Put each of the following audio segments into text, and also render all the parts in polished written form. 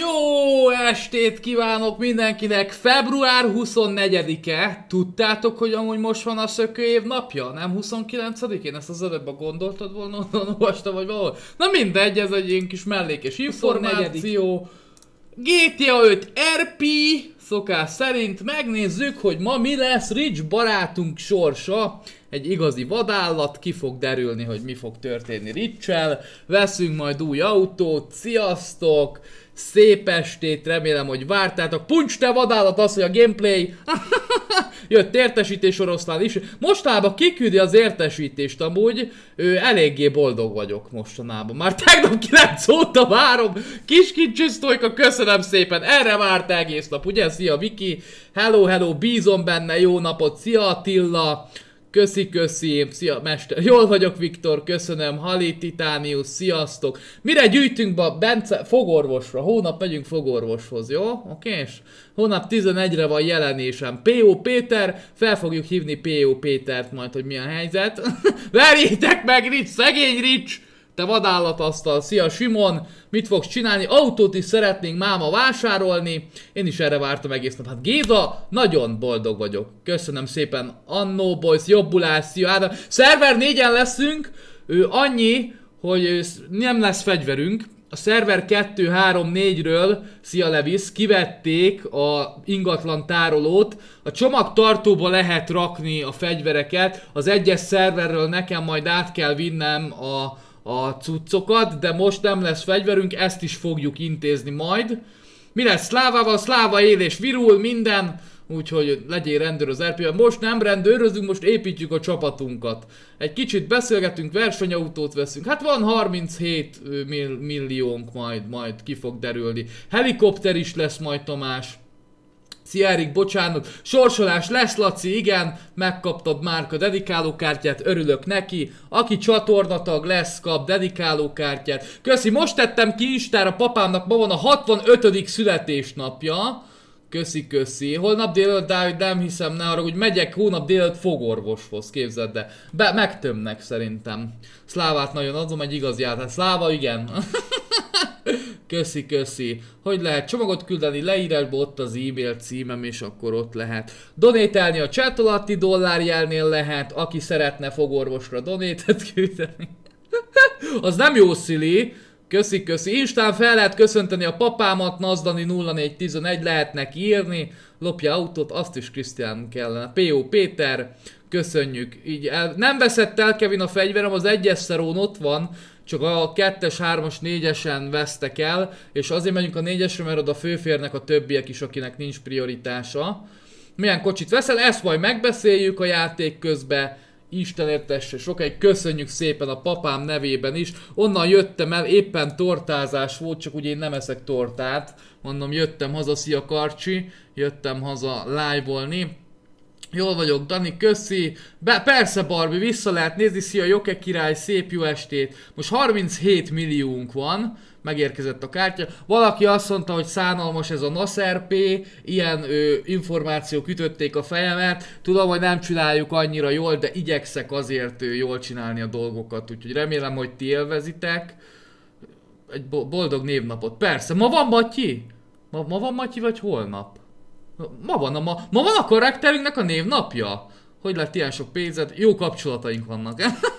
Jó estét kívánok mindenkinek! Február 24-e. Tudtátok, hogy amúgy most van a szökőév napja? Nem 29-én? Ezt az előbb gondoltad volna? Olvastam vagy valahol? Na mindegy, ez egy ilyen kis mellékes információ. GTA 5 RP szokás szerint megnézzük, hogy ma mi lesz Rich barátunk sorsa. Egy igazi vadállat, ki fog derülni, hogy mi fog történni Richel. Veszünk majd új autót, sziasztok! Szép estét, remélem, hogy vártátok. Puncs te vadállat, az, hogy a gameplay jött értesítés oroszlán is. Mostában kiküldi az értesítést amúgy, eléggé boldog vagyok mostanában. Már tegnap 9 óta várom. Kis kincsisztolyka, köszönöm szépen, erre várt egész nap, ugye? Szia Viki, hello, hello, bízom benne, jó napot, szia Attila. Köszi, szia mester, jól vagyok Viktor, köszönöm, Hali, Titánius, sziasztok. Mire gyűjtünk be Bence? Fogorvosra, hónap megyünk fogorvoshoz, jó? Oké? És hónap 11-re van jelenésem. P.O. Péter, fel fogjuk hívni P.O. Pétert majd, hogy mi a helyzet. Verjétek meg Rich, szegény Rich! Te vadállatasztal, szia Simon, mit fogsz csinálni? Autót is szeretnénk máma vásárolni. Én is erre vártam egész nap. Hát Géza, nagyon boldog vagyok. Köszönöm szépen, Annó Boys, jobbulás, szia Ádám. Szerver 4-en leszünk, annyi, hogy nem lesz fegyverünk. A szerver 2, 3, 4-ről, szia Levis, kivették a ingatlan tárolót. A csomagtartóba lehet rakni a fegyvereket. Az egyes szerverről nekem majd át kell vinnem a cuccokat, de most nem lesz fegyverünk, ezt is fogjuk intézni majd. Mi lesz Szlávával? Szláva él és virul, minden, úgyhogy legyél rendőr az RP-ben. Most nem rendőrözünk, most építjük a csapatunkat. Egy kicsit beszélgetünk, versenyautót veszünk. Hát van 37 milliónk majd ki fog derülni. Helikopter is lesz majd, Tamás. Szia Erik, bocsánat, sorsolás lesz Laci, igen, megkaptad Márka dedikálókártyát, örülök neki. Aki csatornatag lesz, kap dedikálókártyát. Köszi, most tettem ki Instára, papámnak ma van a 65. születésnapja. Köszi. Holnap délelőtt, Dávid, nem hiszem, ne arra, hogy megyek hónap délelőtt fogorvoshoz, képzeld el. Megtömnek szerintem. Szlávát nagyon adom, egy igazi át. Szláva, igen. Köszi. Hogy lehet csomagot küldeni leírásba, ott az e-mail címem, és akkor ott lehet donételni a chat alatti dollárjelnél lehet, aki szeretne fogorvosra donétet küldeni. Az nem jó, Szili. Köszi. Instán fel lehet köszönteni a papámat, Nazdani 0411 lehet neki írni. Lopja autót, azt is Krisztián kellene. P.O. Péter, köszönjük. Így nem veszett el Kevin a fegyverem, az 1-es szerón ott van. Csak a 2-es, 3-as, 4-esen vesztek el, és azért megyünk a 4-esre, mert oda főférnek a többiek is, akinek nincs prioritása. Milyen kocsit veszel? Ezt majd megbeszéljük a játék közben. Isten értesse sokáig, köszönjük szépen a papám nevében is. Onnan jöttem el, éppen tortázás volt, csak ugye én nem eszek tortát. Mondom, jöttem haza, szia Karcsi, jöttem haza live-olni. Jól vagyok, Dani, köszi. Persze Barbie, vissza lehet nézni, szia Joke király, szép jó estét. Most 37 milliónk van, megérkezett a kártya. Valaki azt mondta, hogy szánalmas ez a NASRP, ilyen információk ütötték a fejemet. Tudom, hogy nem csináljuk annyira jól, de igyekszek azért jól csinálni a dolgokat, úgyhogy remélem, hogy ti élvezitek. Egy boldog névnapot. Persze, ma van Matyi? Ma van Matyi vagy holnap? Ma van a karakterünknek a névnapja? Hogy lett ilyen sok pénzed? Jó kapcsolataink vannak.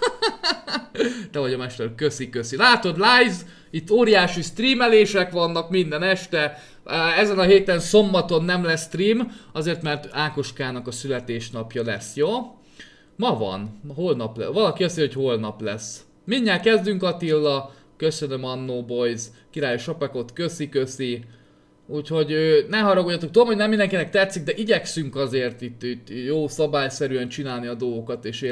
Te vagy a mester, köszi. Látod, Lies, itt óriási streamelések vannak minden este. Ezen a héten szombaton nem lesz stream, azért mert Ákoskának a születésnapja lesz, jó? Ma van, holnap lesz. Valaki azt mondja, hogy holnap lesz. Mindjárt kezdünk, Attila. Köszönöm, Annó Boys. Király Sapekot, köszi. Úgyhogy ne haragudjatok, tudom, hogy nem mindenkinek tetszik, de igyekszünk azért itt jó szabályszerűen csinálni a dolgokat és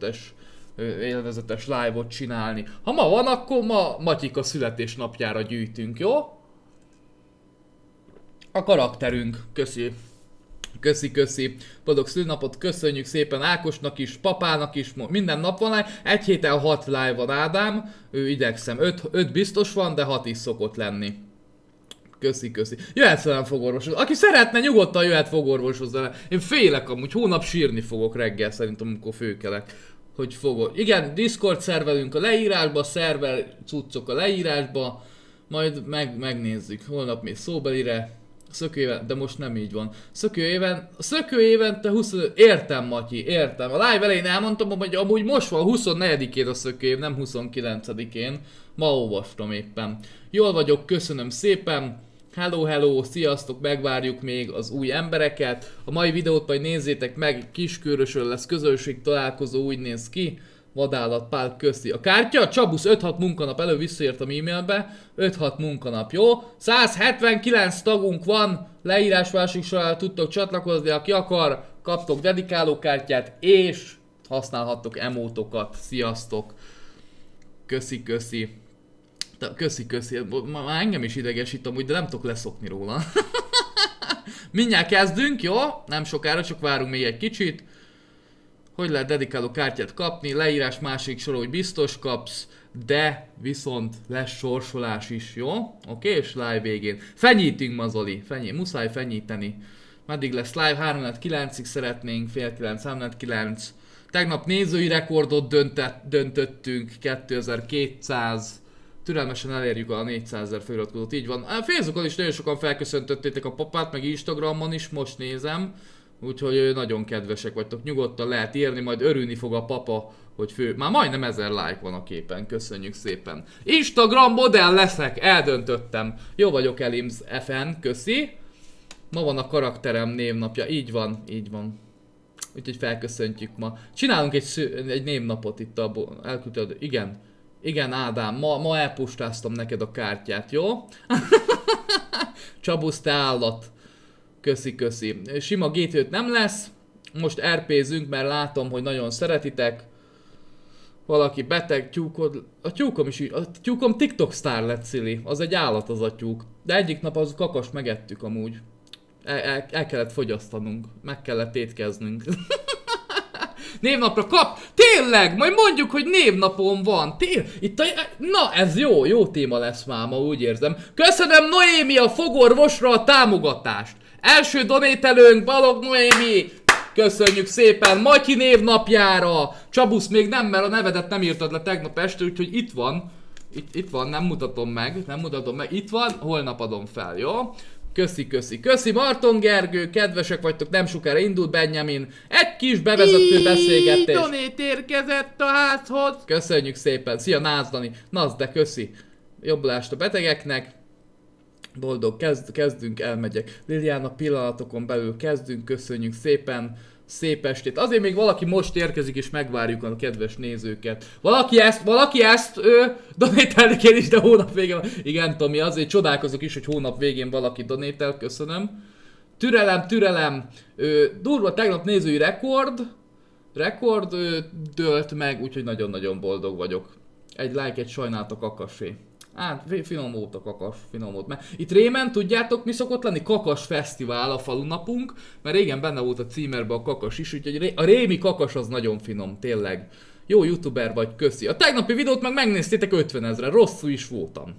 élvezetes live-ot csinálni. Ha ma van, akkor ma Matyika születésnapjára gyűjtünk, jó? A karakterünk, köszi. Boldog szülnapot, köszönjük szépen Ákosnak is, papának is, minden nap van live. Egy héten 6 live van Ádám, igyekszem, 5 biztos van, de 6 is szokott lenni. Köszi. Jöhetsz velem fogorvoshoz. Aki szeretne, nyugodtan jöhet fogorvoshoz velem. Én félek amúgy, hónap sírni fogok reggel szerintem, amikor főkelek. Hogy fogod. Igen, Discord szervelünk a leírásba, szerver cuccok a leírásba. megnézzük. Holnap még szóbelire. Szökőéven, de most nem így van. Szökőéven te 25... Értem, Matyi, értem. A live elején elmondtam, hogy amúgy most van 24-én a szökőév, nem 29-én. Ma olvastam éppen. Jól vagyok, köszönöm szépen. Hello, sziasztok, megvárjuk még az új embereket. A mai videót majd nézzétek meg, Kiskörösön lesz közönség találkozó, úgy néz ki. Vadállat Pál, köszi. A kártya, Csabusz 5-6 munkanap, elő visszaírtam e-mailbe. 5-6 munkanap, jó? 179 tagunk van, leírásmásik során tudtok csatlakozni, aki akar, kaptok dedikálókártyát, és használhattok emótokat. Sziasztok. Köszi. Már engem is idegesít amúgy, de nem tudok leszokni róla. Mindjárt kezdünk, jó? Nem sokára, csak várunk még egy kicsit. Hogy lehet dedikáló kártyát kapni? Leírás másik sor, hogy biztos kapsz, de viszont lesz sorsolás is, jó? Oké, és live végén. Fenyítünk ma, Zoli, muszáj fenyíteni. Meddig lesz live? 3-9-ig szeretnénk, fél 9, 3-9. Tegnap nézői rekordot döntöttünk, 2200. Türelmesen elérjük a 400 000 feliratkozót, így van. Facebookon is nagyon sokan felköszöntöttétek a papát, meg Instagramon is, most nézem. Úgyhogy nagyon kedvesek vagytok, nyugodtan lehet írni, majd örülni fog a papa, hogy már majdnem 1000 like van a képen, köszönjük szépen. Instagram modell leszek, eldöntöttem. Jó vagyok, Elimz FN, köszi. Ma van a karakterem névnapja, így van. Úgyhogy felköszöntjük ma. Csinálunk egy névnapot itt elküldted, igen Ádám, ma elpustáztam neked a kártyát, jó? Csabusz, te állat. Köszi. Sima GT5 nem lesz. Most RP-zünk, mert látom, hogy nagyon szeretitek. Valaki beteg, tyúkod. A tyúkom TikTok sztár lett, Szili. Az egy állat az a tyúk. De egyik nap az kakast megettük amúgy. El kellett fogyasztanunk. Meg kellett étkeznünk. Névnapra kap! Tényleg! Majd mondjuk, hogy névnapom van! Na, ez jó téma lesz máma, úgy érzem. Köszönöm Noémi a fogorvosra a támogatást! Első donételőnk, Balog Noémi! Köszönjük szépen! Matyi névnapjára! Csabusz még nem, mert a nevedet nem írtad le tegnap este, úgyhogy itt van. Itt van, nem mutatom meg. Itt van, holnap adom fel, jó? Köszi Marton Gergő, kedvesek vagytok, nem sokára indul Benjamin. Egy kis bevezető beszélgetés. Donét érkezett a házhoz. Köszönjük szépen, szia Nász Dani. Nasz, de köszi. Jobbulást a betegeknek. Boldog, kezdünk, elmegyek. Liliana, pillanatokon belül kezdünk, köszönjük szépen. Szép estét. Azért még valaki most érkezik és megvárjuk a kedves nézőket. Valaki ezt donételni kér is, de hónap végén van. Igen, Tomi, azért csodálkozok is, hogy hónap végén valaki donétel, köszönöm. Türelem. Durva tegnap nézői rekord dőlt meg, úgyhogy nagyon-nagyon boldog vagyok. Egy like, egy sajnált a kakasé. Finom volt a kakas, mert itt Rémen, tudjátok mi szokott lenni? Kakas fesztivál a falunapunk, mert régen benne volt a címerben a kakas is, úgyhogy a rémi kakas az nagyon finom, tényleg. Jó youtuber vagy, köszi. A tegnapi videót meg megnéztétek 50 000-re, rosszul is voltam.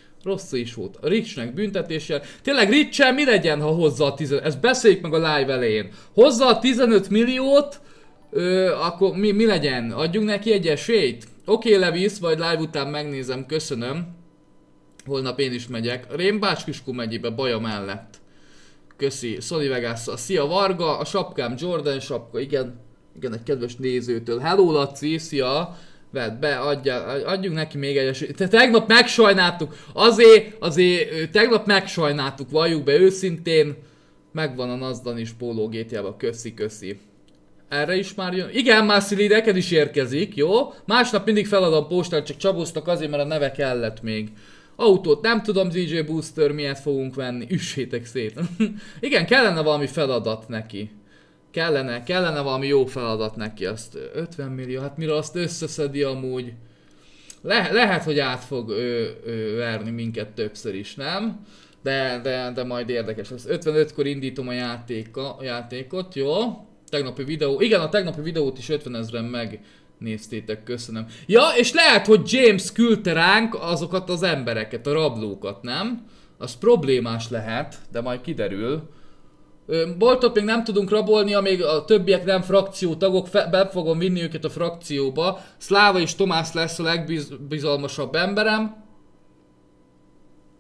A Richnek büntetéssel. Tényleg Richel mi legyen, ha hozza a 15... Ezt beszéljük meg a live elején. Hozza a 15 milliót, akkor mi legyen? Adjunk neki egy esélyt? Oké, Levisz, majd live után megnézem, köszönöm. Holnap én is megyek. Rém Bácskiskú megyébe, Baja mellett. Köszi, Sony Vegas-szal. Szia Varga, a sapkám Jordan sapka, igen, egy kedves nézőtől. Hello Laci, szia. Vedd be, adjunk neki még egy esélyt. Tegnap megsajnáltuk, azért tegnap megsajnáltuk, valljuk be őszintén. Megvan a Nazdan is póló GTA-ba, köszi. Erre is már jön. Igen, Mászili, neked is érkezik, jó? Másnap mindig feladom postát, csak Csabusznak azért, mert a neve kellett még. Autót nem tudom, DJ Booster, miért fogunk venni? Üssétek szét. Igen, kellene valami feladat neki. Kellene valami jó feladat neki, azt 50 millió, hát mire azt összeszedi amúgy. Lehet, hogy át fog verni minket többször is, nem? De majd érdekes lesz. 55-kor indítom a játékot, jó? Tegnapi videó, igen, a tegnapi videót is 50 000-en megnéztétek, köszönöm. Ja, és lehet, hogy James küldte ránk azokat az embereket, a rablókat, nem? Az problémás lehet, de majd kiderül. Boltot még nem tudunk rabolni, amíg a többiek nem frakciótagok, be fogom vinni őket a frakcióba. Szláva és Tomás lesz a legbizalmasabb emberem.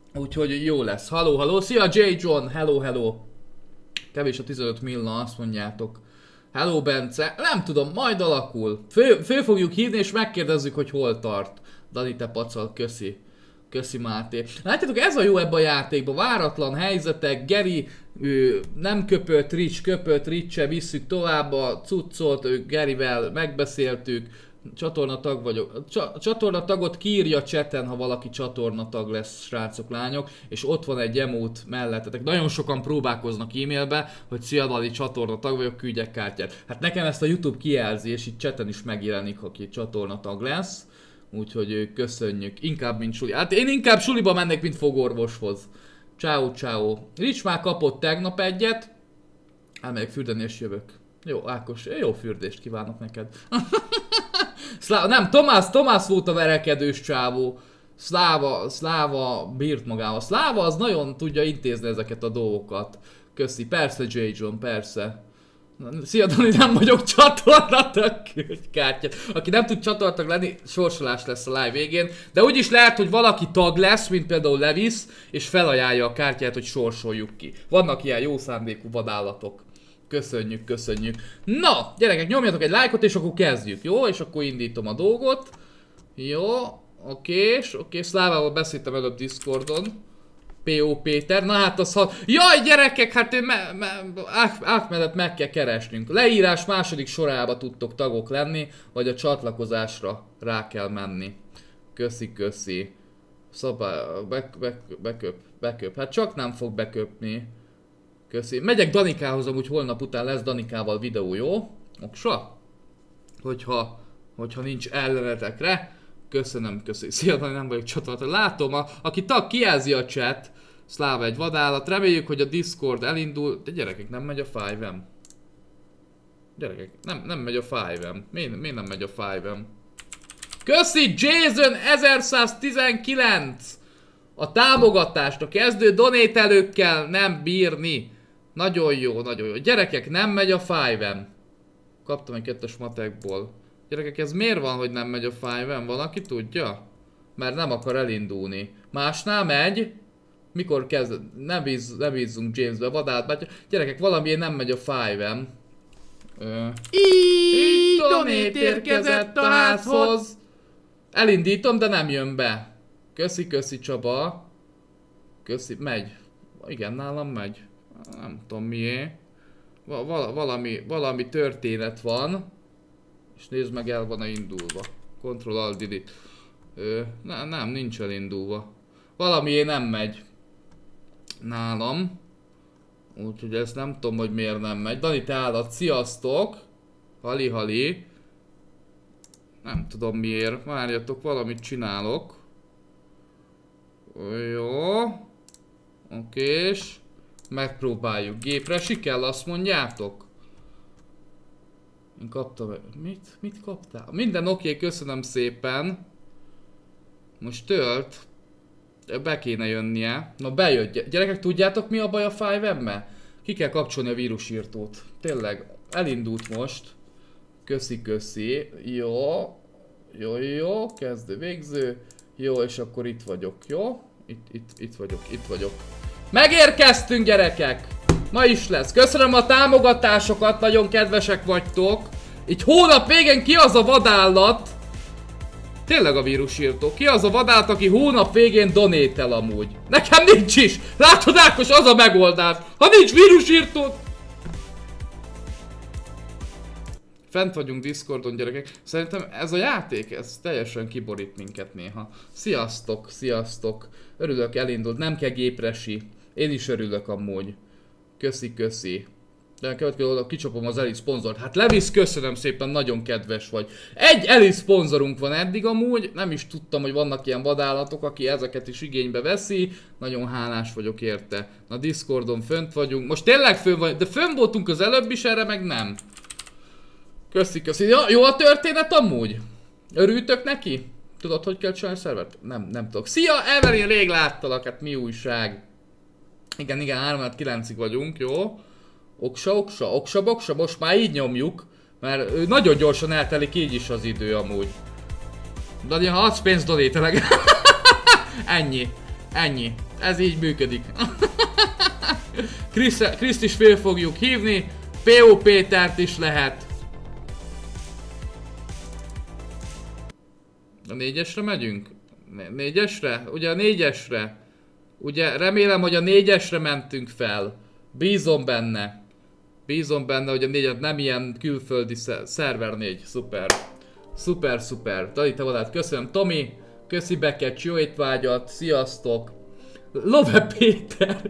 Úgyhogy jó lesz. Halló, halló. Szia J. John. Hello, hello. Kevés a 15 milla, azt mondjátok. Hello Bence. Nem tudom, majd alakul. Föl fogjuk hívni és megkérdezzük, hogy hol tart. Dani, te pacal, köszi. Köszi Máté. Látjátok, ez a jó ebben a játékban. Váratlan helyzetek, Geri nem köpött, Rich-e visszük tovább a cuccot, Gerivel megbeszéltük. Csatornatag vagyok. Csatornatagot kiírja chaten, ha valaki csatornatag lesz, srácok, lányok, és ott van egy emote mellettetek. Nagyon sokan próbálkoznak e-mailbe, hogy szia Dali, csatornatag vagyok, küldjek kártyát. Hát nekem ezt a YouTube kijelzi, és itt chaten is megjelenik, aki csatornatag lesz. Úgyhogy köszönjük. Inkább, mint suli. Hát én inkább suliba mennék, mint fogorvoshoz. Ciao, ciao. Rich már kapott tegnap egyet. Elmegyek fürdeni és jövök. Jó, Ákos, jó fürdést kívánok neked. Nem, Tomás volt a verekedős csávó. Szláva bírt magával. Szláva az nagyon tudja intézni ezeket a dolgokat. Köszi, persze J. John, persze. Szia Dani, nem vagyok csatornatag, küldj kártyát. Aki nem tud csatornatag lenni, sorsolás lesz a live végén. De úgyis lehet, hogy valaki tag lesz, mint például Levis, és felajánlja a kártyát, hogy sorsoljuk ki. Vannak ilyen jó szándékú vadállatok. Köszönjük, köszönjük. Na, gyerekek, nyomjatok egy lájkot, és akkor kezdjük, jó? És akkor indítom a dolgot. Jó, oké, Szlávával beszéltem előbb Discordon. P.O. Péter, na hát az Jaj, gyerekek, hát én Ahmedet meg kell keresnünk. Leírás második sorába tudtok tagok lenni, vagy a csatlakozásra rá kell menni. Köszi. Beköp. Hát csak nem fog beköpni. Köszi. Megyek Danikához, amúgy holnap után lesz Danikával videó, jó? Oksa? Hogyha nincs ellenetekre. Köszönöm. Szia Dani, nem vagyok csatornatag. Látom, aki tag, kijelzi a chat. Szláva egy vadállat. Reméljük, hogy a Discord elindul. De gyerekek, nem megy a 5M. Gyerekek, nem megy a 5M. Miért nem megy a 5M? Köszi Jason 1119! A támogatást, a kezdő donételőkkel nem bírni. Nagyon jó. Gyerekek, nem megy a 5M. Kaptam egy 2-es matekból. Gyerekek, ez miért van, hogy nem megy a 5M? Valaki tudja? Mert nem akar elindulni. Másnál megy. Mikor kezd? Ne bízzunk Jamesbe, vadállat. Gyerekek, valamiért nem megy a 5M. Így donét érkezett a házhoz. Elindítom, de nem jön be. Köszi Csaba. Megy. Igen, nálam megy. Nem tudom miért. Valami történet van. És nézd meg, el van-e indulva. Ctrl-Alt-Delete. Nem, nincs elindulva. Valamiért nem megy. Nálam. Úgyhogy ezt nem tudom, hogy miért nem megy. Dani, te állat, sziasztok! Hali. Nem tudom miért. Várjatok, valamit csinálok. Jó. Okés. Megpróbáljuk. Gépre sikell, azt mondjátok? Én kaptam... Mit kaptál? Minden oké, köszönöm szépen. Most tölt. Be kéne jönnie. Na bejött. Gyerekek, tudjátok mi a baj a 5M-mel? Ki kell kapcsolni a vírusírtót. Tényleg, elindult most. Köszi. Jó. Kezdő, végző. Jó, és akkor itt vagyok, jó? Itt vagyok. Megérkeztünk, gyerekek! Ma is lesz. Köszönöm a támogatásokat, nagyon kedvesek vagytok. Így hónap végén ki az a vadállat? Tényleg a vírusírtó. Ki az a vadállat, aki hónap végén donétel amúgy? Nekem nincs is! Látod, Ákos, az a megoldás. Ha nincs vírusírtó... Fent vagyunk Discordon, gyerekek. Szerintem ez a játék, ez teljesen kiborít minket néha. Sziasztok. Örülök, elindult. Nem kell gépresi. Én is örülök amúgy. Köszi. De a következő oldal kicsapom az Eli szponzort. Hát Levis, köszönöm szépen, nagyon kedves vagy. Egy Eli szponzorunk van eddig amúgy. Nem is tudtam, hogy vannak ilyen vadállatok, aki ezeket is igénybe veszi. Nagyon hálás vagyok érte. Na Discordon fönt vagyunk. Most tényleg fönn vagy, de fönn voltunk az előbb is, erre meg nem. Köszi. Ja, jó a történet amúgy? Örültök neki? Tudod, hogy kell csinálni a szervert? Nem tudok. Szia, Evelyn, rég láttalak, hát mi újság? Igen, 3-9-ig vagyunk, jó? Oksa, most már így nyomjuk. Mert nagyon gyorsan eltelik így is az idő amúgy. De ha adsz pénzt, donételek. Ennyi. Ennyi. Ez így működik. Kriszt is fél fogjuk hívni. P.O. Pétert is lehet. A 4-esre megyünk? 4-esre? Ugye a 4-esre? Ugye remélem, hogy a 4-esre mentünk fel. Bízom benne. Bízom benne, hogy a 4-et nem ilyen külföldi szerver 4. Szuper. Szuper, szuper. Talita Valát, köszönöm. Tomi, köszi Beckett, jó étvágyat. Sziasztok. Love Péter.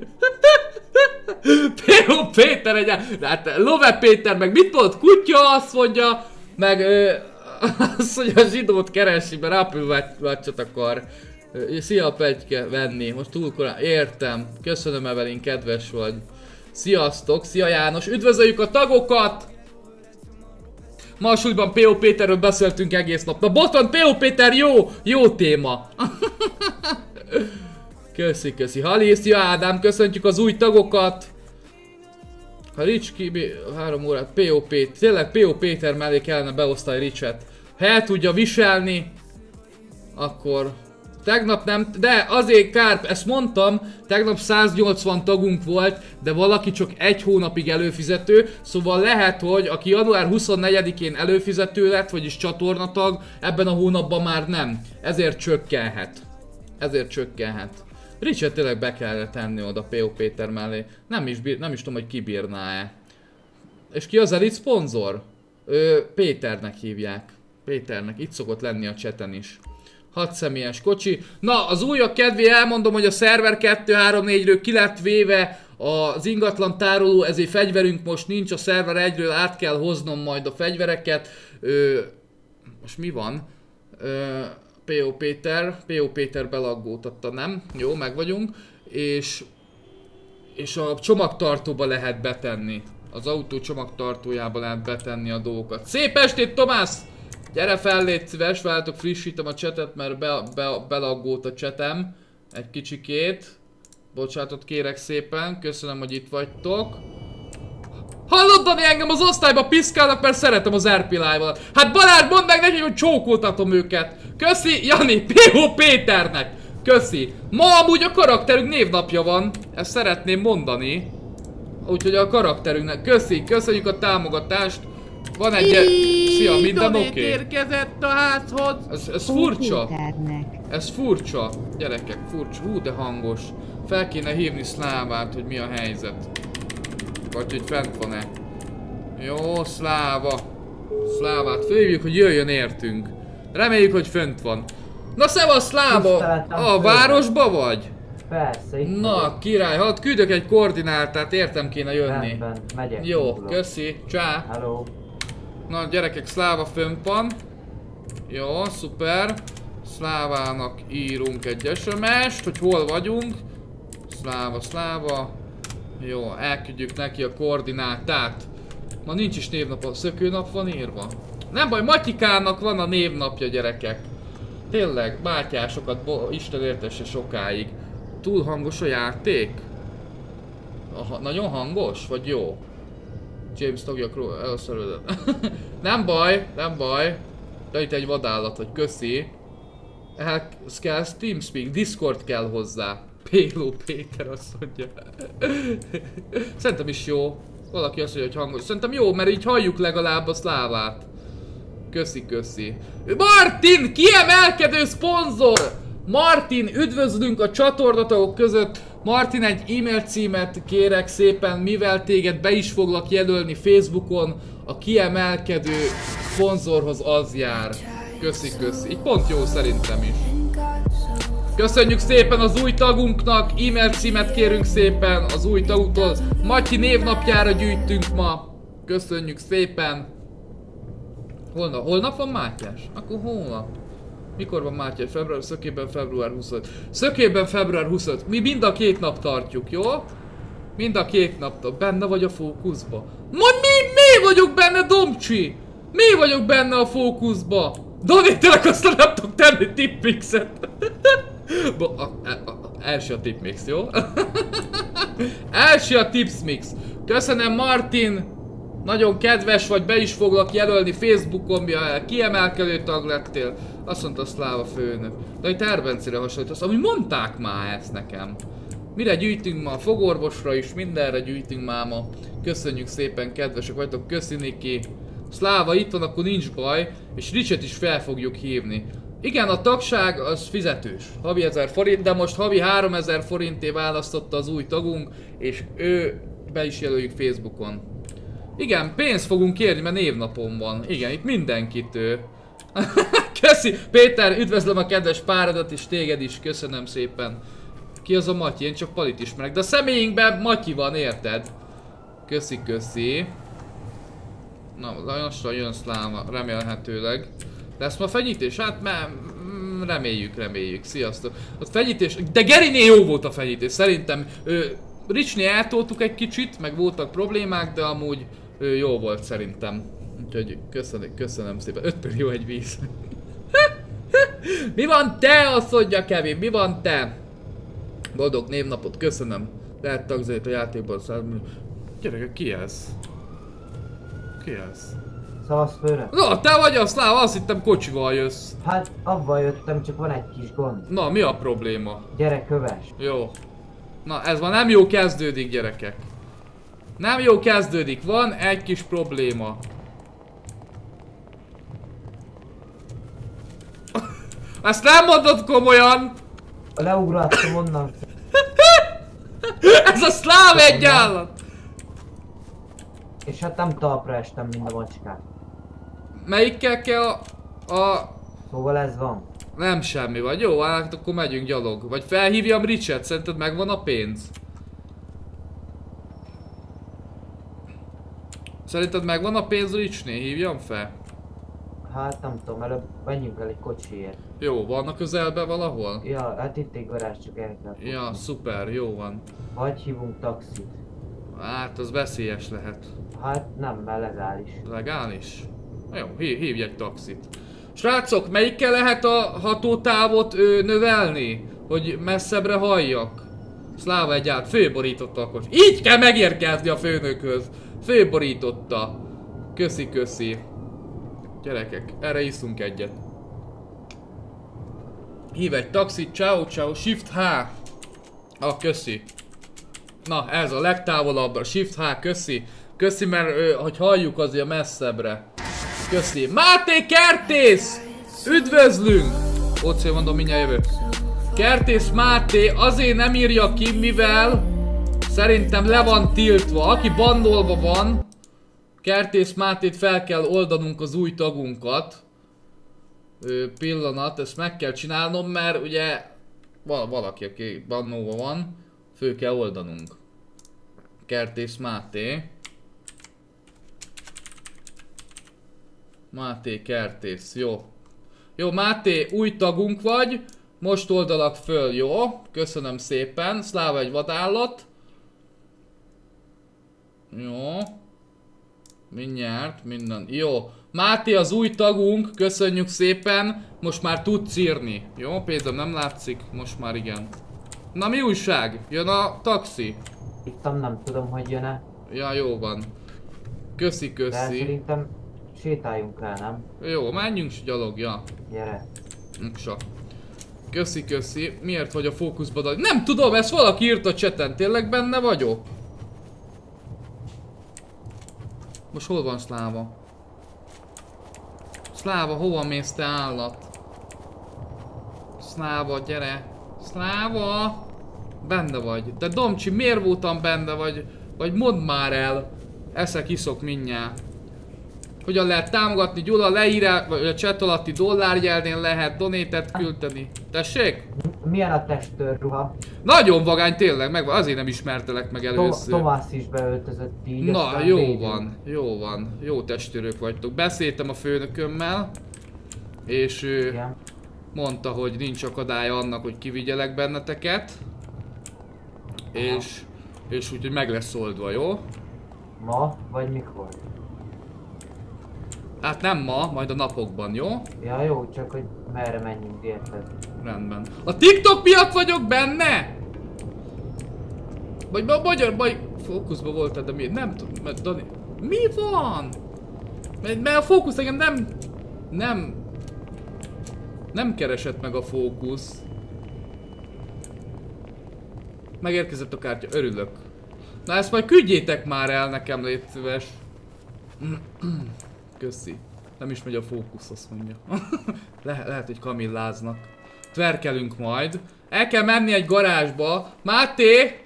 P.O. Péter egy... Hát Love Péter meg mit volt? Kutya azt mondja. Meg azt mondja, a zsidót keresi, mert Apple Watch-ot akar. Szia Petyke venni. Most túl korán. Értem. Köszönöm Evelyn, kedves vagy. Sziasztok, szia János. Üdvözöljük a tagokat. Ma a súlyban P.O. Péterről beszéltünk egész nap. Na botvan P.O. Péter jó téma. Köszi, köszi. Halli, szia Ádám, köszöntjük az új tagokat. Ha Rich Kibi 3 órát, P.O. Péter, tényleg P.O. Péter mellé kellene beosztani Richet. Ha el tudja viselni, akkor tegnap nem, de azért kár, ezt mondtam, tegnap 180 tagunk volt, de valaki csak 1 hónapig előfizető, szóval lehet, hogy aki január 24-én előfizető lett, vagyis csatornatag, ebben a hónapban már nem. Ezért csökkenhet. Ezért csökkenhet. Richet tényleg be kellene tenni oda P.O. Péter mellé. Nem is tudom, hogy kibírná-e. És ki az elit szponzor? Péternek hívják. Péternek. Itt szokott lenni a chaten is. 6 személyes kocsi. Na, az újak kedvé elmondom, hogy a szerver 2-3-4-ről ki lett véve az ingatlan tároló, ezért fegyverünk most nincs, a szerver 1-ről át kell hoznom majd a fegyvereket. Most mi van? P.O. Péter belaggódtatta, nem? Jó, meg vagyunk. És a csomagtartóba lehet betenni. Az autó csomagtartójába lehet betenni a dolgokat. Szép estét, Tomás! Gyere fel, légy szíves, várjátok, frissítem a chatet, mert belaggódt a chatem. Egy kicsikét. Bocsánatot kérek szépen, köszönöm, hogy itt vagytok. Hallod, Dani, engem az osztályba piszkálnak, mert szeretem az RP Live-ot. Hát Balázs, mondd meg neki, hogy csókoltatom őket. Köszi, Jani, P.O. Péternek. Köszi. Ma amúgy a karakterünk névnapja van. Ezt szeretném mondani. Úgyhogy a karakterünknek. Köszi, köszönjük a támogatást. Van egy... Szia, minden oké? Érkezett a házhoz. Ez furcsa. Ez furcsa. Gyerekek, furcsa. Hú, de hangos. Fel kéne hívni Szlávát, hogy mi a helyzet. Vagy hogy fent van-e. Jó, Szláva. Szlávát fölhívjuk, hogy jöjjön értünk. Reméljük, hogy fönt van. Na szevasz, Szláva! A városba vagy? Persze, itt na, vagyok. Király, hadd küldök egy koordinátát, értem kéne jönni. Rendben, megyek. Jó, köszi, csá. Hello. Na gyerekek, Szláva fönt van. Jó, szuper. Szlávának írunk egy SMS-t, hogy hol vagyunk. Szláva. Jó, elküldjük neki a koordinátát. Ma nincs is névnap, a szökőnap van írva. Nem baj, Matyikának van a névnapja, gyerekek. Tényleg, bátyásokat, Isten értesse sokáig. Túl hangos a játék? Nagyon hangos? Vagy jó? James tagjakról elszerődött. Nem baj. De itt egy vadállat, hogy köszi. Kell TeamSpeak, Discord kell hozzá. P.O. Péter azt mondja. Szerintem is jó. Valaki azt mondja, hogy hangos. Szerintem jó, mert így halljuk legalább a Szlávát. Köszi. Martin, kiemelkedő szponzor! Martin, üdvözlünk a csatornatagok között. Martin, egy e-mail címet kérek szépen, mivel téged be is foglak jelölni Facebookon. A kiemelkedő szponzorhoz az jár. Köszi. Így pont jó szerintem is. Köszönjük szépen az új tagunknak, e-mail címet kérünk szépen az új tagunktól. Matyi névnapjára gyűjtünk ma. Köszönjük szépen. Holnap van Mátyás? Akkor holnap. Mikor van Mátyás? Szökében február 25. Szökében február 25. Mi mind a 2 nap tartjuk, jó? Mind a 2 nap. Benne vagy a fókuszba? Mi vagyok benne, Domcsi? Mi vagyok benne a fókuszba? Dani, tényleg aztán nem tudok tenni tipmixet. Első a tipmix, jó? Első a tipsmix. Köszönöm, Martin. Nagyon kedves vagy, be is foglak jelölni Facebookon, kiemelkedő tag lettél. Azt mondta a Szláva főnök. De itt Erbencére hasonlítasz, amúgy mondták már ezt nekem. Mire gyűjtünk ma? A fogorvosra is, mindenre gyűjtünk már ma. Köszönjük szépen, kedvesek vagytok, köszi Niki. Szláva itt van, akkor nincs baj, és Ricset is fel fogjuk hívni. Igen, a tagság az fizetős, havi 1000 forint, de most havi 3000 forintté választotta az új tagunk, és ő be is jelöljük Facebookon. Igen, pénzt fogunk kérni, mert névnapom van. Igen, itt mindenkit Köszi! Péter, üdvözlöm a kedves páradat és téged is, köszönöm szépen. Ki az a Matyi? Én csak Palit ismerek, de a személyünkben Matyi van, érted? Köszi, köszi. Na, lassan jön Szláva, remélhetőleg. Lesz ma fenyítés? Hát reméljük. Sziasztok. A fenyítés, de Gerinél jó volt a fenyítés, szerintem. Ricsnél eltoltuk egy kicsit, meg voltak problémák, de amúgy jó volt szerintem. Úgyhogy köszönöm szépen. 5 millió egy víz. Mi van te, azt mondja Kevin, mi van te? Boldog névnapot, köszönöm. Lehet tagzait a játékban szállni. Gyerekek, ki ez? Ki ez? Szavasz főnök. Na, te vagy a Szláva, azt hittem kocsival jössz. Hát abban jöttem, csak van egy kis gond. Na, mi a probléma? Gyere, kövess. Jó. Na, ez már nem jó kezdődik, gyerekek. Nem jó kezdődik, van egy kis probléma. Ezt nem mondod komolyan! Leugrottam onnan. Ez a Szláv egy állat! És hát nem talpra estem, mint a macskát. Melyikkel kell a... Szóval ez van. Nem semmi vagy, jó, hát akkor megyünk gyalog. Vagy felhívjam Richet, szerinted megvan a pénz? Szerinted megvan a pénz Richnél? Hívjam fel? Hát nem tudom, előbb menjünk el egy kocsiért. Jó, van a közelben valahol? Ja, hát itt egy garázs, csak el kell futni. Ja, szuper, jó van. Vagy hívunk taxit. Hát, az veszélyes lehet. Hát nem, mert legális. Legális? Jó, hívj egy taxit. Srácok, melyikkel lehet a hatótávot növelni? Hogy messzebbre halljak? Szláva egy át, főborította a kocsi. Így kell megérkezni a főnökhöz. Főborította. Köszi. Gyerekek, erre iszunk egyet. Hív egy taxit, ciao, Shift H. Köszi. Na, ez a legtávolabbra, Shift H, köszi, mert hogy halljuk azért messzebbre. Köszi. Máté Kertész! Üdvözlünk! Ócél mondom, mindjárt jövök. Kertész Máté azért nem írja ki, mivel szerintem le van tiltva. Aki bandolva van, Kertész Mátét fel kell oldanunk az új tagunkat. Pillanat, ezt meg kell csinálnom, mert ugye valaki, aki bannolva van, föl kell oldanunk. Kertész Máté. Máté Kertész, jó. Jó, Máté, új tagunk vagy. Most oldalak föl, jó? Köszönöm szépen. Szláva egy vadállat. Jó. Mindjárt, minden. Jó. Máté az új tagunk, köszönjük szépen. Most már tudsz írni. Jó, Péter nem látszik, most már igen. Na mi újság? Jön a taxi? Itt nem tudom, hogy jön-e. Ja, jó van. Köszi. De szerintem sétáljunk el, nem? Jó, menjünk gyalog, ja. Gyere. Köszi. Miért vagy a fókuszban? Nem tudom, ezt valaki írt a chaten, tényleg benne vagyok? Most hol van Szláva? Szláva, hova mész te állat? Szláva, gyere! Szláva! Benne vagy. De Domcsi, miért voltam benne vagy? Vagy mondd már el. Iszok mindjárt. Hogyan lehet támogatni? Gyula, leírás, vagy a chat alatti dollárjelnél lehet donétet küldeni. Tessék? Milyen a testőrruha? Nagyon vagány tényleg, meg azért nem ismertelek meg először. Tomász is beöltözött így. Na, jó van. Jó testőrök vagytok. Beszéltem a főnökömmel, és ő mondta, hogy nincs akadálya annak, hogy kivigyelek benneteket. És úgyhogy meg lesz oldva, jó? Ma, vagy mikor? Hát nem ma, majd a napokban, jó? Ja jó, csak hogy merre menjünk, érted? Rendben. A TikTok miatt vagyok benne? Vagy fókuszban voltál, de miért? Nem tudom, mert Dani... Mi van? Mert a fókusz engem nem... Nem keresett meg a fókusz. Megérkezett a kártya, örülök. Na ezt majd küldjétek már el nekem, légy szíves. Köszi. Nem is megy a fókusz, azt mondja. Lehet, hogy kamilláznak. Tverkelünk majd. El kell menni egy garázsba. Máté!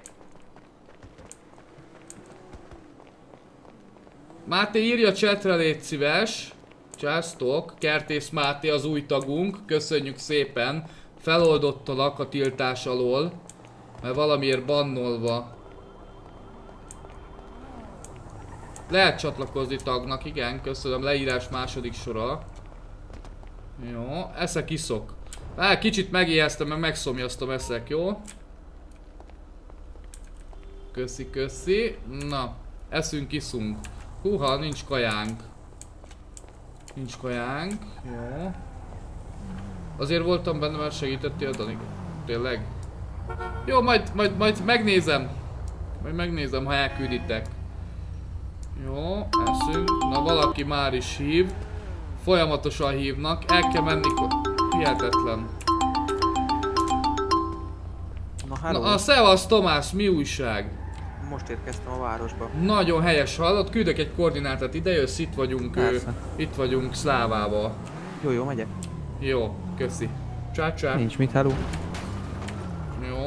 Máté, írja chatre, légy szíves. Császtok. Kertész Máté az új tagunk. Köszönjük szépen. Feloldottalak a tiltás alól. Mert valamiért bannolva. Lehet csatlakozni tagnak, igen, köszönöm, leírás második sora. Jó, eszek, iszok. Kicsit megijesztem, meg megszomjaztam, eszek, jó? Köszi, köszi. Na, eszünk, iszunk. Húha, nincs kajánk. Nincs kajánk, jó. Azért voltam benne, mert segítettél, Dani. Tényleg? Jó, majd megnézem. Majd megnézem, ha elkülditek. Jó, eszünk. Na, valaki már is hív. Folyamatosan hívnak. El kell menni. Hihetetlen. Na, szevasz Tomás, mi újság? Most érkeztem a városba. Nagyon helyes, hallott. Küldök egy koordinátát, ide jössz, itt vagyunk Szlávával. Jó, megyek. Jó, köszi. Csá. Nincs mit, hello. Jó.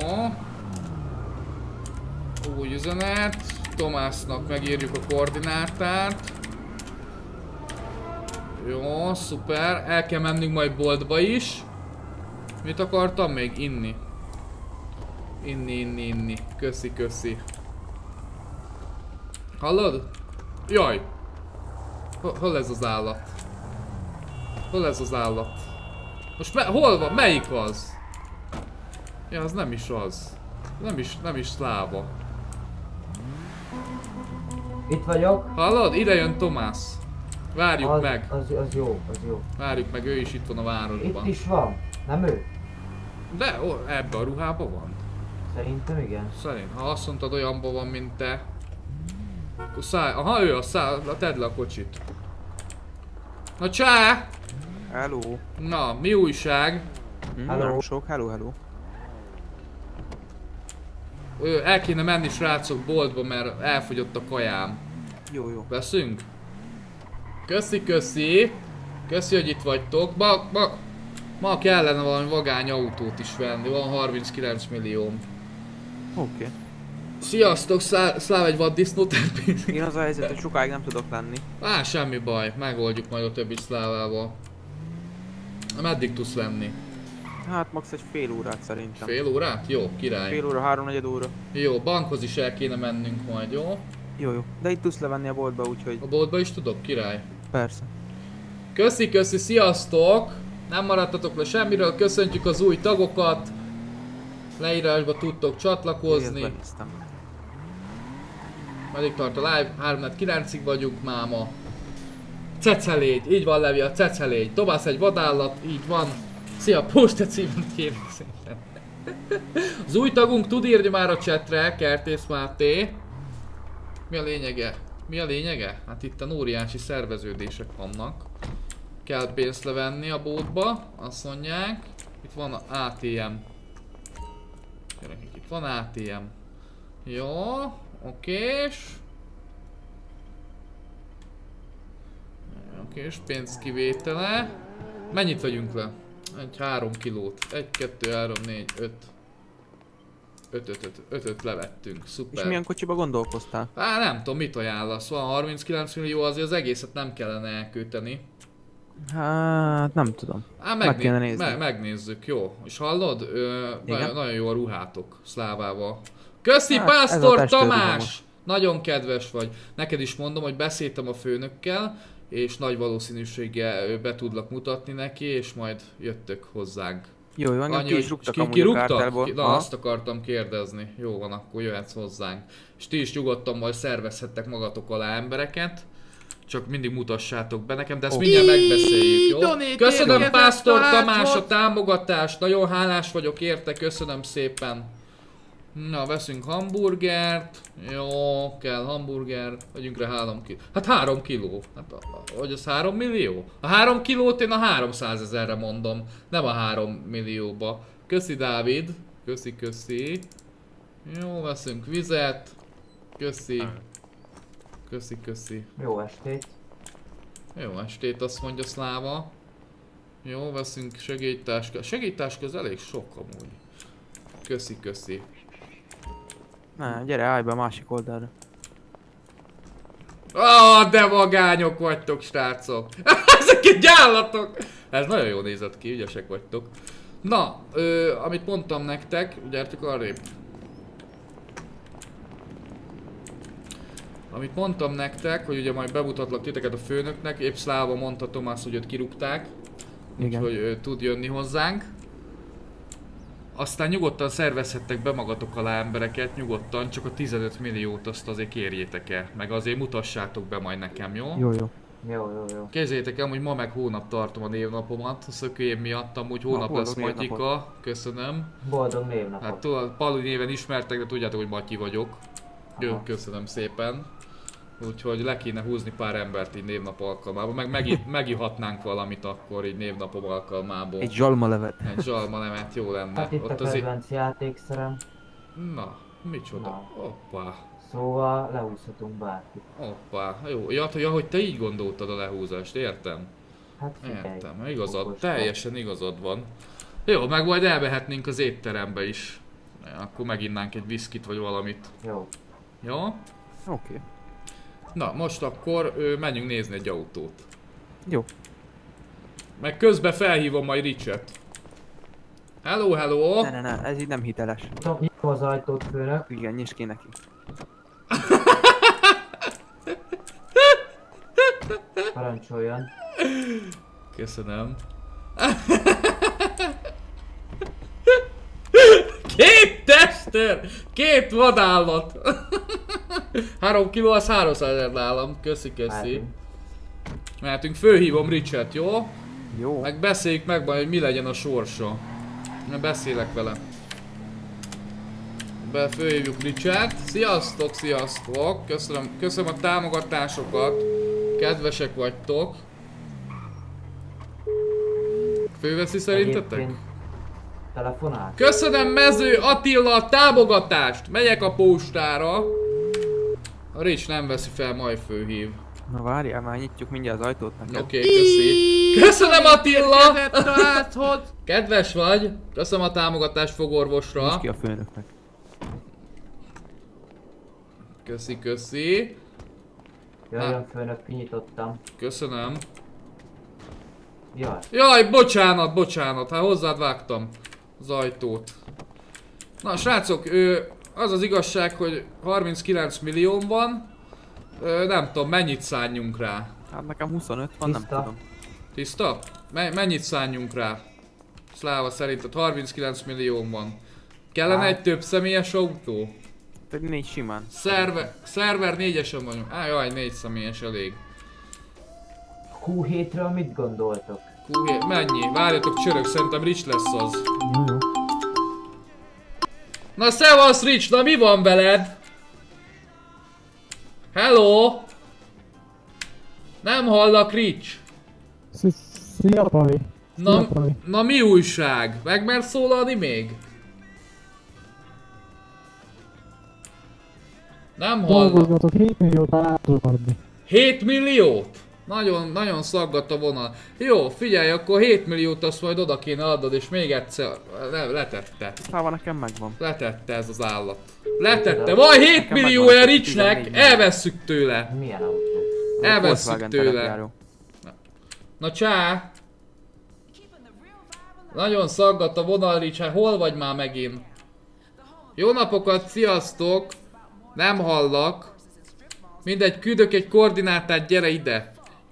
Új üzenet. Tomásnak megírjuk a koordinátát. Jó, szuper. El kell mennünk majd boltba is. Mit akartam még? Inni. Inni. Köszi. Hallod? Jaj. Hol ez az állat? Most hol van? Melyik az? Ja, az nem is az. Nem is szláva. Itt vagyok. Hallod? Ide jön Tomás. Várjuk meg. Az jó. Várjuk meg, ő is itt van a városban. Itt is van. Nem ő? De ebbe a ruhában van. Szerintem igen. Ha azt mondtad, olyanban van, mint te. Akkor szállj. Aha, ő tedd le a kocsit. Na csá! Hello. Na, mi újság? Nem sok, hello. El kéne menni, srácok, boltba, mert elfogyott a kajám. Jó. Veszünk? Köszi. Köszi, hogy itt vagytok. Ma kellene valami vagány autót is venni, van 39 millió. Oké. Sziasztok, Szláv egy vaddisznót. Én az a helyzet, hogy sokáig nem tudok lenni. Semmi baj, megoldjuk majd a többi Szlávával. Meddig tudsz lenni? Hát max. Egy fél órát szerintem. Fél órát? Jó, király. Fél óra, 3-4 óra. Jó, bankhoz is el kéne mennünk majd, jó? Jó. De itt tudsz levenni a boltba, úgyhogy... A boltba is tudok, király? Persze. Köszi, sziasztok! Nem maradtatok le semmiről, köszöntjük az új tagokat. Leírásba tudtok csatlakozni. Meddig tart a live? 3-9-ig vagyunk máma. Cecelégy, így van Levi, a cecelégy. Tovász egy vadállat, így van. Szia, posta címet kérlek szépen. Az új tagunk tud írni már a chatre, Kertész Máté. Mi a lényege? Hát itt a óriási szerveződések vannak. Kell pénzt levenni a bótba, azt mondják. Itt van a ATM. Itt van ATM. Jó, okés. Okés, pénz kivétele. Mennyit vegyünk le? Egy 3 kilót. 1, 2, 3, 4, 5. 5-öt levettünk, szuper. És milyen kocsiba gondolkoztál? Nem tudom, mit ajánlasz. Van 39 millió, azért az egészet nem kellene elkölteni. Hát nem tudom. Meg kéne nézni. Megnézzük, jó. És hallod? Nagyon jó a ruhátok Szlávával. Köszi, Pásztor Tamás! Nagyon kedves vagy. Neked is mondom, hogy beszéltem a főnökkel, és nagy valószínűséggel be tudlak mutatni neki, és majd jöttök hozzánk. Jó, engem ki is rúgtak amúgy a kártelból. Na, azt akartam kérdezni. Jó van, akkor jöhetsz hozzánk. És ti is nyugodtan majd szervezhettek magatok alá embereket. Csak mindig mutassátok be nekem, de ezt mindjárt megbeszéljük, jó? Köszönöm Pásztor Tamás a támogatást, nagyon hálás vagyok érte, köszönöm szépen. Na, veszünk hamburgert. Jó, kell hamburger. Vegyünk rá 3 kiló. Hát 3 kiló. Hát, hogy az 3 millió? A 3 kilót én a 300 000-re mondom. Nem a 3 millióba. Köszi Dávid. Köszi. Jó, veszünk vizet. Köszi. Jó estét. Jó estét, azt mondja Szláva. Jó, veszünk segélytáska. Segélytáska az elég sok amúgy. Köszi. Na, gyere, állj be a másik oldalra. De vagányok vagytok, srácok! Ezek egy állatok! Ez nagyon jól nézett ki, ügyesek vagytok. Na, amit mondtam nektek, gyertek arrébb. Amit mondtam nektek, hogy ugye majd bemutatlak titeket a főnöknek, épp Szláva mondta Tomás, hogy őt kirúgták. Úgyhogy ő tud jönni hozzánk. Aztán nyugodtan szervezhettek be magatok alá embereket, nyugodtan, csak a 15 milliót azt azért kérjétek el. Meg azért mutassátok be majd nekem, jó? Jó. Képzeljétek el, hogy ma meg hónap tartom a névnapomat, a szökőév miatt, amúgy hónap lesz Matyika. Köszönöm. Boldog névnapot. Hát tudod, Palu néven ismertek, de tudjátok, hogy Matyi vagyok. Jó, köszönöm szépen. Úgyhogy le kéne húzni pár embert így névnap alkalmából, meg megihatnánk valamit akkor így névnapom alkalmából. Egy zsalmalevet. Egy zsalmalevet, jó lenne. Hát itt ott a kedvenc játékszerem. Na, micsoda? Na. Hoppá. Szóval lehúzhatunk bárkit. Hoppá, jó. Ja, hogy te így gondoltad a lehúzást, értem? Hát figyelj. Értem, teljesen igazad van. Jó, meg majd elvehetnénk az étterembe is. Akkor meginnánk egy viszkit vagy valamit. Jó? Oké. Na, most akkor menjünk nézni egy autót. Jó. Meg közben felhívom majd Richet. Hello! Ne, ez így nem hiteles. Nyitom az ajtót, főnök. Igen, nyisd ki neki. Parancsoljon. Köszönöm. 2 tester! 2 vadállat! 3 kiló az 300 000 nálam. Köszi. Mehetünk, fölhívom Richet, jó? Jó. Meg beszéljük meg majd, hogy mi legyen a sorsa. Beszélek vele. Fölhívjuk Richet. Sziasztok! Köszönöm a támogatásokat. Kedvesek vagytok. Fölveszi szerintetek? Telefonál? Köszönöm Mező Attila a támogatást! Megyek a postára. A Rich nem veszi fel, majd fölhív. Na várjál, már nyitjuk mindjárt az ajtót neked. Oké, köszi. Köszönöm Attila! Kedves vagy! Köszönöm a támogatást fogorvosra. Nyisd ki a főnöknek. Köszi. Jöjjön főnök, kinyitottam. Köszönöm. Jaj, bocsánat, hát hozzád vágtam az ajtót. Na srácok, az az igazság, hogy 39 millió van. Nem tudom, mennyit szálljunk rá. Hát nekem 25 van, Tiszta. nem tudom. Tiszta? Mennyit szálljunk rá? Szláva szerinted 39 millió van. Kellene egy több személyes autó? Pedig 4 simán. Szerver 4-esen vagyunk. Jaj, 4 személyes elég. Q7-ről mit gondoltok? Q7, mennyi? Várjatok, csörög, szerintem Rich lesz az. Jó. Na szevasz Rich, na mi van veled? Hello? Nem hallak Rich. Szia Pali! Na mi újság? Megmersz szólalni még? Nem hallak. Dolgozgatok, 7 milliót már át tudok adni. 7 milliót? Nagyon szaggat a vonal. Jó, figyelj, akkor 7 milliót azt majd oda kéne adnod, és még egyszer letette. Szláva nekem megvan. Letette ez az állat. Letette. Van 7 millió a Richnek, elvesszük tőle. Milyen autó? Elvesszük tőle. Na csá! Nagyon szaggat a vonal, Rich, hát hol vagy már megint? Jó napokat, sziasztok! Nem hallak. Mindegy, küldök egy koordinátát, gyere ide.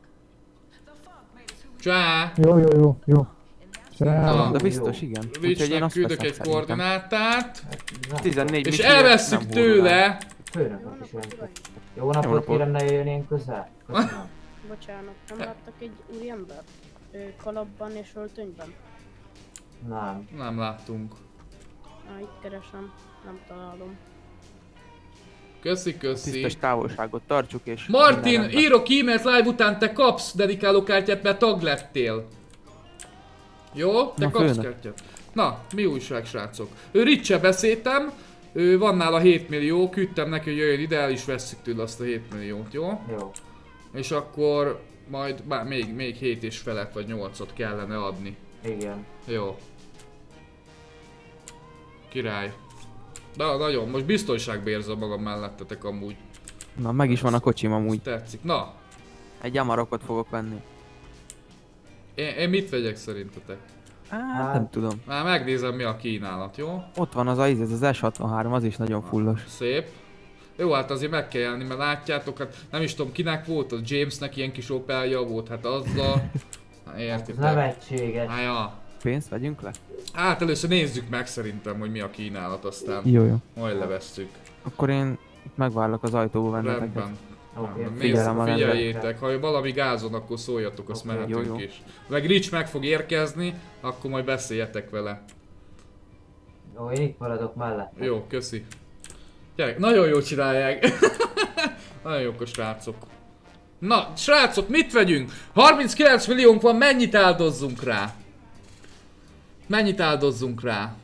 Csá! Jó. Na, de biztos, igen. Richnek küldök egy koordinátát. 14 és elveszük tőle. Főnöknek is jelentett. Jó napot, kérem, ne jöjjön én közel. Köszönöm. Bocsánat, nem láttak egy úriember? Kalapban és öltönyben? Nem. Nem láttunk. Itt keresem, nem találom. Köszi. Biztos távolságot tartsuk és... Martin, írok e-mailt live után, te kapsz dedikáló kártyát, mert tag lettél. Jó? Te kapsz kártyát. Na, mi újság, srácok? Ricse beszéltem, van nála 7 millió, küldtem neki, hogy jöjjön ide, el is vesszük tőle azt a 7 milliót, jó? Jó. És akkor majd még 7 és felett vagy 8-ot kellene adni. Igen. Jó. Király. De nagyon, most biztonságba érzem magam mellettetek amúgy. Na, meg is van a kocsim amúgy. Tetszik. Na. Egy Amarokot fogok venni. Én mit vegyek szerintetek? Hát nem tudom. Már megnézem mi a kínálat, jó? Ott van az az S63, az is nagyon fullos. Szép. Jó, hát azért meg kell jelni, mert látjátok, hát nem is tudom kinek volt, az Jamesnek ilyen kis Opelja volt, hát azzal... Értitek? Nevetséges. Hát ja. Pénzt vegyünk le? Hát először nézzük meg szerintem, hogy mi a kínálat, aztán jó. majd levesszük. Akkor én megvárlak az ajtóba benneteket. Rendben. Okay. Figyeljétek, ha valami gázon, akkor szóljatok, azt mehetünk jó. Is. Meg Rich meg fog érkezni, akkor majd beszéljetek vele. Jó, én itt maradok mellett. Jó, köszi. Gyerek, nagyon jól csinálják. Nagyon jók a srácok. Na, srácok, mit vegyünk? 39 milliónk van, mennyit áldozzunk rá? Mennyit áldozzunk rá?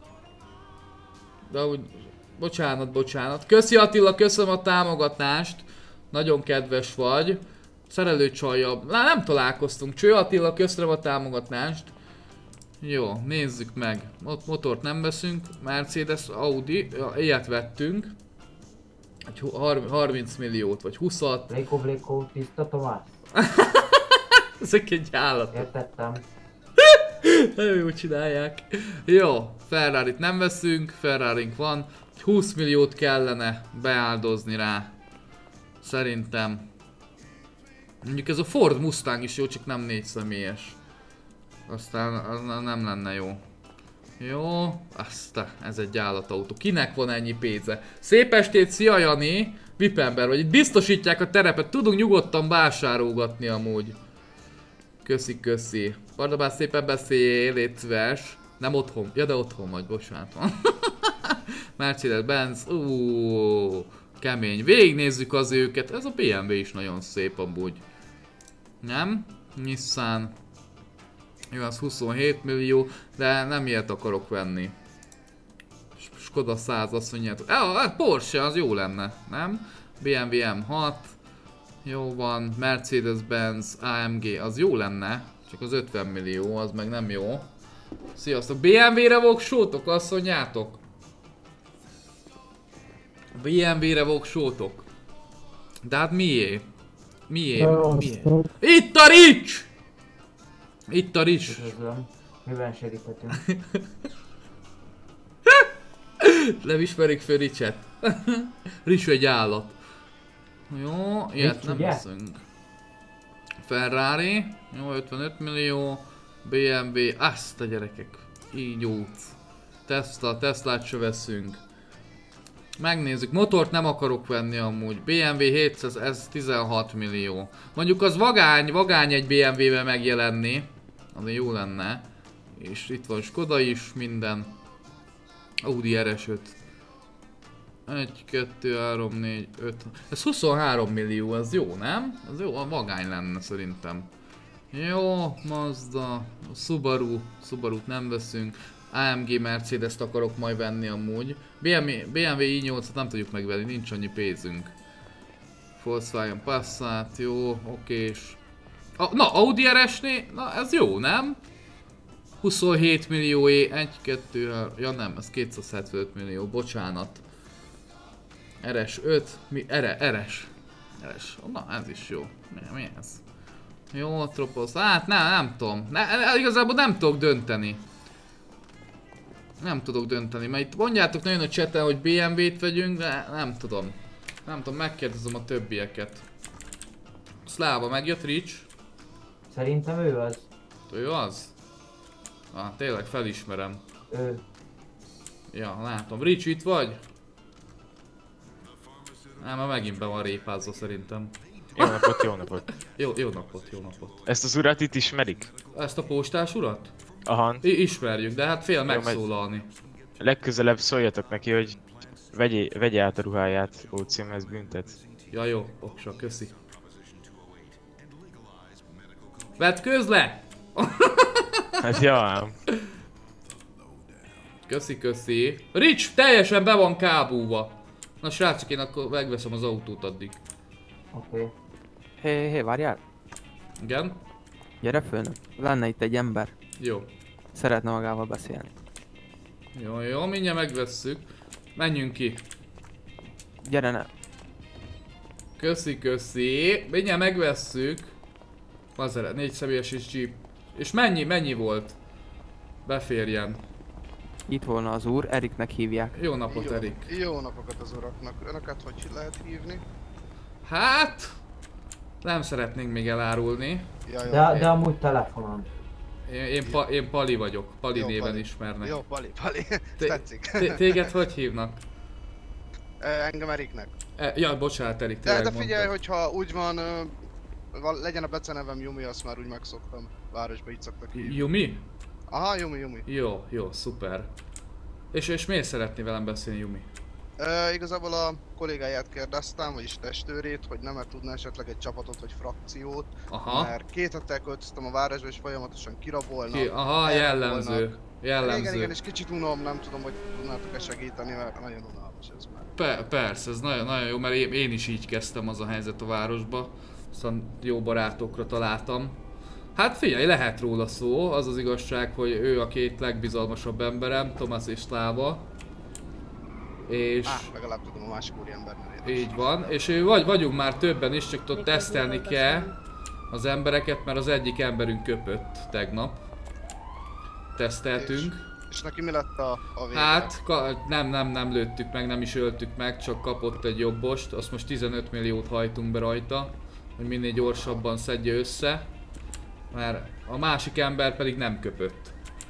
De úgy... Bocsánat. Köszi Attila, köszönöm a támogatást. Nagyon kedves vagy. Szerelő csajja. Nem találkoztunk. Cső Attila, köszönöm a támogatást. Jó, nézzük meg. Motort nem veszünk. Mercedes, Audi. Ilyet vettünk. 30 milliót, vagy 20-at. Bléko, tiszta Tomás. Ezek egy állat. Értettem. Nagyon jól csinálják. Jó, Ferrarit nem veszünk. Ferrarink van. 20 milliót kellene beáldozni rá. Szerintem. Mondjuk ez a Ford Mustang is jó, csak nem 4 személyes. Aztán az nem lenne jó. Jó, ez egy állatautó. Kinek van ennyi pénze? Szép estét, szia Jani! Vipember vagy, itt biztosítják a terepet, tudunk nyugodtan vásárolgatni amúgy. Köszi. Bardabás szépen beszéljél, légy szíves. Nem otthon, ja de otthon vagy, bocsánat. Mercedes-Benz, kemény. Végignézzük az őket, ez a BMW is nagyon szép amúgy. Nem? Nissan. Jó, az 27 millió, de nem ilyet akarok venni. Skoda 100, azt mondjátok. Porsche, az jó lenne, nem? BMW M6. Jó van, Mercedes-Benz, AMG, az jó lenne. Csak az 50 millió, az meg nem jó. Sziasztok, BMW-re voksótok, azt mondjátok? BMW-re voksótok. De hát mié? Itt a Rich! Itt a Rich! Üdvözlöm. Miben segíthetünk? Nem ismerik föl Richet. Rich egy állat. Jó, ilyet nem veszünk. Ferrari, jó, 55 millió. BMW, azt a gyerekek. Így út. Teslát se veszünk. Megnézzük, motort nem akarok venni amúgy. BMW 700, ez 16 millió. Mondjuk az vagány egy BMW-be megjelenni. Az jó lenne. És itt van Skoda is, minden. Audi RS5. 1, 2, 3, 4, 5. Ez 23 millió, ez jó, nem? Ez jó, a vagány lenne szerintem. Jó, Mazda, Subaru-t nem veszünk. AMG Mercedes-t akarok majd venni amúgy. BMW i8-at nem tudjuk megvenni, nincs annyi pénzünk. Volkswagen Passat, jó, okés. Na, Audi RS-nél, na ez jó, nem? 27 millió 1, 2, 3, ja nem, ez 275 millió, bocsánat. RS5, RS. Na, ez is jó. Mi ez? Jó, Tropos, hát nem tudom. Igazából nem tudok dönteni. Nem tudok dönteni, mert itt mondjátok nagyon a chaten, hogy BMW-t vegyünk, de nem tudom. Nem tudom, megkérdezem a többieket. Szláva, megjött Rich? Szerintem ő az. Ő az? Tényleg felismerem. Ő. Ja, látom. Rich, itt vagy? Már megint be van répázva szerintem. Jó napot, jó napot. Jó napot. Ezt az urat itt ismerik? Ezt a postás urat? Aha. Ismerjük, de hát fél megszólalni. Legközelebb szóljatok neki, hogy vegye át a ruháját, Ócim, ez büntet. Ja jó, oksa, köszi. Vetkőzz le! Hát ja ám. Köszi. Rich teljesen be van kábulva. Na srácok, én akkor megveszem az autót addig. Oké. Hé, várjál. Igen? Gyere főnök. Lenne itt egy ember. Jó. Szeretne magával beszélni. Jó, mindjárt megvesszük. Menjünk ki. Gyere ne. Köszi. Mindjárt megvesszük. Mazeret, 4 személyes és jeep. És mennyi volt? Beférjen. Itt volna az úr, Eriknek hívják. Jó napot, Erik. Jó napokat az uraknak. Önöket hogy lehet hívni? Hát... Nem szeretnénk még elárulni. De amúgy telefonon. Én Pali vagyok. Pali Jó, néven Pali. ismernek. Jó, Pali. Tetszik. Téged hogy hívnak? Engem Eriknek. Ja, bocsánat, Erik, tényleg De figyelj, mondtad. hogyha úgy van, legyen a becenevem Yumi, azt már úgy megszoktam. Városba így szoktak hívni. Yumi? Aha, Yumi. Jó, szuper. És miért szeretné velem beszélni, Yumi? Igazából a kollégáját kérdeztem, vagyis testőrét, hogy nem tudna esetleg egy csapatot vagy frakciót. Aha. Mert 2 hete költöztem a városba és folyamatosan kirabolnak. Aha, jellemző. Igen, és kicsit unom, nem tudom, hogy tudnátok-e segíteni, mert nagyon unalmas ez már. Persze, ez nagyon jó, mert én is így kezdtem az a helyzet a városba. Aztán jó barátokra találtam. Hát figyelj, lehet róla szó, az az igazság, hogy ő a 2 legbizalmasabb emberem, Thomas és Slava. És... legalább tudom a másik úriember nevét. Így van, és vagyunk már többen is, csak ott tesztelni kell az embereket, mert az egyik emberünk köpött tegnap. Teszteltünk. És neki mi lett a vége? Hát, nem lőttük meg, nem is öltük meg, csak kapott egy jobbost, azt most 15 milliót hajtunk be rajta, hogy minél gyorsabban szedje össze, mert a másik ember pedig nem köpött.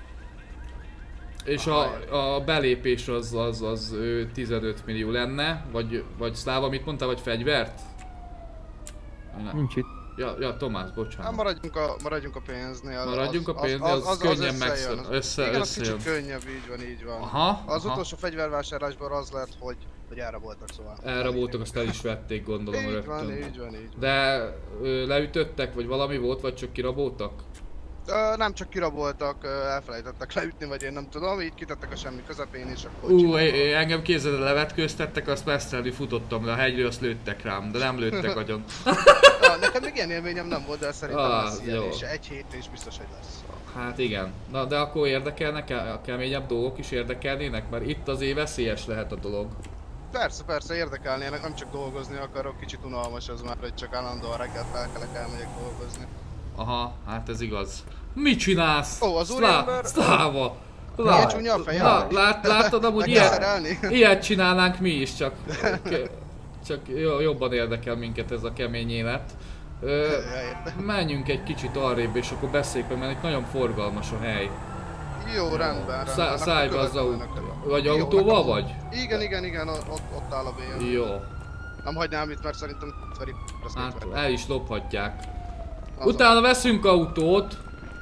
És a belépés az 15 millió lenne, vagy Szláva, mit mondtál, vagy fegyvert? Nincs itt. Ja, Tomás, bocsánat. Maradjunk a pénznél. Maradjunk a pénznél, az könnyen összejön. Igen, az kicsit könnyebb, így van. Aha. Az utolsó fegyvervásárlásban az lett, hogy elraboltak, szóval. Elraboltak, azt el is vették, gondolom rögtön. Így van. De leütöttek, vagy valami volt, vagy csak kiraboltak? Nem csak kiraboltak, elfelejtettek leütni, vagy én nem tudom, így kitettek a semmi közepén és akkor engem kézzel levetkőztettek, azt messzelni futottam le a hegyről, azt lőttek rám, de nem lőttek agyon. Nekem még ilyen élményem nem volt, de szerintem lesz ilyen, és egy hétre is biztos, hogy lesz. Hát igen, na de akkor érdekelnek, a keményebb dolgok is érdekelnének, mert itt azért veszélyes lehet a dolog. Persze érdekelnének, nem csak dolgozni akarok, kicsit unalmas az már, hogy csak állandóan reggel felkelek, elmegyek dolgozni. Aha, hát ez igaz. Mit csinálsz? Ó, az úriember... Szláva! Milyen csúnya a fejem? Láttad amúgy ilyet csinálnánk mi is, csak jobban érdekel minket ez a kemény élet. Menjünk egy kicsit arrébb és akkor beszéljük meg, mert itt nagyon forgalmas a hely. Jó, rendben. Szállj be az autó. Vagy autóval vagy? Igen, ott áll a bélyön. Jó. Nem hagynám itt, mert szerintem verik. Hát el is lophatják. Utána veszünk autót.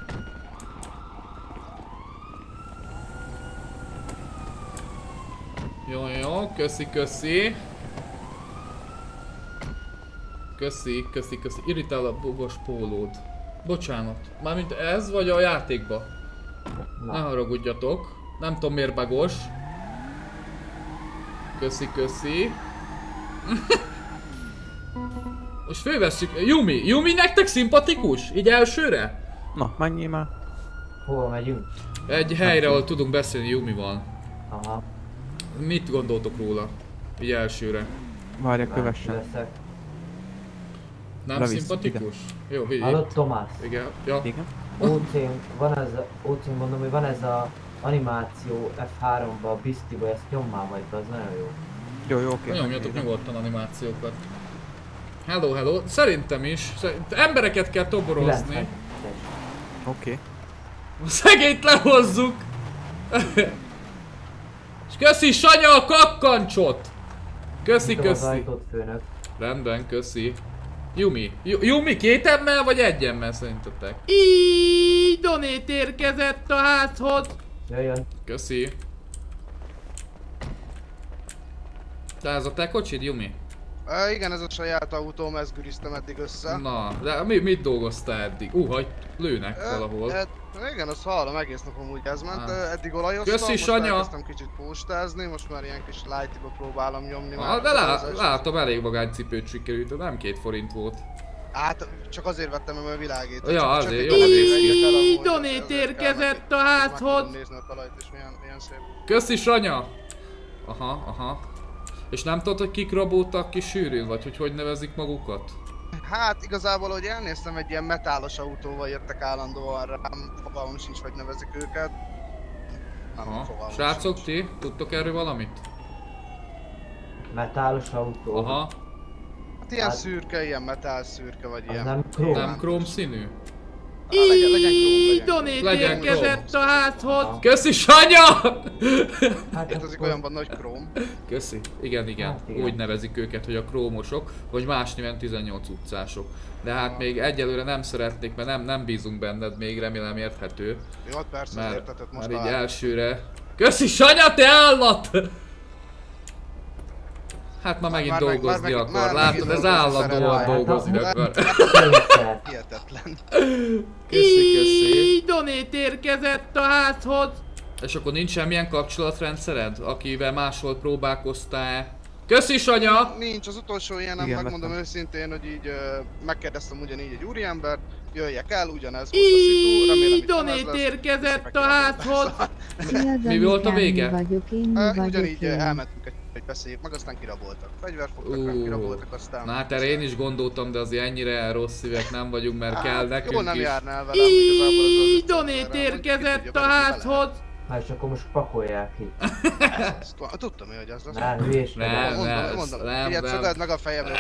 Jó, köszi. Köszi. Irritál a bogos pólód. Bocsánat. Mármint ez vagy a játékba? Ne haragudjatok. Nem tudom miért bagos. Köszi. Most fölvesszük. Yumi nektek szimpatikus? Így elsőre? Na, menjél már. Hova megyünk? Egy helyre, ahol tudunk beszélni Yumival. Aha. Mit gondoltok róla? Így elsőre. Várja, kövessen. Nem Levisz, szimpatikus? ide. Jó, vigyék. Hallott, Tomás? Igen. Ja. Ócén mondom, hogy van ez a animáció F3-ba, a Beastie-ba, ezt nyommal majd be, az nagyon jó. Jó, oké. Nyomjatok nyugodtan animációkat. Hello. Szerintem is. Embereket kell toborozni. Oké. A szegényt lehozzuk! És köszi Sanya a kakkancsot! Köszi. Rendben, köszi. Yumi 2 emmel vagy 1 emmel szerintetek? Így donét érkezett a házhoz! Jöjjön. Köszi. De ez a te kocsid, Jumi? Igen, ez a saját autóm, ezt güriztem eddig össze. Na, de mit dolgoztál eddig? Hogy lőnek valahol. Igen, azt hallom, egész nap amúgy ez ment. Eddig olajoztam, köszi, most Sanya! elkezdtem kicsit postázni, most már ilyen kis lightiba próbálom nyomni. De látom, elég vagány cipőt sikerült, nem 2 forint volt. Hát, csak azért vettem, mert világít. Ja, azért, jó. Így Donét érkezett a házhoz. Nézni a talajt és milyen szép. Köszi, Sanya! Aha. És nem tudod, hogy kik raboltak ki sűrűn, vagy hogy nevezik magukat? Hát igazából, hogy elnéztem, egy ilyen metálos autóval jöttek állandóan rám, fogalmam sincs, hogy nevezik őket. Srácok, ti tudtok erről valamit? Metálos autó. Aha. Hát ilyen szürke, ilyen metál szürke, vagy ilyen... Nem króm színű? Így Donét érkezett a házhoz. Köszi, Sanya! Értezik olyanban nagy króm. Köszi. Igen. Hát, úgy nevezik őket, hogy a krómosok, vagy más néven 18 utcások. De hát még egyelőre nem szeretnék, mert nem bízunk benned, még remélem érthető. Jó, persze, mert, értetett most már így elsőre... Köszi, Sanya, te állat! Hát ma megint dolgozni akar, látod, ez állandóan dolgozni akar. Hihetetlen. Köszi. Így Donét érkezett a házhoz. És akkor nincs semmilyen kapcsolatrendszered, akivel máshol próbálkoztál? Köszi, Sanya! Nincs, az utolsó ilyenem, megmondom őszintén, hogy így megkérdeztem ugyanígy egy úriembert, jöjjek el, ugyanez volt a szitu, remélem itt Donét érkezett a házhoz. Mi volt a vége? Ugyanígy elmentünk egy beszéljük, meg aztán kiraboltak. Fegyvert fogtak, meg kiraboltak, aztán... Na hát erre én is gondoltam, de azért ennyire rossz szívek nem vagyunk, mert kell nekünk jól nem is. járnál velem, így Donét érkezett a házhoz. Hát és akkor most pakolják ki. Tudtam én, hogy az lesz. Nem, hülyeskedem. Nem. Ilyet szögeld meg a fejemre.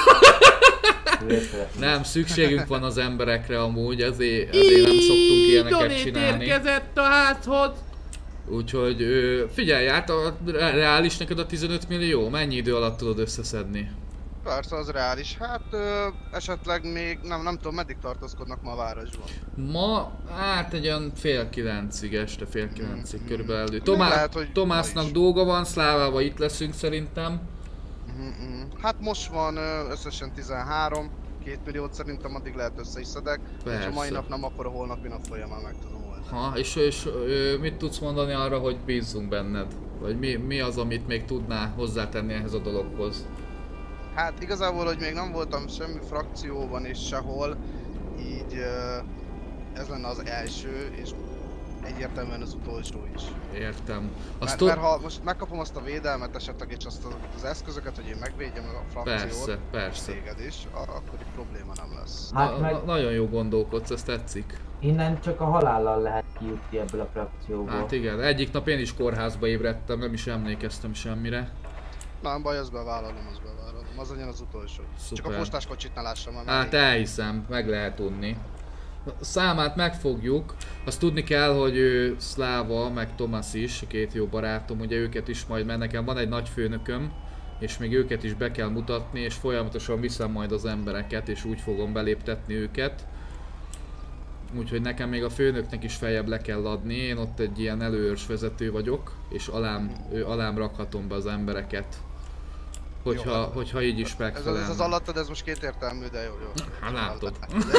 Nem, szükségünk van az emberekre amúgy, ezért nem szoktunk ilyeneket csinálni. Donét érkezett a házhoz. Úgyhogy figyelj, hát reális neked a 15 millió? Mennyi idő alatt tudod összeszedni? Persze, az reális. Hát esetleg még, nem tudom, meddig tartózkodnak ma a városban? Ma, hát egy olyan fél 9-ig, este fél 9-ig körülbelül. Tomásznak dolga van, Szlávával itt leszünk szerintem. Hát most van összesen 13, 2 milliót szerintem addig lehet össze is szedek. És a mai nap nem, akkor a holnapi nap folyamán meg tudom oldani. És mit tudsz mondani arra, hogy bízzunk benned? Vagy mi az, amit még tudnál hozzátenni ehhez a dologhoz? Hát igazából, hogy még nem voltam semmi frakcióban és sehol, így ez lenne az első, és egyértelműen az utolsó is. Értem. Mert ha most megkapom azt a védelmet esetleg, és azt az eszközöket, hogy én megvédjem a frakciót, persze. téged is, akkor itt probléma nem lesz. Nagyon jó gondolkodsz, ez tetszik. Innen csak a halállal lehet kijutni ebből a frakcióból. Hát igen, egyik nap én is kórházba ébredtem, nem is emlékeztem semmire. Nem baj, azt bevállalom. Az legyen az utolsó. Szuper. Csak a postás kocsit ne lássam már. Hát elhiszem, meg lehet tudni. A számát megfogjuk. Azt tudni kell, hogy ő Szláva, meg Tomasz is, két jó barátom, ugye őket is majd, mert nekem van egy nagy főnököm, és még őket is be kell mutatni, és folyamatosan viszem majd az embereket, és úgy fogom beléptetni őket. Úgyhogy nekem még a főnöknek is feljebb le kell adni, én ott egy ilyen előőrs vezető vagyok, és alám rakhatom be az embereket. Hogyha így is megfelelne. Ez az alattad, ez most kétértelmű, de jó. Hát látod.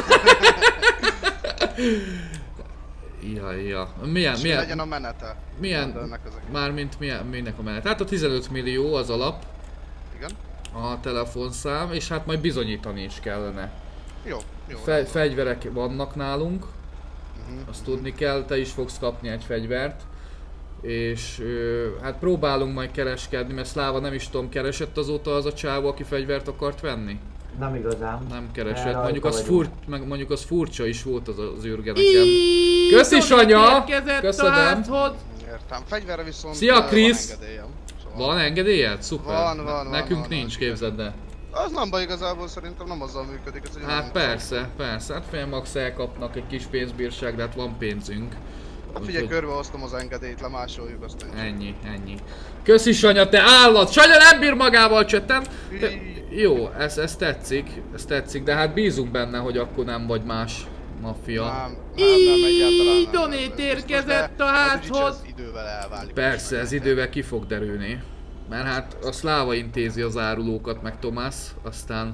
Ja. Milyen legyen a menete? Mármint minek a menete? Hát a 15 millió az alap. Igen. A telefonszám, és hát majd bizonyítani is kellene. Jó. Fegyverek vannak nálunk. Azt tudni kell, te is fogsz kapni egy fegyvert. És hát próbálunk majd kereskedni, mert Szláva nem is tudom, keresett azóta az a csávó, aki fegyvert akart venni? Nem igazán. Nem keresett, mondjuk az furcsa is volt az űrge nekem. Köszi, Sanya! Köszönöm! Értem, fegyverre viszont szia, Krisz! van engedélyem. Van engedélyed? Szuper! Van. Nekünk nincs, képzeld el. Az nem baj igazából, szerintem nem azzal működik. Hát persze, hát félmax elkapnak egy kis pénzbírság, de hát van pénzünk. Hát figyelj, körbeosztom az engedélyt, lemásoljuk azt. Ennyi. Köszi, Sanya, te állat! Sanya nem bír magával csötten! Jó, ez tetszik, de hát bízunk benne, hogy akkor nem vagy más maffia. Nem egyáltalán nem. Donét érkezett a házhoz! Ez idővel elválik. Persze, ez idővel ki fog derülni. Mert hát a Szláva intézi az árulókat, meg Tomás, aztán...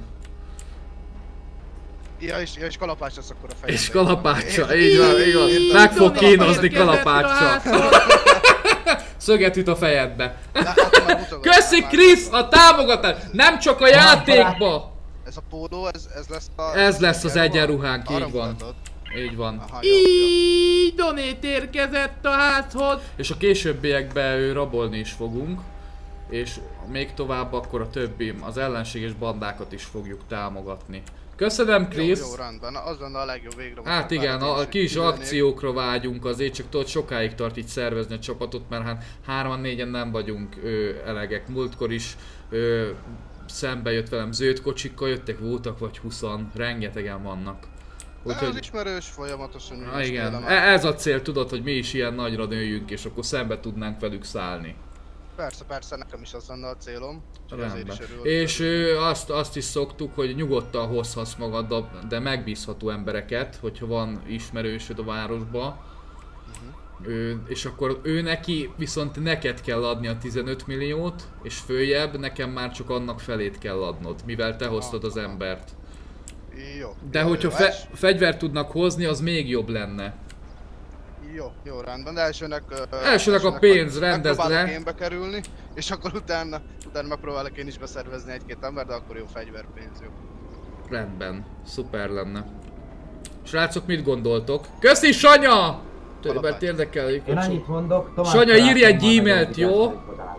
Ja, és kalapács lesz akkor a fejembe. És kalapácsa, így van, így van. Meg fog kínozni kalapáccsal. Szöget üt a fejedbe. Köszi Krisz a támogatást! Nem csak a játékba! Ez a póló, ez lesz a... Ez lesz az egyenruhánk, így van. Így van. Így donét érkezett a házhoz. És a későbbiekben rabolni is fogunk. És még tovább akkor a többi, az ellenséges bandákat is fogjuk támogatni. Köszönöm, Krisz! Jó, rendben, az lenne a legjobb végre. Hát igen, a kis akciókra vágyunk azért, csak tudod, sokáig tart így szervezni a csapatot, mert hát 3-4-en nem vagyunk elegek. Múltkor is szembe jött velem zöld kocsikkal, jöttek, voltak vagy 20-an, rengetegen vannak. Úgyhogy... Az ismerős, folyamatosan igen, ez a cél, tudod, hogy mi is ilyen nagyra nőjünk, és akkor szembe tudnánk velük szállni. Persze, nekem is az lenne a célom. És azt is szoktuk, hogy nyugodtan hozhatsz magaddal, de megbízható embereket, hogyha van ismerősöd a városba. És akkor ő neki, viszont neked kell adni a 15 milliót, és följebb nekem már csak annak felét kell adnod, mivel te hoztad az embert. Jó. De hogyha fegyvert tudnak hozni, az még jobb lenne. Jó, rendben, de elsőnek a pénz, rendezd le. Megpróbálok én bekerülni, és akkor utána megpróbálok én is beszervezni egy-két ember, de akkor jó fegyverpénz, jó. Rendben, szuper lenne. Srácok, mit gondoltok? Köszi, Sanya! Többet érdekelik. Én annyit mondok, Tomás... Sanya, írj egy e-mailt, jó?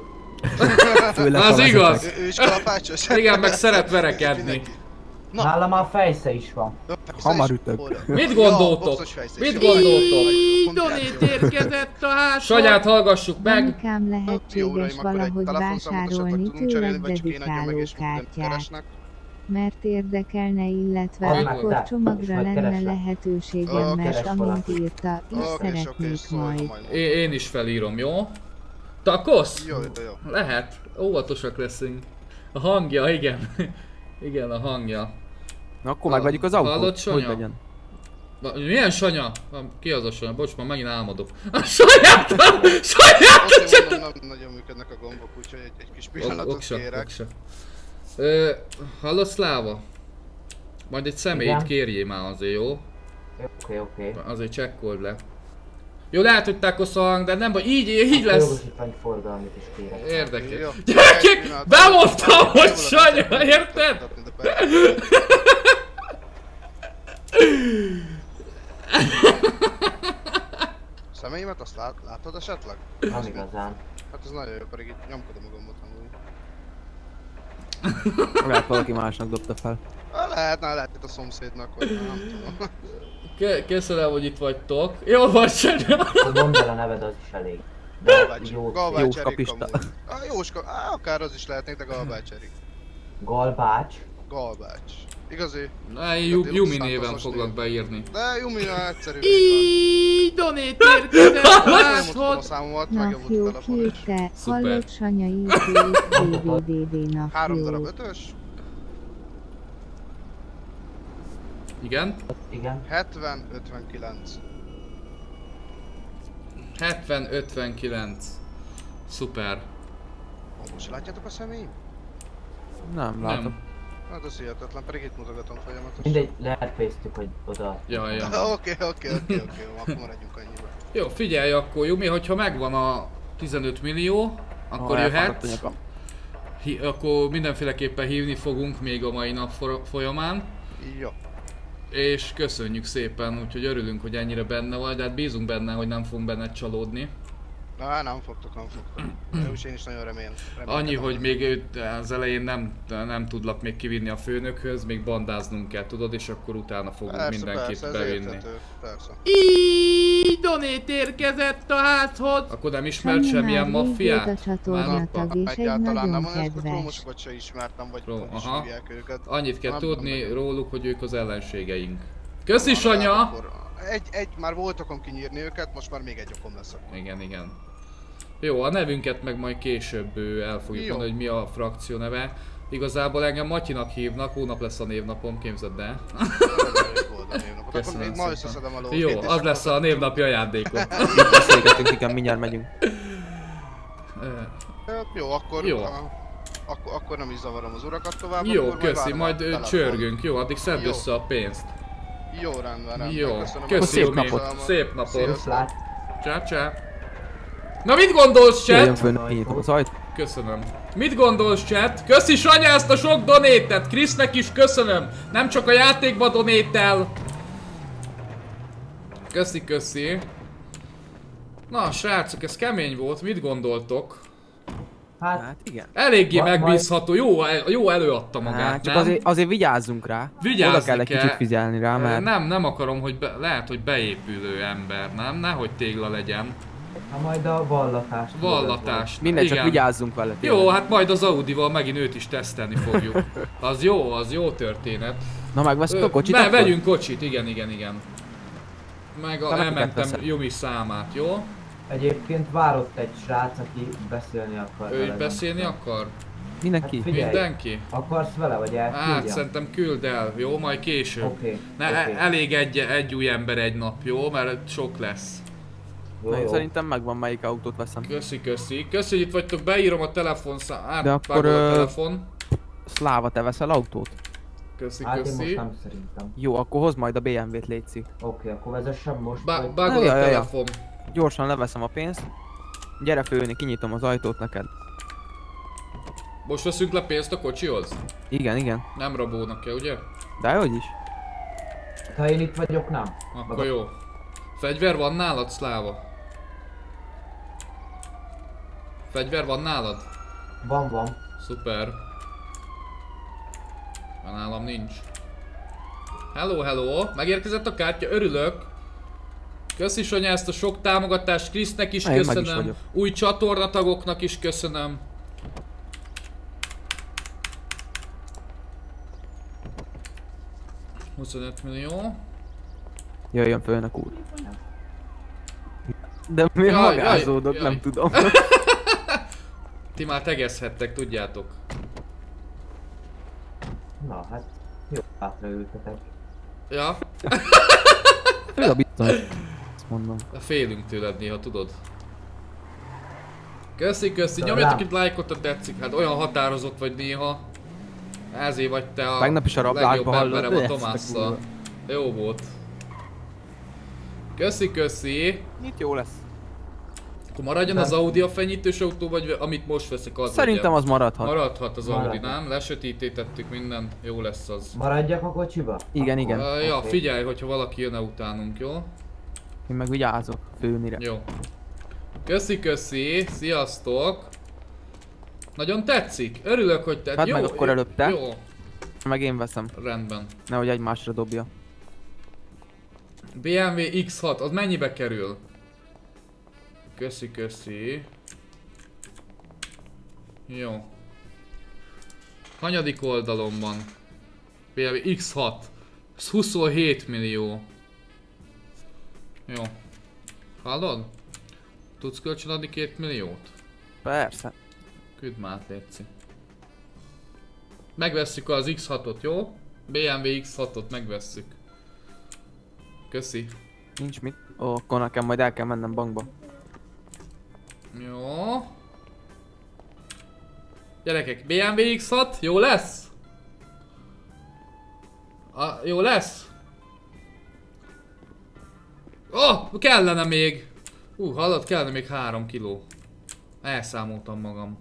Az igaz! Ő is kalapácsos? Igen, meg szeret verekedni. Nálam a fejsze is van. Hamar ütök. Mit gondoltok? Mit gondoltok? Donét érkezett a házhoz. Sanyát hallgassuk meg! Danikám, lehetséges valahogy vásárolni tőled dedikáló kártyát. Mert érdekelne, illetve akkor csomagra lenne lehetőségem, mert amint írta, is szeretnék majd. Én is felírom, jó? Takosz? Jó. Lehet. Óvatosak leszünk. A hangja, igen. Igen, a hangja. Na akkor megvegyük az autót. Hallod, Sanya? Hogy legyen? Milyen Sanya? Ki az a Sanya? Bocs, már megint álmodok. A Sanyát! Nem nagyon működnek a gombok, úgyhogy egy kis pillanatot kérek. Hallod, Szláva? Majd egy személyt kérjél már azért, jó? Oké. Azért csekkold le. Jó, lehet, hogy Takosz a hang, de nem baj, így lesz. Érdekes. Gyerekek, bemondtam, hogy Sanya, érted? Személyemet azt látod esetleg? Nem igazán. Hát ez nagyon jó, pedig itt nyomkodom a gombot amúgy. Lehet valaki másnak dobta fel. Lehet itt a szomszédnak, vagy nem tudom. Köszönöm, hogy itt vagytok. Jól van, Sanya! Mondd el a neved, az is elég. Jóska Pista. Jóska, akár az is lehetnék, de Galbács Erik. Galbács? Galbács. Igazi? Jumi néven foglak beírni. De Jumi egyszerű. Így donét érkezett a házhoz. Na jó, kérte, hallott Sanya írt DVD-nak 3 darab 5-ös. Igen? Igen. 70-59. 70-59. Szuper. Most látjátok a személyim? Nem látom. Hát az hihetetlen, pedig itt mutogatom folyamatosan. Mindegy, lehetfésztük, hogy oda... Ja. Oké, akkor maradjunk annyiba. Jó, figyelj akkor, Jumi, hogyha megvan a 15 millió, akkor jöhetsz. Akkor mindenféleképpen hívni fogunk még a mai nap folyamán. Jó. És köszönjük szépen, úgyhogy örülünk, hogy ennyire benne vagy, de hát bízunk benne, hogy nem fogunk benned csalódni. Nem fogtok. Én is nagyon remélem. Annyi, hogy még őt az elején nem tudlak még kivinni a főnökhöz, még bandáznunk kell, tudod, és akkor utána fogunk mindenkit bevinni. Persze. Így donét érkezett a házhoz. Akkor nem ismert semmilyen maffiát? Egyáltalán nem, ezeket rómosokat se ismertem, vagy is hívják őket. Annyit kell tudni róluk, hogy ők az ellenségeink. Köszi, Sanya! Már volt okom kinyírni őket, most már még egy okom lesz. Igen. Jó, a nevünket meg majd később el fogjuk mondani, hogy mi a frakció neve. Igazából engem Matyinak hívnak, hónap lesz a névnapom, képzeld el. Köszönöm ma összeszedem a lóvét. Jó, az lesz a névnapi ajándékom. Beszélgetünk, igen, mindjárt megyünk. Jó, akkor... Jó. Akkor nem is zavarom az urakat tovább. Jó, köszi, majd csörgünk. Jó, addig szedd össze a pénzt. Jó, rendben. Jó, köszönöm. köszi, Szép napot. Szép napot. Viszlát. Csá. Na mit gondolsz, Jöjjön chat? föl, nyitom az ajtót. Köszönöm. Mit gondolsz, chat? Köszi Sanya ezt a sok donétet. Krisznek is köszönöm. Nem csak a játékba donétel. Köszi. Na srácok, ez kemény volt. Mit gondoltok? Hát igen. Eléggé megbízható. Jó előadta magát, Hát, csak nem? azért vigyázzunk rá. Vigyázni oda kell egy kicsit figyelni rá, mert... Nem akarom, hogy lehet, hogy beépülő ember, nem? Nehogy tégla legyen. ha majd a vallatást. Vallatást. Mindegy, igen. csak vigyázzunk vele. Jó, hát majd az Audival megint őt is tesztelni fogjuk. Az jó történet. Na megveszünk a kocsit akkor? Vegyünk kocsit, igen. Meg elmentem Jumi számát, jó? Egyébként várott egy srác, aki beszélni akar. Ő is beszélni akar? Mindenki? Hát figyelj, Mindenki? akarsz vele, vagy elküldjem? Hát szerintem küld el, jó? Majd később. Oké. Elég egy új ember egy nap, jó? Mert sok lesz. Jó. Szerintem megvan, melyik autót veszem. Köszi, hogy itt vagytok, beírom a telefonszámát. De akkor... a telefon. Szláva, te veszel autót? Köszi. Hát én most nem szerintem. Jó, akkor hozd majd a BMW-t, létszik. Oké, akkor vezessem most. Bagol a telefon. Gyorsan leveszem a pénzt. Gyere főni, kinyitom az ajtót neked. Most veszünk le pénzt a kocsihoz? Igen. Nem rabónak-e, ugye? Dehogy is. Ha én itt vagyok, nem. Akkor jó. Fegyver van nálad, Szláva? Fegyver van nálad? Van. Szuper. Nálam nincs. Hello. Megérkezett a kártya, örülök. Köszi Sonya ezt a sok támogatást, Krisznek is köszönöm. Új csatornatagoknak is köszönöm. $25 millió. Jöjjön főnök úr. De miért magázódok, nem tudom. Ti már tegezhettek, tudjátok. Na hát, jó, hátraültetek. Ja. Fél a biztos. Ezt mondom. Félünk tőled néha, tudod. Köszi, nyomjatok itt lájkot, ha tetszik, hát olyan határozott vagy néha. Ezért vagy te a tegnap is a legjobb emberem a Tomásszal. Jó volt. Köszi. Itt jó lesz. Akkor maradjon az Audi a fenyítős autó, vagy amit most veszek az? Szerintem az maradhat. Maradhat az Audi, nem? Lesötítettük mindent, jó lesz az. Maradjak a kocsiba? Igen. Ja, figyelj, hogyha valaki jön utánunk, jó? Én meg vigyázok főnire. Jó. Köszi, sziasztok! Nagyon tetszik, örülök, hogy Hát meg akkor előbb te. Jó. Meg én veszem. Rendben. Nehogy egymásra dobja. BMW X6, az mennyibe kerül? Köszi. Jó. Hanyadik oldalon van? BMW X6. Ez 27 millió. Jó. Hallod? Tudsz kölcsön adni 2 milliót? Persze. Küld már, létszik. Megvesszük az X6-ot, jó? BMW X6-ot megvesszük. Köszi. Nincs mit. Ó, akkor nekem majd el kell mennem bankba. Jó. Gyerekek, BMW X6, jó lesz? Jó lesz? Kellene még. Hallod, kellene még 3 kiló. Elszámoltam magam.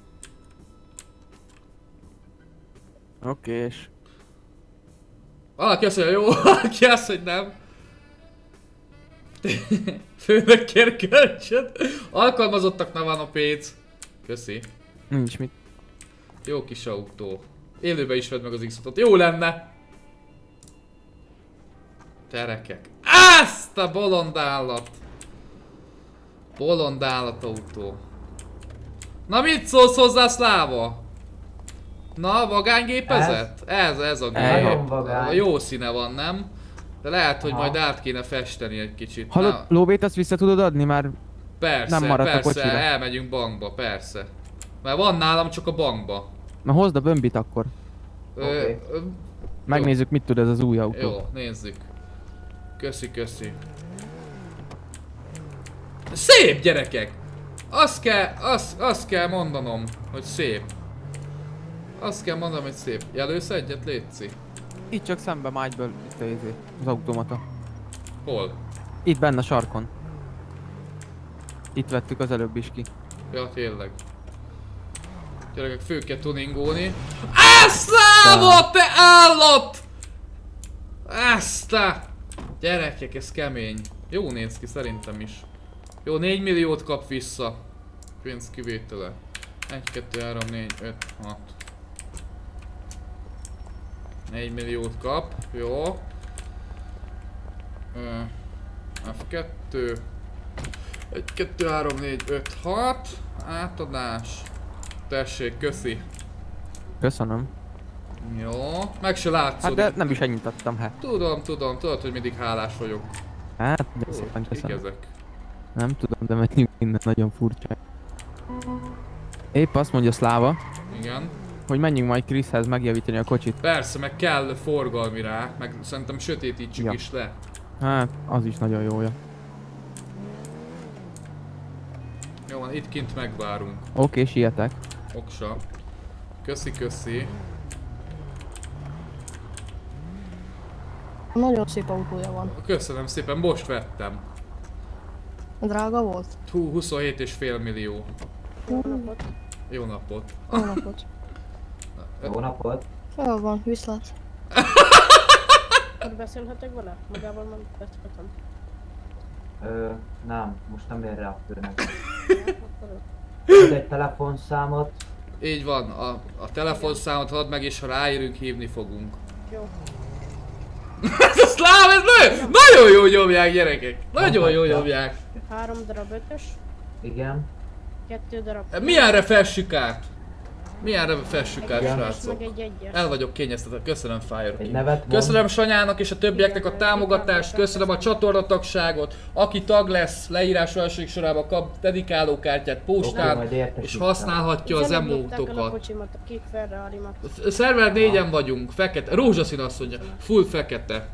Okés. Valaki azt mondja, jó, valaki azt, hogy nem. Főnök kér kölcsön. Alkalmazottaknál van a pénz. Köszi. Nincs mit. Jó kis autó. Élőben is vedd meg az X-ot. Jó lenne. Terekek. Ezt a bolond állat. Bolond állat autó. Na mit szólsz hozzá, Szláva? Na, vagánygépezet? Ez a gép. Jó színe van, nem? De lehet, hogy majd át kéne festeni egy kicsit. Hallod, lóvét azt vissza tudod adni? Már nem maradt a kocsira. Elmegyünk bankba, persze. Mert van nálam csak a bankba. Na hozd a bömbit akkor. Megnézzük, mit tud ez az új autó. Jó, nézzük. Köszi. Szép, gyerekek! Azt kell mondanom, hogy szép. Azt kell mondanom, hogy szép. Jelölsz egyet, létszi. Itt csak szembe mágyből itt az automata. Hol? Itt benne a sarkon. Itt vettük az előbb is ki. Ja, tényleg. Gyerekek, fő kell tuningolni. Ezt a te állat! Ezt a... Gyerekek, ez kemény. Jó néz ki, szerintem is. Jó, 4 milliót kap vissza. Pénz kivétele. 1, 2, 3, 4, 5, 6. 4 milliót kap, jó. F2. 1, 2, 3, 4, 5, 6. Átadás. Tessék, köszi. Köszönöm. Jó, meg se látszódik. Hát de nem is ennyit adtam, hát. Tudom, tudod, hogy mindig hálás vagyok. Hát, de szépen köszönöm. Ezek. Nem tudom, de menjünk innen, nagyon furcsa. Épp azt mondja Szláva, Igen. hogy menjünk majd Kriszhez megjavítani a kocsit. Persze, meg kell forgalmi rá, meg szerintem sötétítsük is le. Hát, az is nagyon jója. Jó van, itt kint megvárunk. Oké, sietek. Oksa. Köszi. Nagyon szép autója van. Köszönöm szépen, most vettem. Drága volt? 27,5 millió. Jó napot. Jó napot. Jó napot. Jó napot. Jó van, viszlát. Hogy beszélhetek vele? Magával nem beszélhetem. Nem, most nem ér rá a főnek. Ad egy telefonszámot. Így van, a telefonszámot add meg, és ha ráérünk, hívni fogunk. Jó. Ez a Szláv, ez nagyon jó nyomják, gyerekek. Nagyon jó nyomják. 3 darab 5-ös. Igen. 2 darab. Milyenre fessük át? Milyenre fessük át, srácok? Meg egy 1-es. El vagyok kényeztetve, köszönöm Fire King. Nevet Köszönöm Sanyának és a többieknek a támogatást, köszönöm a csatornatagságot. Aki tag lesz, leírás első sorában kap dedikálókártyát postán, és használhatja az emótokat. Szerver 4-en vagyunk, fekete, rózsaszín azt mondja, full fekete.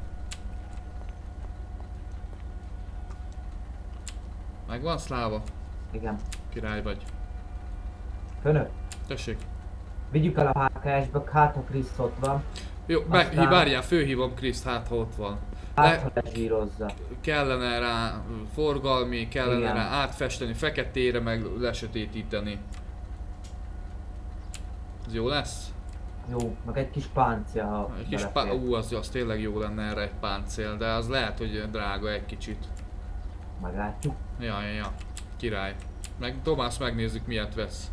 Megvan Szláva? Igen. Király vagy. Főnök. Tessék. Vigyük el a HKS-be, hát ha Krisz ott van. Jó, várjál, főhívom Kriszt, hát ha ott van. Hát ha lezsírozza. Kellene rá forgalmi, kellene Igen. rá átfesteni, feketére meg lesötétíteni. Ez jó lesz? Jó, meg egy kis páncél, ha Egy kis az tényleg jó lenne erre egy páncél, de az lehet, hogy drága egy kicsit. Meglátjuk. Ja. Király. Meg Tomás megnézzük miért vesz.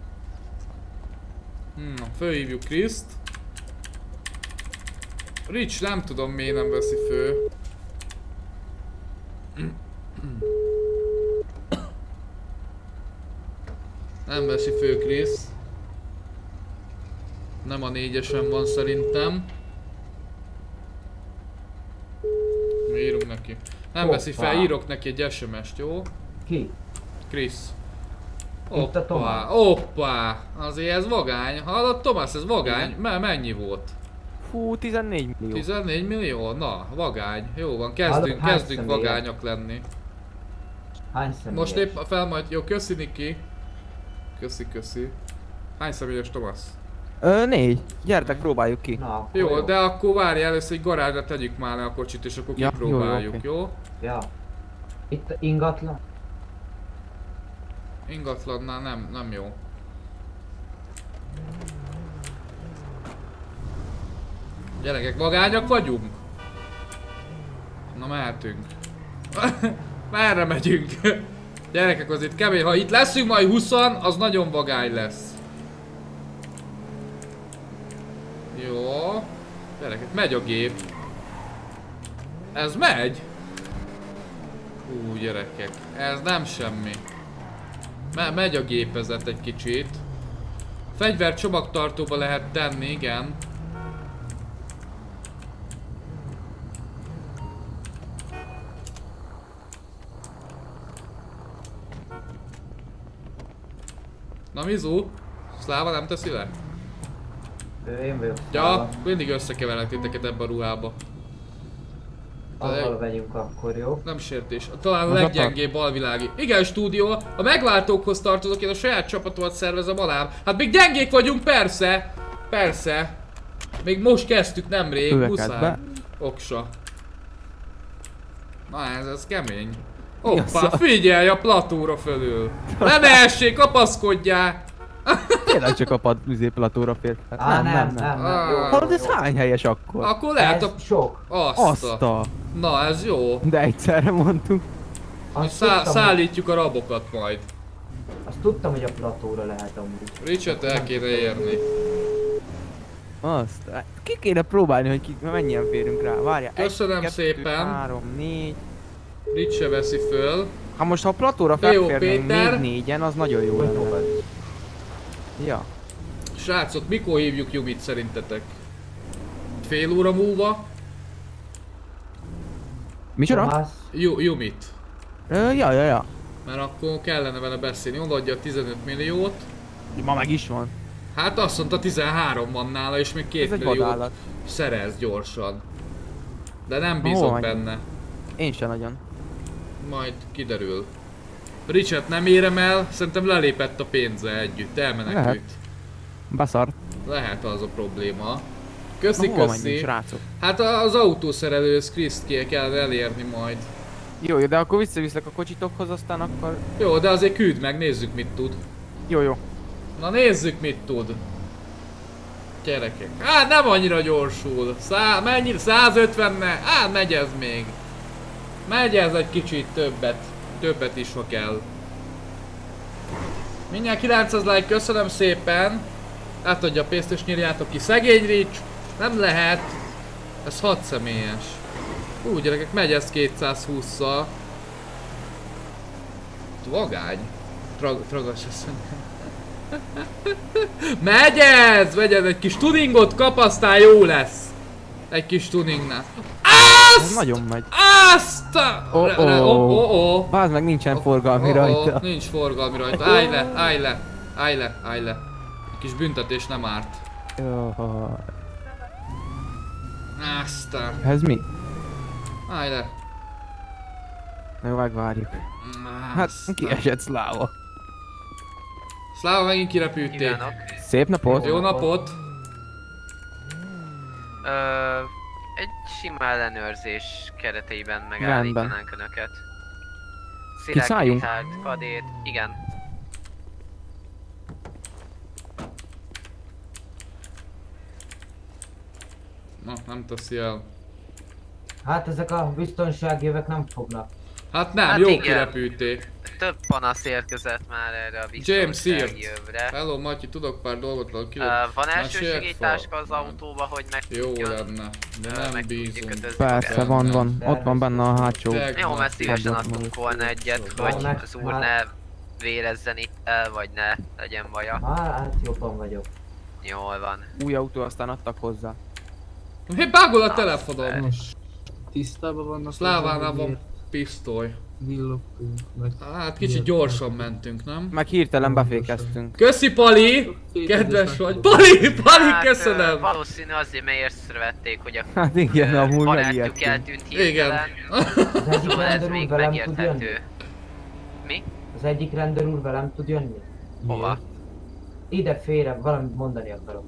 Fölhívjuk Kriszt. Rich nem tudom miért nem veszi fő. Nem veszi fő Krisz. Nem a 4-esen van szerintem. Mi írunk neki. Nem veszi fel, írok neki egy SMS-t, jó? Ki? Krisz. Itt a Tomás. Hoppá! Azért ez vagány. Hallod Tomás, ez vagány? Mennyi volt? Fú, 14 millió. 14 millió? Na, vagány. Jó van, kezdünk vagányak lenni. Hány személyes? Most épp fel majd... Jó, köszi Niki. Köszi. Hány személyes Tomás? 4. Gyertek, próbáljuk ki. Na, Jó, de akkor várj először, hogy garázsra tegyük már le a kocsit, és akkor kipróbáljuk, jó? Ja. Itt ingatlan? Ingatlannál nem jó. Gyerekek, vagányak vagyunk? Na mehetünk. Merre megyünk? Gyerekek, az itt kemény. Ha itt leszünk majd 20-an, az nagyon vagány lesz. Jó. Gyerekek, megy a gép. Ez megy? Gyerekek, ez nem semmi. Megy a gépezet egy kicsit. Fegyver csomagtartóba lehet tenni, igen. Na Mizu? Szláva nem teszi le? Én vagyok. Ja, mindig összekeverek titeket ebbe a ruhába. Ahol vegyünk akkor, jó? Nem sértés. Talán a leggyengébb alvilági. Igen, stúdió. A megváltókhoz tartozok, én a saját csapatomat szervezem alám. Hát még gyengék vagyunk, persze. Persze. Még most kezdtük nemrég, muszáj. Oksa. Na ez kemény. Hoppá, figyelj a platóra fölül. Le ne essék, kapaszkodjál. Tényleg csak a platóra fér. Nem. Hallod, ez hány helyes akkor? Akkor lehet a... sok. Azt a... Na ez jó. De egyszerre mondtuk. Szállítjuk a rabokat majd. Azt tudtam, hogy a platóra lehet amúgy. Richard el kéne érni. Azt. Ki kéne próbálni, hogy mennyien férünk rá. Várjál. Köszönöm 1, 2, szépen. 3, 4. Richard veszi föl. Ha a platóra felférnénk még négyen, az nagyon jó lenne. Ja. Srácok, mikor hívjuk Jumit szerintetek? Fél óra múlva? Micsoda? Jumit. Ja. Mert akkor kellene vele beszélni, odaadja a 15 milliót. Ma meg is van. Hát azt mondta 13 van nála és még 2 milliót szerez gyorsan. De nem bízok benne. Én sem nagyon. Majd kiderül. Richard nem érem el, szerintem lelépett a pénze együtt, elmenekült. Lehet. Beszart. Lehet az a probléma. Köszi. Hát az autószerelőhöz Kriszt kell elérni majd. Jó, de akkor visszaviszlek a kocsitokhoz, aztán akkor... Jó, de azért küld meg, nézzük mit tud. Jó. Na nézzük mit tud. Gyerekek. Hát nem annyira gyorsul. Mennyire? 150-ne? Hát megy ez még. Megy ez egy kicsit többet is, ha kell. Mindjárt 900 like, köszönöm szépen. Átadja a pénzt és nyírjátok ki. Szegény Rich. Nem lehet. Ez 6 személyes. Gyerekek, megy ez 220-szal. Vagány. Tragas eszem. Megy ez! Egy kis tuningot kap, aztán jó lesz. Egy kis tuningnál. Ez nagyon megy. Azt a... Bázd meg, nincsen forgalmi rajta. Nincs forgalmi rajta. Állj le. Egy kis büntetés nem árt. Azt a... Ez mi? Állj le. Na jó, megvárjuk. Hát kiesett Szláva. Szláva, megint kirepültél. Szép napot. Jó napot. Egy sima ellenőrzés kereteiben megállítanánk önöket. Kiszálljunk? Kadét, igen. Na, nem teszi el. Hát ezek a biztonsági jövök nem fognak. Hát nem, jó kirepültél. Több panasz érkezett már erre a biztonsági jövre. Hello Matyi, tudok pár dolgot valaki. Van elsősegélytáska az autóba, hogy meg jó lenne, de nem bízunk. Persze, van. Ott van benne a hátsó. Jó, mert szívesen adtunk volna egyet, hogy az úr ne vérezzen itt el, vagy ne legyen baja. Hát jobban vagyok. Jól van. Új autó, aztán adtak hozzá. Hé, bágol a telefonom! Tisztában vannak. Szlávánál van pisztoly. Villogtunk meg. Hát kicsit gyorsan mentünk, nem? Meg hirtelen befékeztünk. Köszi Pali! Kedves vagy! Pali, köszönöm! Valószínű azért, mert észrevették, hogy a hát igen, amúgy barátjuk eltűnt hirtelen. Szóval ez még megérthető. Mi? Az egyik rendőr úr velem tud jönni? Hova? Ide félre, valamit mondani akarok.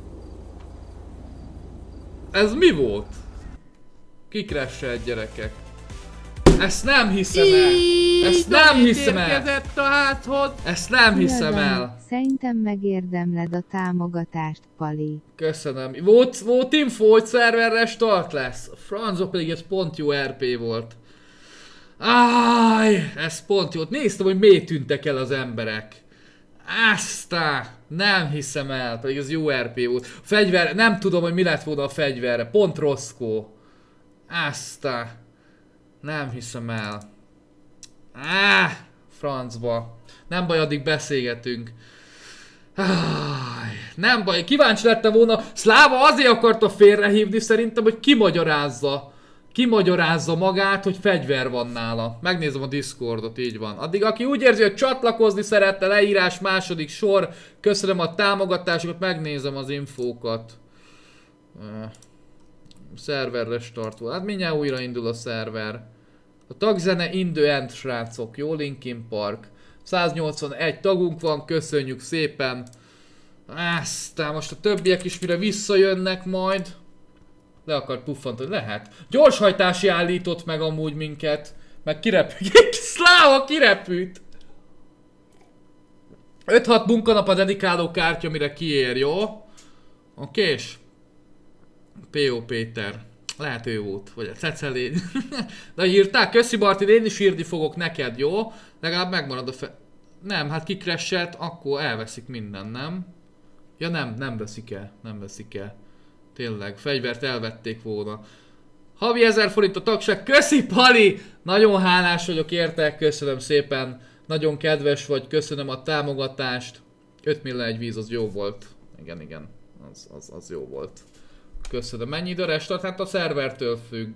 Ez mi volt? Kikresselt gyerekek. Ezt nem hiszem el! Ezt nem hiszem el! Ezt nem hiszem el! Szerintem megérdemled a támogatást, Pali. Köszönöm. Volt info, hogy szerverre start lesz. Franzo pedig ez pont jó RP volt. Áj, ez pont jó. Néztem, hogy miért tűntek el az emberek. Nem hiszem el, pedig ez jó RP volt. Fegyver, nem tudom, hogy mi lett volna a fegyverre. Pont Roscoe. Nem hiszem el. Francba. Nem baj, addig beszélgetünk. Nem baj, kíváncsi lettem volna. Szláva azért akarta félrehívni szerintem, hogy kimagyarázza magát, hogy fegyver van nála. Megnézem a Discordot, így van. Addig aki úgy érzi, hogy csatlakozni szeretne, leírás, második sor. Köszönöm a támogatásokat, megnézem az infókat. Szerverre startol. Hát mindjárt újraindul a szerver. A tagzene in the end, srácok. Jó, Linkin Park. 181 tagunk van, köszönjük szépen. Aztán most a többiek is mire visszajönnek majd. Le akart puffantani, lehet. Gyorshajtási állított meg amúgy minket. Meg kirepült. Szláva kirepült. 5-6 munkanap a dedikáló kártya, mire kiér, jó? Okés? P.O. Péter. Lehet ő volt, vagy a Cecelény. De írták, köszi Martin, én is írni fogok neked, jó? Legalább megmarad a Nem, hát kikresselt, akkor elveszik minden, nem? Ja nem veszik el, nem veszik el. Tényleg, fegyvert elvették volna. Havi 1000 forint a tagság, köszi Pali! Nagyon hálás vagyok érte, köszönöm szépen. Nagyon kedves vagy, köszönöm a támogatást. 5 millió egy víz, az jó volt. Igen, az jó volt. Köszönöm. Mennyi idő restart? Hát a szervertől függ.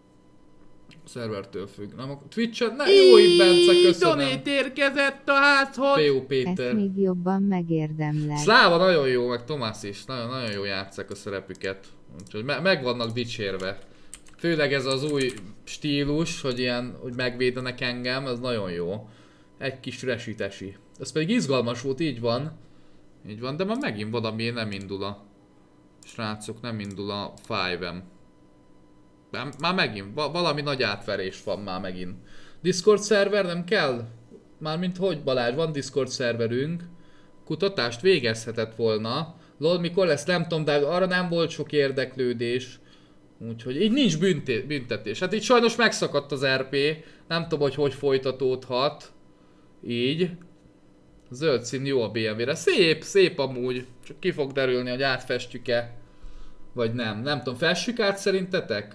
A szervertől függ. Nem a Twitch-en? Ne, jó itt Bence, köszönöm. Donét érkezett a házhoz. P.O. Péter. Ezt még jobban megérdemlek. Szláva nagyon jó, meg Tomás is. Nagyon jó játsszák a szerepüket. Úgyhogy meg vannak dicsérve. Főleg ez az új stílus, hogy ilyen, hogy megvédenek engem, ez nagyon jó. Egy kis resítesi. Ez pedig izgalmas volt, így van. Így van, de már megint valami nem indul a... Srácok, nem indul a 5-em. Már megint, valami nagy átverés van már megint. Discord szerver nem kell? Mármint hogy Balázs, van Discord szerverünk. Kutatást végezhetett volna. Lol, mikor lesz, nem tudom, de arra nem volt sok érdeklődés. Úgyhogy így nincs büntetés. Hát így sajnos megszakadt az RP. Nem tudom, hogy folytatódhat. Így. Zöld szín jó a BMW-re. Szép amúgy. Csak ki fog derülni, hogy átfestjük-e. Vagy nem. Nem tudom, festjük át szerintetek?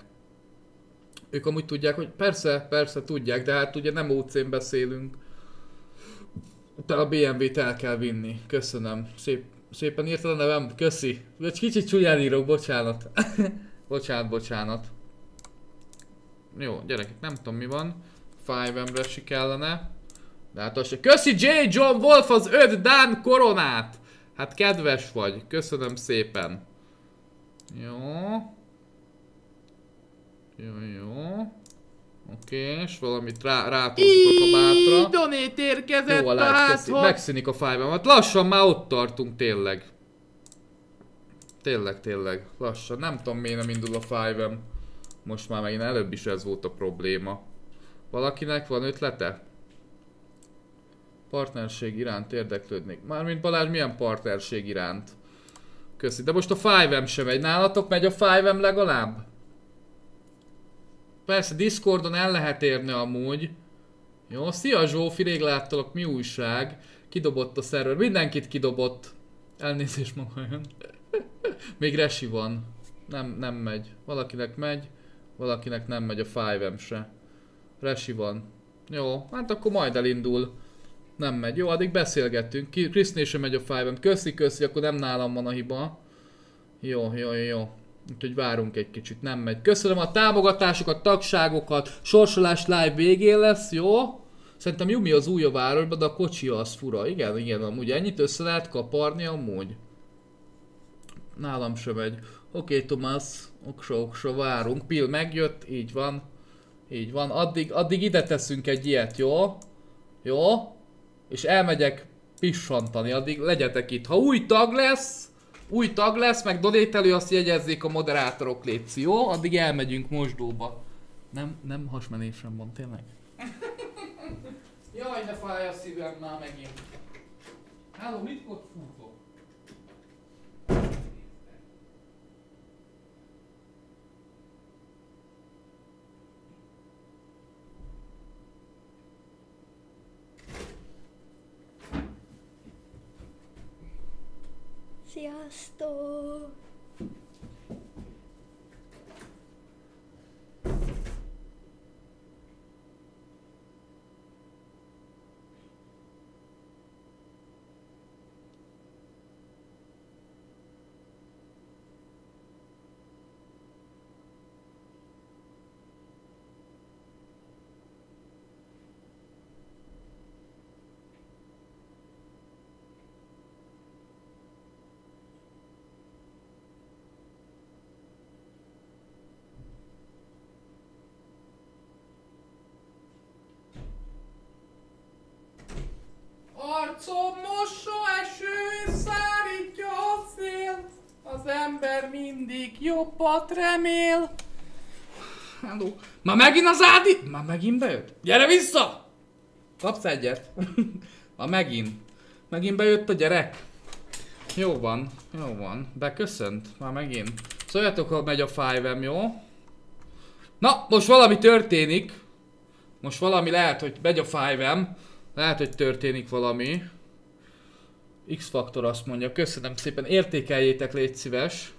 Ők amúgy tudják, hogy persze tudják, de hát ugye nem OC-n beszélünk. De a BMW-t el kell vinni. Köszönöm. Szépen írtad a nevem? Köszi. Egy kicsit csúnyán írok, bocsánat. bocsánat. Jó, gyerekek, nem tudom mi van. 5-emre si kellene. De hát az se. Köszi J. John Wolf az 5 Dán koronát! Hát kedves vagy, köszönöm szépen. Jó. Oké, és valamit rátoltuk a kabátra. Donét érkezett jó, a házhoz. Megszűnik a 5-em. Hát lassan már ott tartunk tényleg. Tényleg. Lassan. Nem tudom miért nem indul a 5-em. Most már megint előbb is ez volt a probléma. Valakinek van ötlete? Partnerség iránt érdeklődnék. Mármint Balázs, milyen partnerség iránt? Köszi. De most a 5-em sem megy. Nálatok megy a 5-em legalább? Persze, Discordon el lehet érni amúgy. Jó, szia Zsófi, rég láttalak, mi újság? Kidobott a szerver. Mindenkit kidobott. Elnézést maga jön. Még resi van. Nem megy. Valakinek megy, valakinek nem megy a 5-em se. Resi van. Jó, hát akkor majd elindul. Nem megy. Jó, addig beszélgettünk. Krisznél sem megy a 5-em. Köszi, akkor nem nálam van a hiba. Jó. Úgyhogy várunk egy kicsit, nem megy. Köszönöm a támogatásokat, tagságokat. Sorsolás live végén lesz, jó? Szerintem Yumi az új a városban, de a kocsi az fura. Igen, amúgy ennyit össze lehet kaparni amúgy. Nálam sem megy. Oké, Tomás, oksa, várunk. Pill megjött, így van. Addig ide teszünk egy ilyet, jó? Jó? És elmegyek pissantani, addig legyetek itt. Ha új tag lesz, meg donételő, azt jegyezzék a moderátorok, létszi, jó? Addig elmegyünk mosdóba. Nem hasmenésem van, tényleg? Jaj, de fáj a szívem már megint. Háló, mit ott futok? Sziasztok! ember mindig jobbat remél. Hello. Már megint az Ádi? Már megint bejött? Gyere vissza! Kapsz egyet. Már megint. Megint bejött a gyerek. Jó van, jó van. Beköszönt. Már megint. Szóljatok, ha megy a 5M, jó? Na, most valami történik. Most valami lehet, hogy megy a 5M. Lehet, hogy történik valami. X-faktor azt mondja, köszönöm szépen, értékeljétek, légy szíves.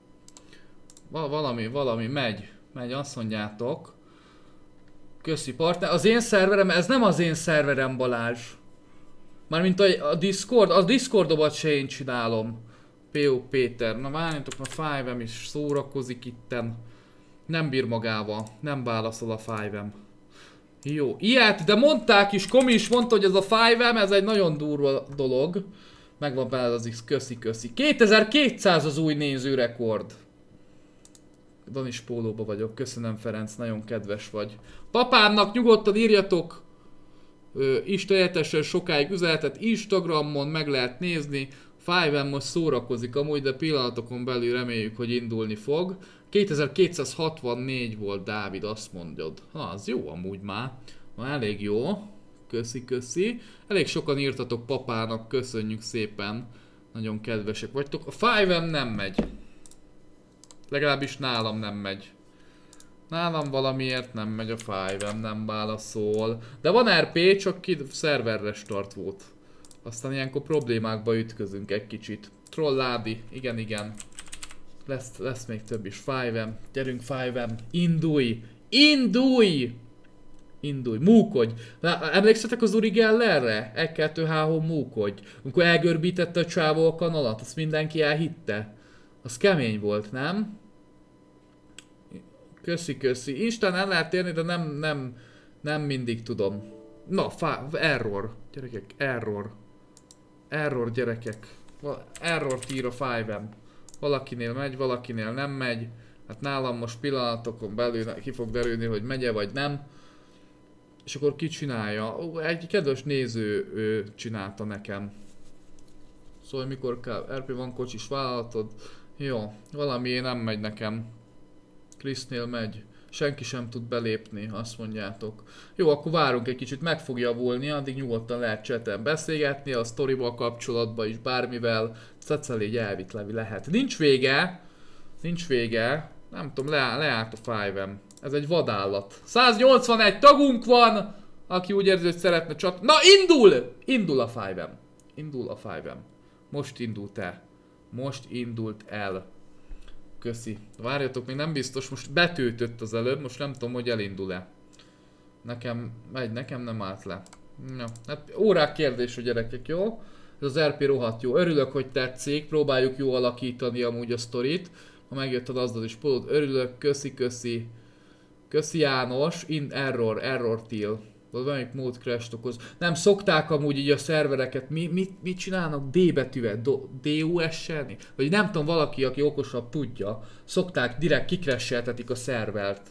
Valami megy, azt mondjátok. Köszi partner, az én szerverem, ez nem az én szerverem, Balázs. Mármint a Discord, a Discordomat se én csinálom. P.O. Péter, na várjatok, a 5M is szórakozik itten. Nem bír magával, nem válaszol a 5M. Jó, ilyet, de mondták is, Komi is mondta, hogy ez a 5M, ez egy nagyon durva dolog. Megvan bele az X, köszi. 2200 az új nézőrekord. Danis pólóba vagyok, köszönöm Ferenc, nagyon kedves vagy. Papámnak nyugodtan írjatok istenetesen sokáig üzenetet, Instagramon meg lehet nézni. 5M most szórakozik amúgy, de pillanatokon belül reméljük, hogy indulni fog. 2264 volt, Dávid, azt mondod. Ha, az jó amúgy már. Elég jó. Köszi. Elég sokan írtatok papának, köszönjük szépen. Nagyon kedvesek vagytok. A 5M nem megy. Legalábbis nálam nem megy. Nálam valamiért nem megy a 5M, nem válaszol. De van RP, csak szerverre start volt. Aztán ilyenkor problémákba ütközünk egy kicsit. Trolládi, igen. Lesz még több is. 5M, gyerünk 5M, indulj! Múkodj! Emlékszetek az Uri Gellerre? 1-2-3 múkodj. Amikor elgörbítette a csávó a kanalat, azt mindenki elhitte. Az kemény volt, nem? Köszi. Instán el lehet érni, de nem mindig tudom. Na, error. Gyerekek, error gyerekek. Errort ír a 5M. Valakinél megy, valakinél nem megy. Hát nálam most pillanatokon belül ki fog derülni, hogy megye vagy nem. És akkor ki csinálja? Egy kedves néző csinálta nekem. Szóval mikor kell, RP van kocsis vállalatod. Jó, valami nem megy nekem. Krisznél megy. Senki sem tud belépni, azt mondjátok. Jó, akkor várunk egy kicsit, meg fog javulni, addig nyugodtan lehet chaten beszélgetni, a sztorival kapcsolatban is, bármivel. Cecelégy elvitlevi lehet. Nincs vége. Nem tudom, leállt a 5M. Ez egy vadállat. 181 tagunk van, aki úgy érzi, hogy szeretne csat... Na, indul a 5M. Most indult el. Köszi. Várjatok, még nem biztos, most betöltött az előbb, most nem tudom, hogy elindul-e. Nekem nem állt le. Ja, hát órák kérdés a gyerekek, jó? Ez az RP rohadt jó. Örülök, hogy tetszik, próbáljuk jó alakítani amúgy a sztorit. Ha megjötted azzal is polod, örülök, köszi. Köszi János, error till. Valamelyik mód crash-t okoz. Nem szokták amúgy így a szervereket, mit csinálnak D betűvel? DUS-selni? Vagy nem tudom, valaki, aki okosabb tudja. Szokták, direkt kicrasheltetik a szervert.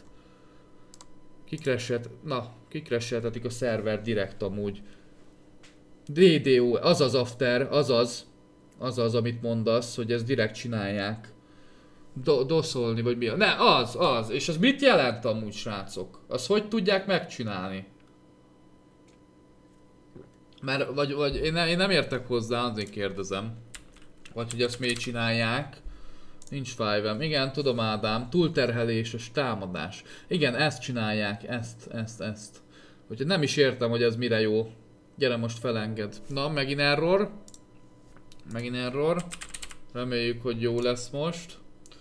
Kicrasheltetik a szervert direkt amúgy. DDU, azaz after, azaz, amit mondasz, hogy ezt direkt csinálják. Doszolni, vagy mi? Ne, az. És az mit jelent amúgy, srácok? Azt hogy tudják megcsinálni? Mert, vagy én nem értek hozzá, azért kérdezem. Vagy hogy ezt miért csinálják. Nincs 5M. Igen, tudom Ádám. Túlterheléses támadás. Igen, ezt csinálják. Ezt. Úgyhogy nem is értem, hogy ez mire jó. Gyere most felenged. Na, megint error. Reméljük, hogy jó lesz most.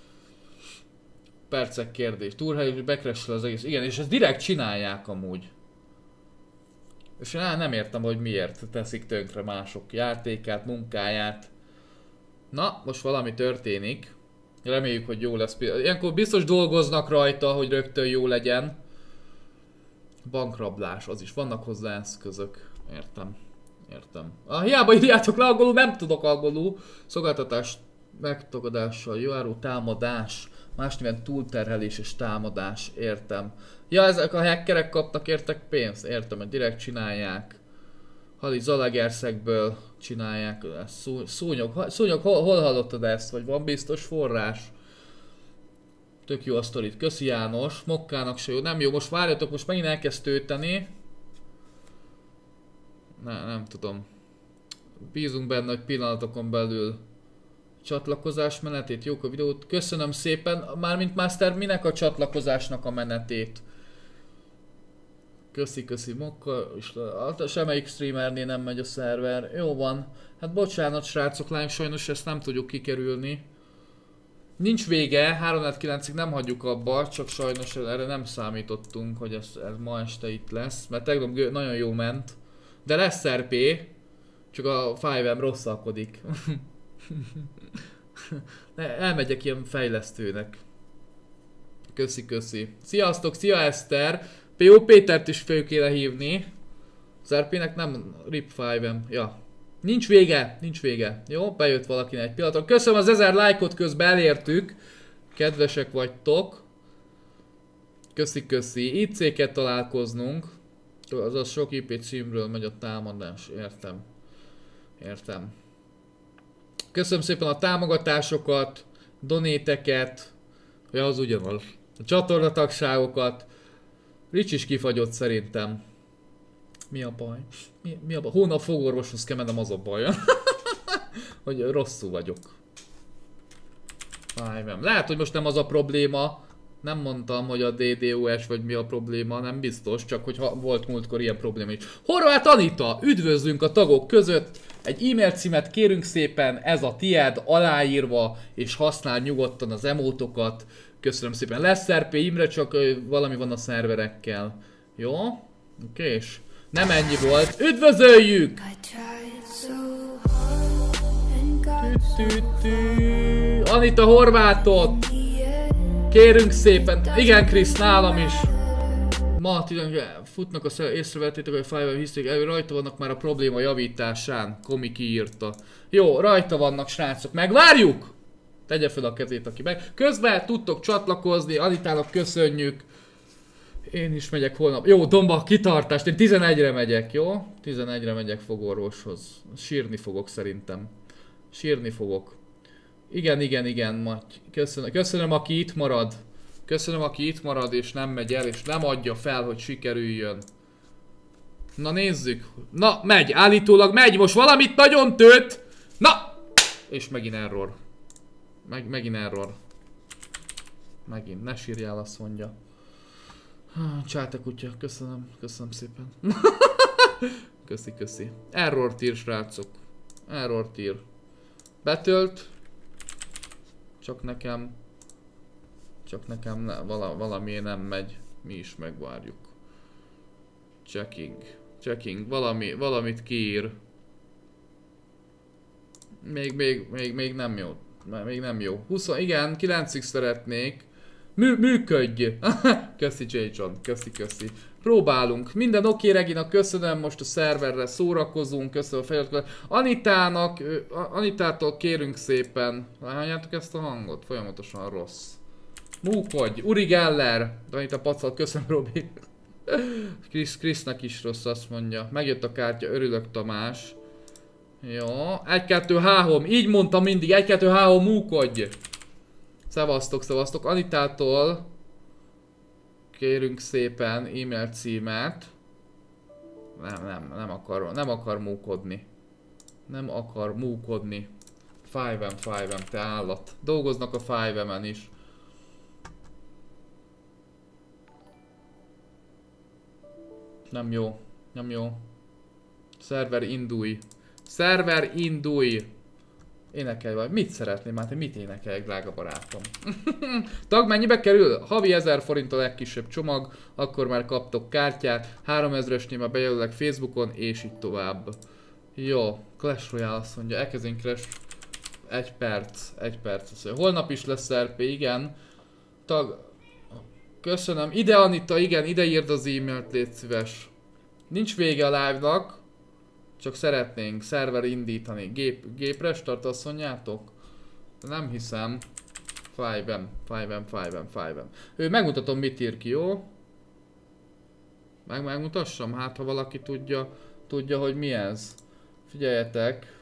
Percek kérdés. Túlterhelés, becrashel az egész. Igen, és ezt direkt csinálják amúgy. És nem értem, hogy miért teszik tönkre mások játékát, munkáját. Na, most valami történik. Reméljük, hogy jó lesz. Ilyenkor biztos dolgoznak rajta, hogy rögtön jó legyen. Bankrablás, az is. Vannak hozzá eszközök. Értem. Hiába írjátok le angolul, nem tudok angolul. Szolgáltatás megtagadással járó támadás. Más néven túlterheléses támadás, értem. Ja, ezek a hackerek kaptak értek pénzt, értem, hogy direkt csinálják. Hali Zalaegerszegből csinálják ezt. Szúnyog, hol hallottad ezt? Vagy van biztos forrás? Tök jó a sztorit. Köszi János. Mokkának se jó. Nem jó, most várjatok, most megint elkezd tölteni. Nem tudom. Bízunk benne, hogy pillanatokon belül csatlakozás menetét, jók a videót. Köszönöm szépen. Mármint Master, minek a csatlakozásnak a menetét? Köszi Mokka, és semmelyik streamernél nem megy a szerver. Jó van. Hát bocsánat srácok, lányok, sajnos ezt nem tudjuk kikerülni. Nincs vége, 3-9-ig nem hagyjuk abba, csak sajnos erre nem számítottunk, hogy ez ma este itt lesz. Mert tegnap nagyon jó ment. De lesz RP, csak a 5M rosszalkodik. Elmegyek ilyen fejlesztőnek. Köszi. Sziasztok, szia Eszter! P.O. Pétert is fel kéne hívni. Az RP-nek nem RIP 5M. Ja. Nincs vége. Jó, bejött valakinek egy pillanatra. Köszönöm az 1000 lájkot, közben elértük. Kedvesek vagytok. Köszi. Itt kell találkoznunk. Azaz sok IP címről megy a támadás. Értem. Köszönöm szépen a támogatásokat, donéteket. Ja, az ugyanaz. A csatornatagságokat. Rich is kifagyott szerintem. Mi a baj? Mi a baj? Hónap fogorvoshoz kell mennem, az a baj. Hogy rosszul vagyok. Lehet, hogy most nem az a probléma. Nem mondtam, hogy a DDoS vagy mi a probléma, nem biztos, csak hogy volt múltkor ilyen probléma is. Horváth Anita, üdvözlünk a tagok között. Egy e-mail címet kérünk szépen, ez a tied, aláírva, és használ nyugodtan az emótokat. Köszönöm szépen. Lesz RP Imre, csak valami van a szerverekkel. Jó? Oké, és nem ennyi volt. Üdvözöljük! Anita Horváthot! Kérünk szépen! Igen, Krisz, nálam is! Ma futnak a észrevettétek, hogy a 5M hiszték, rajta vannak már a probléma javításán. Komi kiírta. Jó, rajta vannak srácok, megvárjuk! Tegye fel a kezét, aki meg. Közben tudtok csatlakozni, Anitának köszönjük. Én is megyek holnap. Jó, Domba, kitartást, én 11-re megyek, jó? 11-re megyek fogorvoshoz. Sírni fogok szerintem. Sírni fogok. Igen, Maty. Köszönöm, aki itt marad. Köszönöm, aki itt marad és nem megy el, és nem adja fel, hogy sikerüljön. Na nézzük. Na, megy, állítólag megy, most valamit nagyon tölt. Na! És megint error. Megint error. Megint, ne sírjál, azt mondja. Csáte kutya, köszönöm szépen. Köszi. Error tír, srácok. Error tír. Betölt. Csak nekem valami nem megy. Mi is megvárjuk. Checking. Valamit kiír. Még nem jó. Még nem jó. 20, igen, 9-ig szeretnék. Működj! Köszi J-John, köszi. Próbálunk. Minden oké, Regina, köszönöm, most a szerverre szórakozunk, köszönöm a feliratkozást. Anitától kérünk szépen. Halljátok ezt a hangot? Folyamatosan rossz. Múkodj! Uri Geller! Anita Pacal, köszönöm, Robi. Krisznek is rossz, azt mondja. Megjött a kártya, örülök, Tamás. Jó, 1-2-3, így mondtam mindig, 1-2-3, múkodj! Szevasztok. Anitától kérünk szépen e-mail címet. Nem akar múkodni. 5M, te állat. Dolgoznak a 5M-en is. Nem jó. Szerver indulj! Énekelj vagy. Mit szeretném? Hát mit énekeljek, drága barátom? Tag mennyibe kerül? Havi 1000 forint a legkisebb csomag, akkor már kaptok kártyát. 3000-esnél már bejelölek Facebookon, és így tovább. Jó, Clash Royale azt mondja, elkezdünk Clash. 1 perc. Holnap is lesz RP, igen. Tag... Köszönöm. Ide Anita, igen, ide írd az e-mailt, légy szíves. Nincs vége a live-nak. Csak szeretnénk szerver indítani. Gépre start, azt mondjátok? Nem hiszem. 5M. Megmutatom, mit ír ki, jó? Megmutassam, hát ha valaki tudja. tudja, hogy mi ez. Figyeljetek.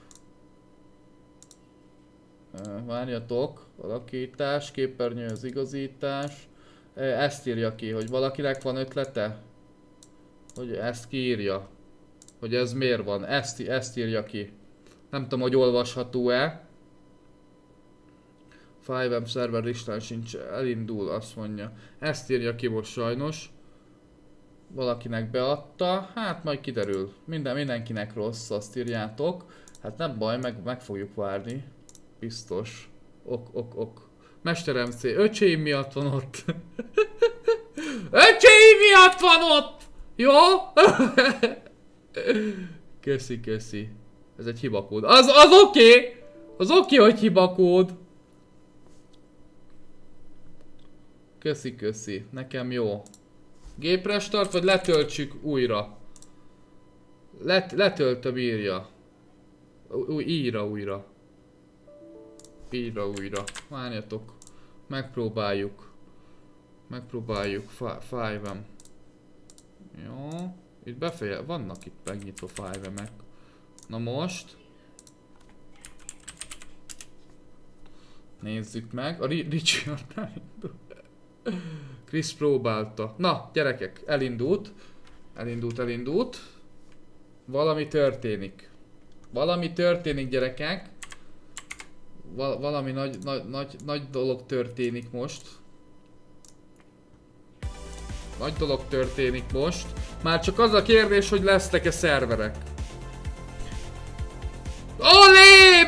Várjatok. Alakítás, képernyő az igazítás. Ezt írja ki, hogy valakinek van ötlete? Hogy ezt kiírja. Hogy ez miért van. Ezt írja ki. Nem tudom, hogy olvasható-e. 5M szerver listán sincs, elindul, azt mondja. Ezt írja ki most sajnos. Valakinek beadta, hát majd kiderül. Mindenkinek rossz, azt írjátok. Hát nem baj, meg fogjuk várni. Biztos. Ok. Mesterem C, öcséim miatt van ott. Öcséim miatt van ott! Jó? Köszi. Ez egy hibakód. Az oké! Az oké, hogy hibakód. Köszi. Nekem jó. Gépre start, vagy letöltsük újra? Letöltöm, írja. Írja újra. Várjatok. Megpróbáljuk. 5M. Jó. Itt vannak itt megnyitva 5M-ek. Na most. Nézzük meg. A Richard elindult. Chris próbálta. Na, gyerekek, elindult. Valami történik. Gyerekek. Valami nagy dolog történik most. Már csak az a kérdés, hogy lesznek-e szerverek. Olé!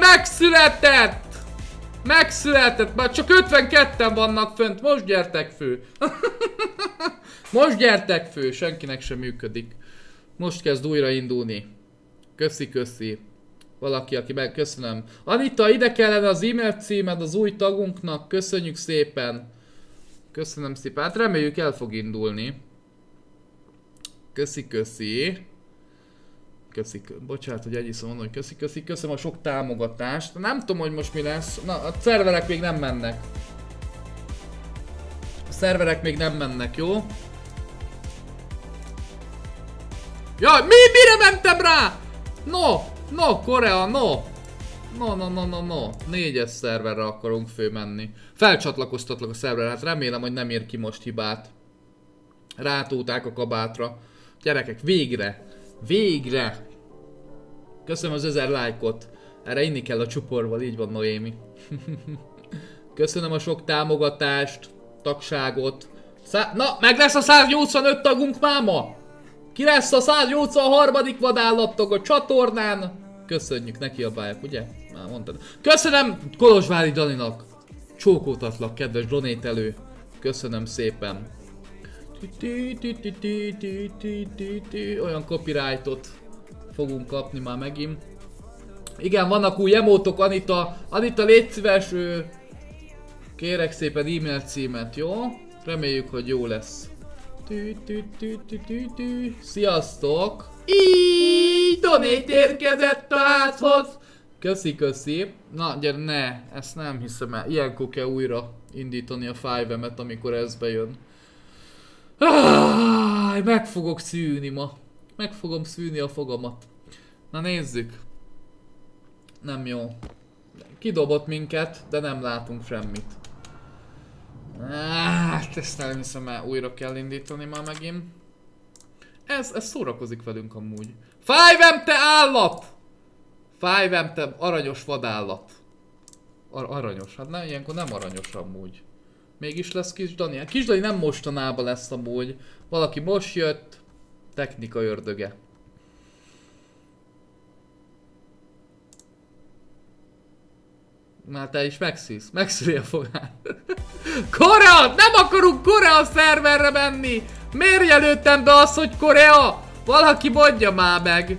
Megszületett! Már csak 52-en vannak fönt, most gyertek fő! Senkinek sem működik. Most kezd újraindulni. Köszi. Valaki, aki köszönöm. Anita, ide kellene az e-mail címed az új tagunknak, köszönjük szépen. Hát reméljük el fog indulni. Köszi. Bocsánat, hogy egy mondom, hogy köszi. Köszönöm a sok támogatást. Nem tudom, hogy most mi lesz. Na, a szerverek még nem mennek. Jó? Jaj, mire mentem rá? No, Korea, no. 4-es szerverre akarunk fölmenni. Felcsatlakoztatlak a szerverre, hát remélem, hogy nem ér ki most hibát. Rátúlták a kabátra. Gyerekek, végre! Köszönöm az 1000 lájkot. Erre inni kell a csuporval, így van, Noémi. Köszönöm a sok támogatást, tagságot. Na, meg lesz a 185 tagunk máma! Ki lesz a 183. vadállattag a csatornán? Köszönjük, neki a bájak, ugye? Már mondtad. Köszönöm Kolozsvári Daninak. Csókoltatlak, kedves donételő. Köszönöm szépen. Olyan copyrightot fogunk kapni már megint. Igen, vannak új emótok, Anita, légy szíves, kérek szépen e-mail címet, jó? Reméljük, hogy jó lesz. Sziasztok! Így donate érkezett a házhoz! Köszi. Na, gyere, ne, ezt nem hiszem el. Ilyenkor kell újra indítani a 5M-et, amikor ez bejön. Meg fogok szűni ma. Meg fogom szűni a fogamat. Na nézzük. Nem jó. Kidobott minket, de nem látunk semmit. Ezt nem hiszem el, újra kell indítani már megint. Ez szórakozik velünk amúgy. 5M, te állat! 5M, te aranyos vadállat. Aranyos, hát nem, ilyenkor nem aranyos amúgy. Mégis lesz Kis Dani. Kis Dani nem mostanában lesz amúgy. Valaki most jött. Technika ördöge. Már te is megszüli a fogát. Korea! Nem akarunk Korea szerverre menni! Miért jelöltem be azt, hogy Korea? Valaki mondja már meg!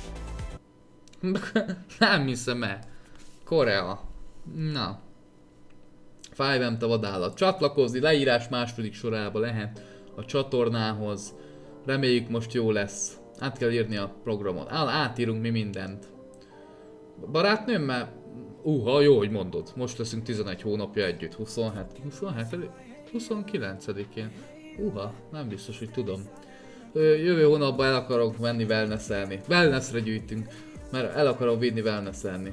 Nem hiszem el. Korea. Na. 5M, te vadállat. Csatlakozni, leírás második sorába lehet a csatornához. Reméljük most jó lesz. Át kell írni a programot. Átírunk mi mindent. Barátnőmmel? Jó, hogy mondod. Most leszünk 11 hónapja együtt. 29-én. Nem biztos, hogy tudom. Jövő hónapban el akarok menni wellnesselni. Wellnessre gyűjtünk, mert el akarom vinni wellnesselni.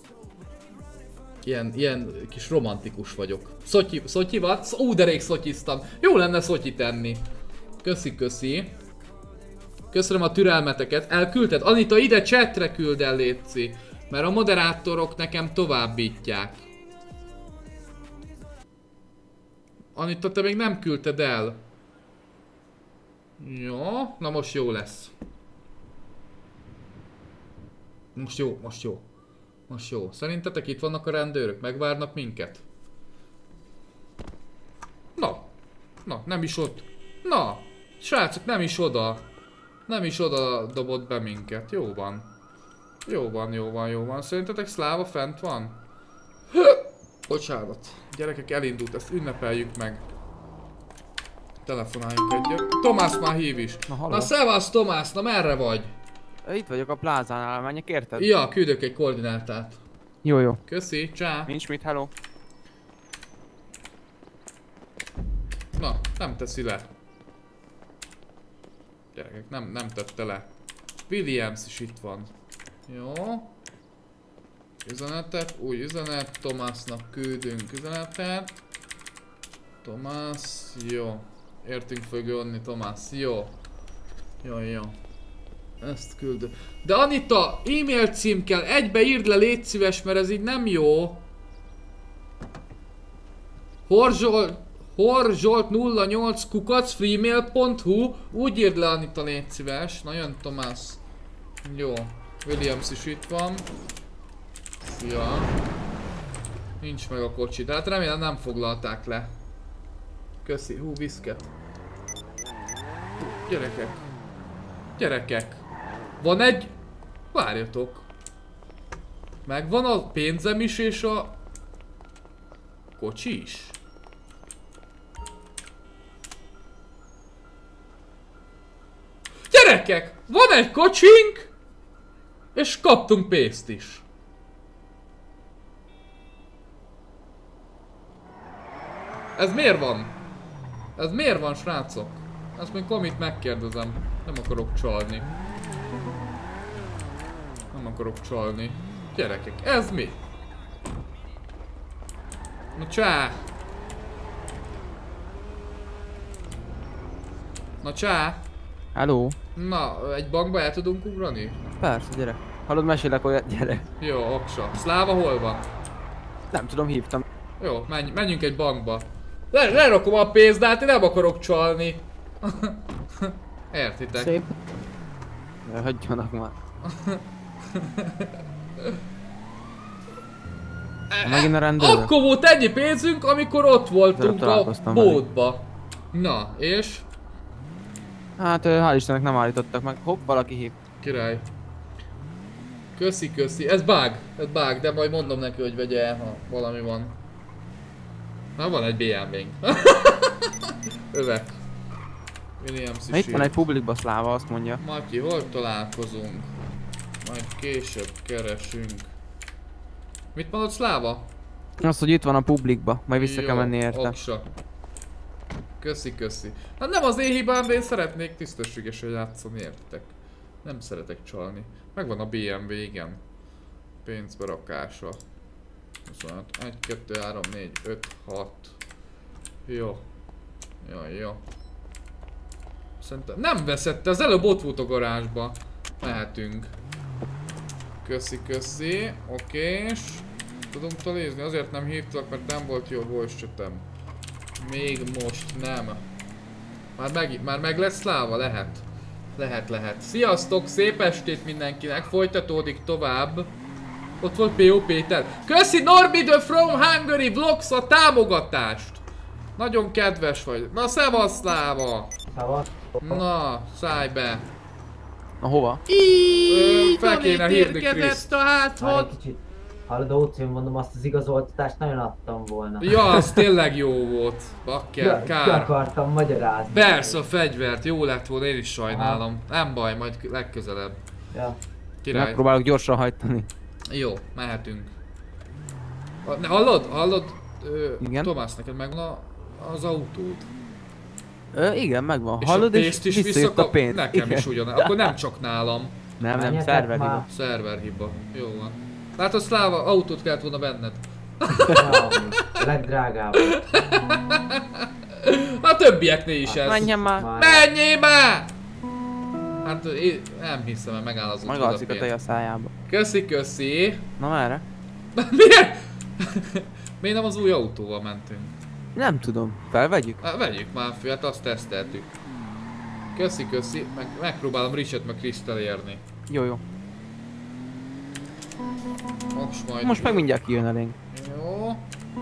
Ilyen kis romantikus vagyok. Szotyi vagy? De rég szotyiztam. Jó lenne szotyi tenni. Köszi. Köszönöm a türelmeteket. Elküldted? Anita, ide chatre küld el, létszi. Mert a moderátorok nekem továbbítják. Anita, te még nem küldted el. Jó, na most jó lesz. Most jó. Szerintetek itt vannak a rendőrök? Megvárnak minket? Na, nem is ott. Na, srácok, nem is oda dobott be minket. Jó van. Szerintetek Szláva fent van? Bocsánat. Gyerekek, elindult, ezt ünnepeljük meg. Telefonáljunk egyet. Tomás már hív is. Na szevasz Tomás, na merre vagy? Itt vagyok a plázánál, menjek érted? Ja, küldök egy koordinátát. Jó. Köszi, csá. Nincs mit, hello. Na, nem teszi le. Gyerekek, nem tette le. Williams is itt van. Jó. Üzenetek, új üzenet, Tomásnak küldünk üzenetet. Tomás, jó. Értünk fog jönni, Tomás, jó. Jó. Ezt küldöm. De Anita, e-mail cím kell, egybe írd le, légy szíves, mert ez így nem jó. horzsolt08 úgy írd le, Anita, légy szíves. Na jön Tomás. Jó. Williams is itt van. Ja. Nincs meg a kocsi, de hát remélem nem foglalták le. Köszi, viszket. Gyerekek. Van egy... Várjatok. Megvan a pénzem is és a... kocsi is. Gyerekek! Van egy kocsink! És kaptunk pénzt is. Ez miért van? Ez miért van, srácok? Ezt még Komit megkérdezem. Nem akarok csalni. Gyerekek, ez mi? Na csá! Hello. Na, egy bankba el tudunk ugrani? Persze, gyere. Hallod, mesélek olyat, gyere. Jó, oksa. Szláva hol van? Nem tudom, hívtam. Jó, menjünk egy bankba. Lerakom a pénzt, de hát én nem akarok csalni. Értitek? Szép. Hagyjanak már. Megint a rendőrök. Akkor volt ennyi pénzünk, amikor ott voltunk a bótba. Na, és? Hát hál' Istennek nem állítottak meg. Hopp, valaki hív. Király. Köszi. Ez bug, de majd mondom neki, hogy vegye el, ha valami van. Na, van egy BMW-nk. Övek. Williams is itt van egy publikba Szláva, azt mondja. Matyi, hol találkozunk? Majd később keresünk. Mit mondod, Szláva? Azt, hogy itt van a publikba, majd vissza kell menni érte. Oksa. Köszi. Hát nem az én hibám, de én szeretnék tisztességesen játszani, értitek? Nem szeretek csalni. Megvan a BMW, igen. Pénzberakása. 25, 1, 2, 3, 4, 5, 6. Jó. Szerintem nem veszette, az előbb ott volt a garázsba. Mehetünk. Köszi. Okés. Tudunk talézni, azért nem hívtak, mert nem volt jó voice chatem. Még most nem. Már meg lesz Szláva? Lehet. Sziasztok, szép estét mindenkinek, folytatódik tovább. Ott volt P.O. Péter. Köszi Norbi the From Hungary Vlogs a támogatást. Nagyon kedves vagy. Na szevasz Szláva. Na, szállj be. Na hova? Fel kéne hívni Kriszt. a házhoz. Hallod, Ócén, mondom, azt az igazoltatást nagyon adtam volna. Ja, az tényleg jó volt. Bakker, kár. Ki akartam magyarázni. Persze, a fegyvert jó lett volna, én is sajnálom. Nem baj, majd legközelebb. Ja. Király. Megpróbálok gyorsan hajtani. Jó, mehetünk. Hallod? Igen? Tomás, neked megvan az autód? Igen, megvan. És hallod, a pénzt is visszajött a pénz. Nekem is ugyanaz. Akkor nem csak nálam. Nem, szerverhiba. Szerverhiba. Jó van. Látod, Szláva, autót kellett volna benned. Legdrágább. A többieknél is ez. Menjen már. Menjél már! Hát én nem hiszem, hogy megáll az megalszik a tej a szájába. Köszi. Na merre? Miért? Miért nem az új autóval mentünk? Nem tudom. Felvegyük? Vegyük már fel, hát azt teszteltük. Köszi. Megpróbálom Richet meg Kriszt elérni. Jó. Most meg mindjárt kijön elénk. Jó.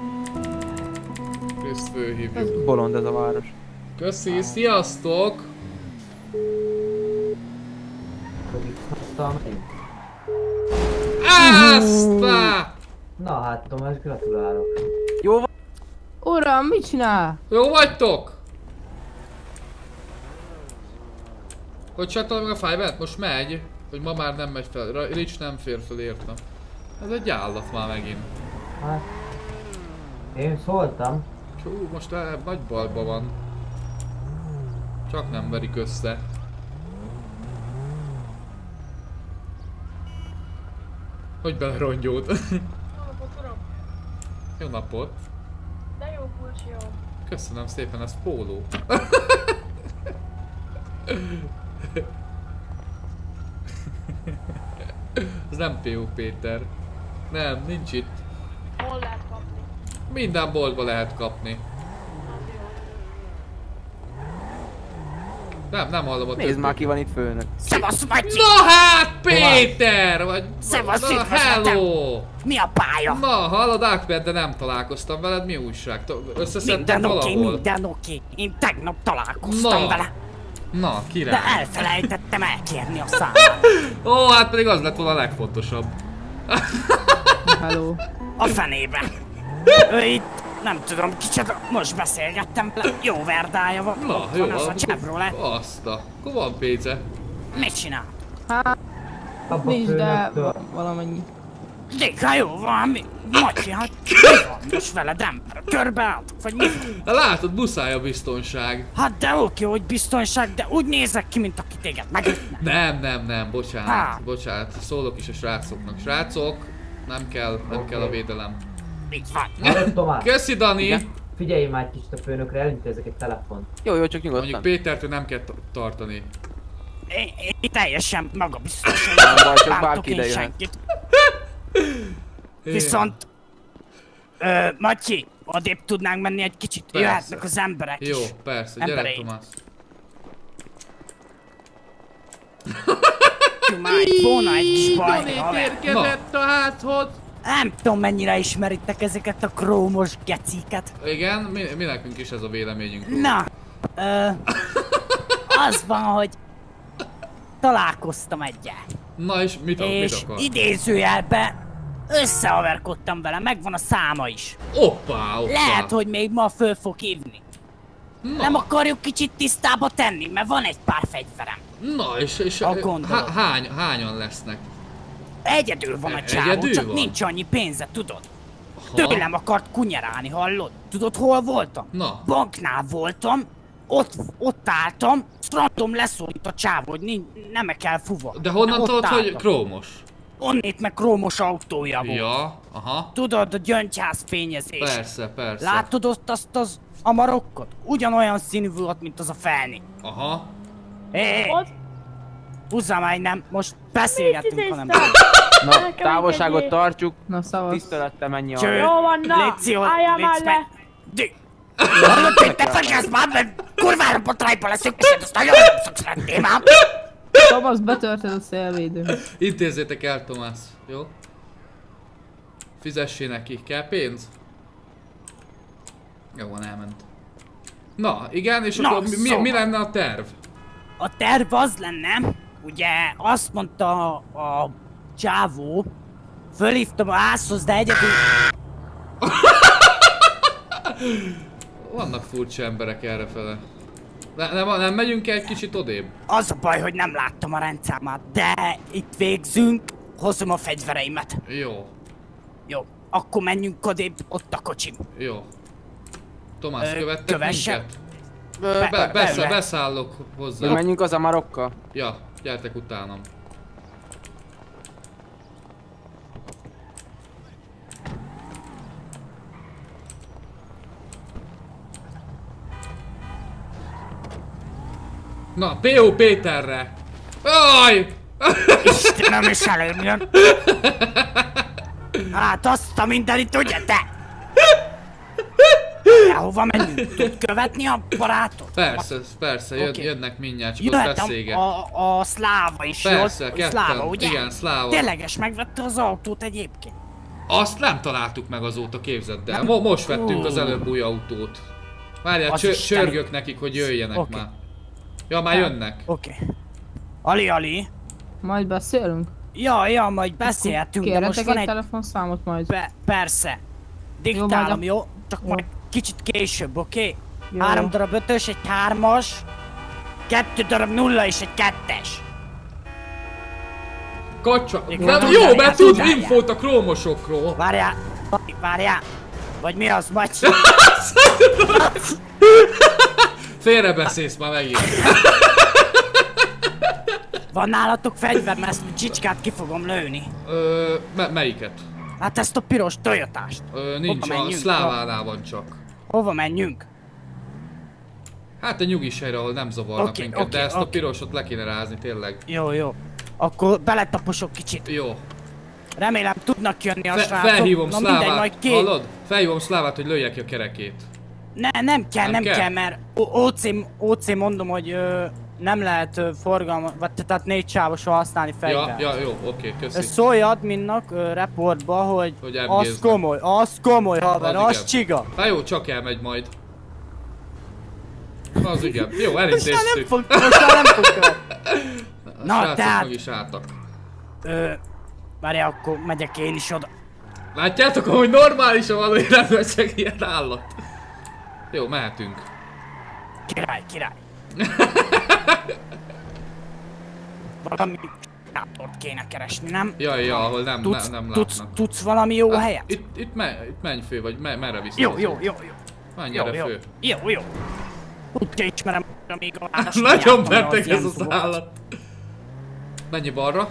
Kriszt főhívjuk. Bolond ez a város. Köszi, sziasztok! Aztán! Na hát Tomás, gratulálok. Jó van. Uram, mit csinál? Jó vagytok? Hogy csináltam meg a Five-et? Most megy. Hogy ma már nem megy fel. Rich nem fér fel, értem. Ez egy állat már megint. Hát... Én szóltam. Hú, most nagy bajban van. Csak nem verik össze. Hogy belerongyód? Jó napot, uram! Jó napot! De jó kulcs, jó. Köszönöm szépen, ez póló. Ez nem P.O. Péter. Nem, nincs itt. Hol lehet kapni? Minden boltba lehet kapni. Nem hallom a Nézd már ki van itt főnök. Szevasz, Macsi! Na hát, Péter! Vagy... Szevasz, na, hello! Mi a pálya? Na, hallod, Ákped, de nem találkoztam veled, mi újság? Összeszedtem valahol? Minden oké. Én tegnap találkoztam vele. Na, király. De elfelejtettem elkérni a számát. Ó, hát pedig az lett volna a legfontosabb. Hello. A fenébe. Ő itt, nem tudom kicsoda, most beszélgettem vele, jó verdája van. Na, ott jó, van az a Chevrolet. Azt a... Akkor van pénze. Mit csinál? Hát... Nincs, de valamennyi. Dika, jó van, mi? Macsi, hát mi van most veled, ember? Körbeálltok, vagy mi? Látod, muszáj a biztonság. Hát de oké, hogy biztonság, de úgy nézek ki, mint aki téged megütne. Nem, bocsánat, szólok is a srácoknak. Srácok, nem kell a védelem. Így van. Köszi, Dani! Igen. Figyelj már egy kicsit a főnökre, elintézek egy telefont. Jó, csak nyugodtan. Mondjuk Pétertől nem kell tartani. Én teljesen magabiztos, Nem baj, csak látok bárki én ide jöhet. senkit. Viszont... Matyi, odébb tudnánk menni egy kicsit, Persze. jöhetnek az emberek is. Jó, persze, gyere Tomás. Volna egy kis baj, Donét érkezett a házhoz. Nem tudom mennyire ismeritek ezeket a krómos geciket. Igen, mi nekünk is ez a véleményünk. Na, az van, hogy találkoztam egyel. Na és mit akar? Idézőjelbe összehaverkodtam vele, megvan a száma is. Hoppá. Lehet, hogy még ma föl fog hívni. Na. Nem akarjuk kicsit tisztába tenni, mert van egy pár fegyverem. Na és hányan lesznek? Egyedül van a csávó, csak nincs annyi pénze, tudod? Tőlem akart kunyerálni, hallod? Tudod, hol voltam? Na. Banknál voltam, ott álltam, strandom leszólít a csávó, hogy nem kell fuva. De honnan tudod, hogy krómos? Onnét meg krómos autója volt. Ja, aha. Tudod, a gyöngyház fényezés. Persze. Látod ott azt a marokkot? Ugyanolyan színű volt, mint az a felni. Aha. Húzzam már nem, most beszélgetünk, hanem... Na, távolságot tartsuk. Na, szavaz. Tisztelettel menj arra. Jó van, na! Álljál már le! Hallod, hogy te fegyesz már, mert kurvára botrájba leszünk, és azt nagyon nem szoksz lenni, már! Thomas, betörted a szélvédő. Intézzétek el, Tomás, jó? Fizessé neki, kell pénz? Jó van, elment. Na, igen, és akkor mi lenne a terv? A terv az lenne, ugye azt mondta a csávó, fölhívtam a házhoz, de egyedül... Vannak furcsa emberek errefele. Nem megyünk egy kicsit odébb? Az a baj, hogy nem láttam a rendszámát, de itt végzünk, hozom a fegyvereimet. Jó. Jó, akkor menjünk odébb, ott a kocsim. Jó. Tomás, követtek minket? Beszállok hozzá. Ja, menjünk az a Marokka. Ja, gyertek utánam. Na, P.O. Péterre! Aj! Istenem, is előm jön! Hát azt a mindenit tudja te! Hova menjünk? Tud követni a barátot? Persze, jönnek mindjárt, csak ott Jöhetem beszélget. a szláva is, Persze, jól? ketten, Szláva, ugye? igen, szláva. Tényleges, megvette az autót egyébként. Azt nem találtuk meg azóta, képzeld el. Most vettünk az előbb új autót. Várjál, csörgök nekik, hogy jöjjenek már. Ja, már jönnek. Oké. Ali. Majd beszélünk? Ja, majd beszélhetünk, de most van egy telefonszámot majd. Persze. Diktálom, jó? Csak majd kicsit később, oké? 3 darab 5-ös, egy 3-as, 2 darab 0 és egy 2-es. Kacsa. Jó, mert tud infót a krómosokról. Várjál. Vagy mi az, Macsi? Félrebeszélsz már megint. Van nálatok fegyver, mert ezt a csicskát ki fogom lőni. Melyiket? Hát ezt a piros Toyotást. Nincs, a Szlávánál van csak. Hova menjünk? Hát a nyugis helyre, ahol nem zavarnak minket, de ezt a pirosot le kéne rázni, tényleg. Jó. Akkor beletaposok kicsit. Jó. Remélem tudnak jönni a srácok. Felhívom Szlávát, hallod? Felhívom Szlávát, hogy lője ki a kerekét. Nem kell, mert OC mondom, hogy nem lehet forgalmat, vagy tehát 4 sávosra használni fegyvert. Ja, jó, oké, köszi. Szólj adminnak reportba, hogy az komoly haver, az csiga. Hát jó, csak elmegy majd. Az igen, jó, elintéztük. Most már nem fog Na, tehát... meg is álltak. Várjál, akkor megyek én is oda. Látjátok, hogy normálisan való életben csak ilyen állat. Jó, mehetünk. Király. Valami rátort kéne keresni, nem? Ja, ahol nem látnak. Tudsz valami jó helyet? Itt menj fő, vagy merre viszont. Jó. Menj erre fő. Jó. Úgy ismerem, még a város. Nagyon beteg ez az állat. Menj balra.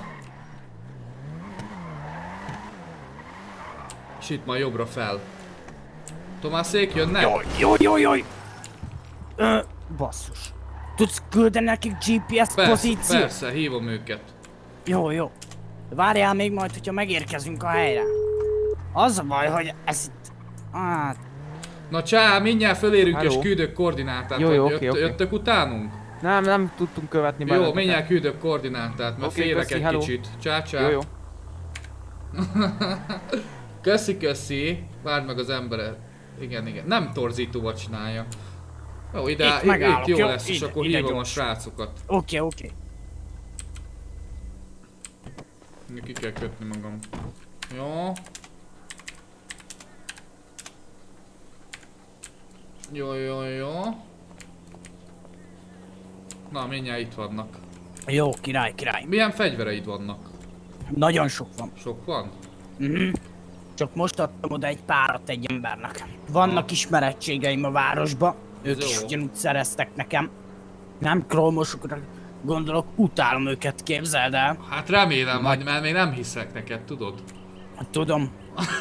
És itt majd jobbra fel. Tomászék jönnek? Jó. Basszus. Tudsz küldeni nekik GPS pozíciót? Persze, hívom őket. Jó. Várjál még majd, hogyha megérkezünk a helyre. Az a baj, hogy ez itt... Na csá, mindjárt fölérünk és küldök koordinátát, hogy jöttök utánunk? Nem tudtunk követni benneteket. Jó, mindjárt küldök koordinátát, mert félek egy kicsit. Csá. Jó. Köszi. Várd meg az emberet. Igen. Nem torzítóval csinálja. Jó, itt jó lesz, és akkor hívom a srácokat. Oké. Ki kell kötni magam. Jó. Jó. Na, mindjárt itt vannak. Jó, király. Milyen fegyvereid vannak? Nagyon sok van. Sok van? Csak most adtam oda egy párat egy embernek. Vannak ismerettségeim a városba. Ők is ugyanúgy szereztek nekem. Nem krómosokra gondolok, utálom őket, képzeld el. Hát remélem, mert még nem hiszek neked, tudod? Tudom.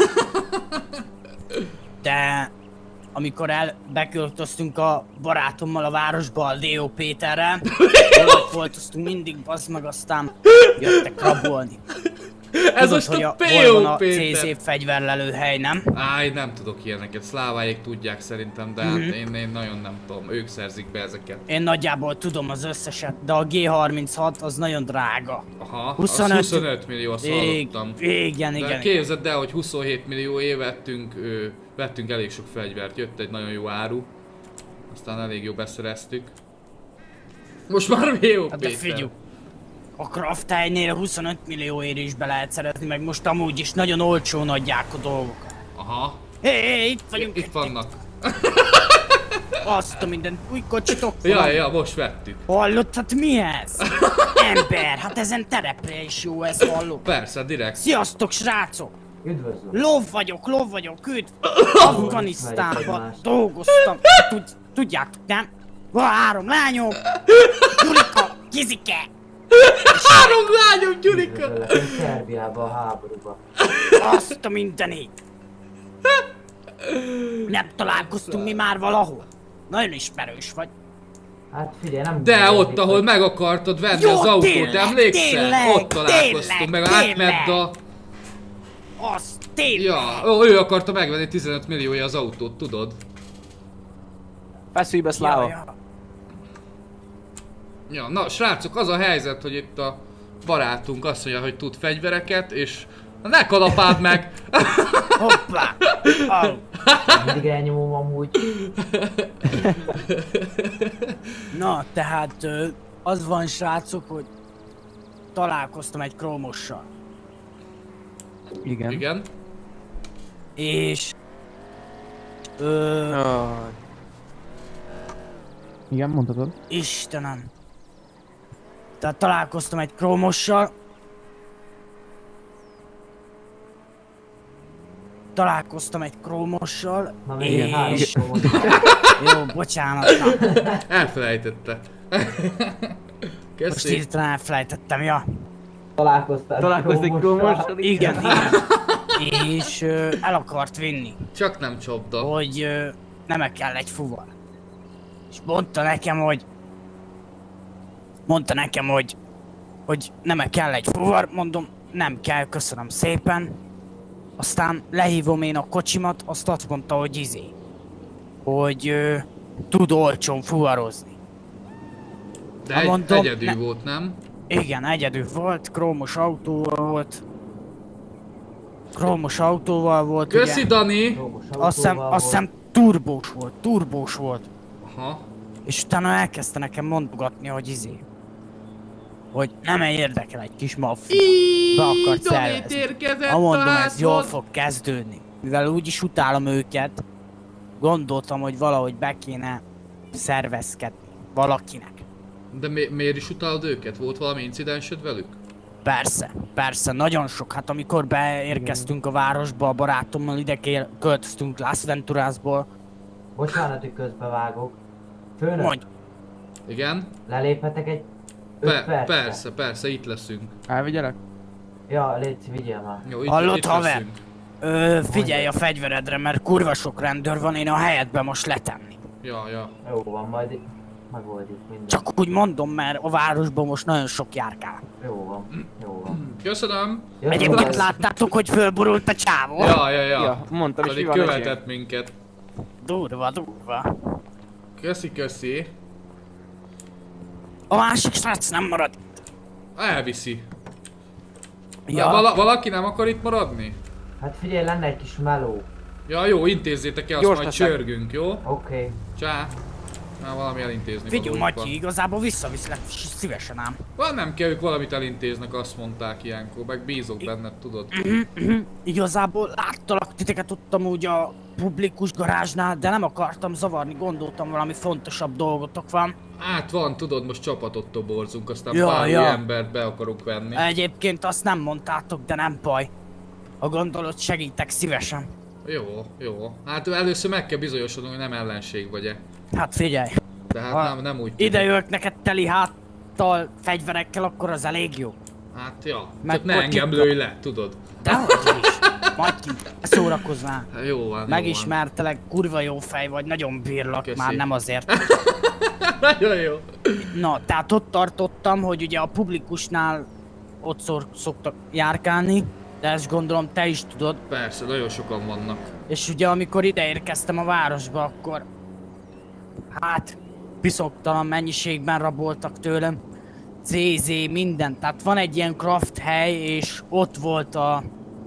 De... amikor beköltöztünk a barátommal a városba, a Leo Péterrel, voltoztunk mindig, bazd meg, aztán jöttek rabolni. Ez most a P.O. Péter! CZ fegyverlelőhely, nem? Én nem tudok ilyeneket, szláváik tudják szerintem, de én nagyon nem tudom, ők szerzik be ezeket. Én nagyjából tudom az összeset, de a G36 az nagyon drága. Aha, 25 millió, azt hallottam. Igen. De képzeld el, hogy 27 millióért vettünk elég sok fegyvert, jött egy nagyon jó áru. Aztán elég jó beszereztük. Most már P.O. Péter. De figyelj! A Krafthelynél 25 millióért is be lehet szerezni, meg most amúgy is nagyon olcsón adják a dolgokat. Aha. Hé, itt vagyunk. Itt vannak. Azt a minden új kocsitok van. Ja, most vettük. Hallottad, mi ez? Ember, hát ezen terepre is jó, ez halló. Persze, direkt. Sziasztok, srácok! Üdvözlök. Lov vagyok, üdv! Afganisztánban dolgoztam. Tudjátok, nem? Van 3 lányom! Gyurika, Kizike! 3 lányom, Gyurika! Szerbiába a háborúba. Azt a mindenit! Nem találkoztunk mi már valahol? Nagyon ismerős vagy. Hát figyelj, nem... De ott, ahol meg akartad venni az autót, emlékszel? Ott találkoztunk, meg a Ahmeddal. Az tényleg! Ja, ő akarta megvenni 15 milliója az autót, tudod? Feszülj be, Szláva! Ja, na srácok, az a helyzet, hogy itt a barátunk azt mondja, hogy tud fegyvereket, és ne kalapáld meg! Hoppá! Mindig elnyomom amúgy. Na, tehát az van, srácok, hogy találkoztam egy krómossal. Igen. Igen. És... Igen, mondhatod. Istenem. Tehát találkoztam egy krómossal. Na, és... Jó, bocsánat. Elfelejtette. Most hirtelen elfelejtettem, ja. Találkoztál egy krómossal? Igen. És el akart vinni. Csak nem csapda. Hogy nem kell egy fuvar. És mondta nekem, hogy nem kell egy fuvar, mondom, nem kell, köszönöm szépen. Aztán lehívom én a kocsimat, azt mondta, hogy hogy tud olcsón fuvarozni. De mondom, egyedül volt, nem? Igen, egyedül volt, krómos autóval volt. Köszi, ugye. Dani! Azt hiszem turbós volt. Aha. És utána elkezdte nekem mondogatni, hogy hogy nem érdekel egy kis maffia. Be akart szervezni. Mondom, ez jól fog kezdődni. Mivel úgyis utálom őket, gondoltam, hogy valahogy be kéne szervezkedni valakinek. De miért is utálod őket? Volt valami incidensed velük? Persze, nagyon sok. Hát amikor beérkeztünk a városba, a barátommal ide költöztünk Las Venturasból. Bocsánat, hogy közbevágok. Főnök? Mondj. Igen? Leléphetek egy 5 percre? Persze, itt leszünk. Elvigyelek? Ja, légy, vigyél már. Jó, hallod, haver? Figyelj a fegyveredre, mert kurva sok rendőr van, én a helyedbe most letenni. Ja. Jó van, majd megoldjuk mindent. Csak úgy mondom, mert a városban most nagyon sok járkál. Jó van. Köszönöm. Egyébként láttátok, hogy fölborult a csávó? Ja. Mondtam is, mi van követett minket. Durva. Köszi. A másik srác nem marad. Elviszi. Ja. Valaki nem akar itt maradni? Hát figyelj, lenne egy kis meló. Ja, jó, intézzétek el, azt majd csörgünk, jó? Oké. Csá. Már valami elintézni. Figyelj, Matyi, igazából visszaviszlek szívesen ám. Nem kell, ők valamit elintéznek, azt mondták ilyenkor, meg bízok benned, tudod. Igazából láttalak titeket ott amúgy a publikus garázsnál, de nem akartam zavarni, gondoltam valami fontosabb dolgotok van. Hát van, tudod, most csapatot toborzunk, aztán pár embert be akarok venni. Egyébként azt nem mondtátok, de nem baj. Ha gondolod, segítek szívesen. Jó. Hát először meg kell bizonyosodnunk, hogy nem ellenség vagy-e. Hát figyelj. De hát nem úgy. Ide jövök neked teli háttal, fegyverekkel, akkor az elég jó. Hát ja, csak ne engem lőj le, tudod. Dehogy is. Matyi, szórakozzál. Jó van. Megismertelek, kurva jó fej vagy, nagyon bírlak. Köszi. Már nem azért. Nagyon jó. Na, tehát ott tartottam, hogy ugye a publikusnál ott szoktak járkálni, de ezt gondolom te is tudod. Persze, nagyon sokan vannak. És ugye amikor ide érkeztem a városba, akkor hát piszoktalan mennyiségben raboltak tőlem. CZ, minden. Tehát van egy ilyen craft hely, és ott volt a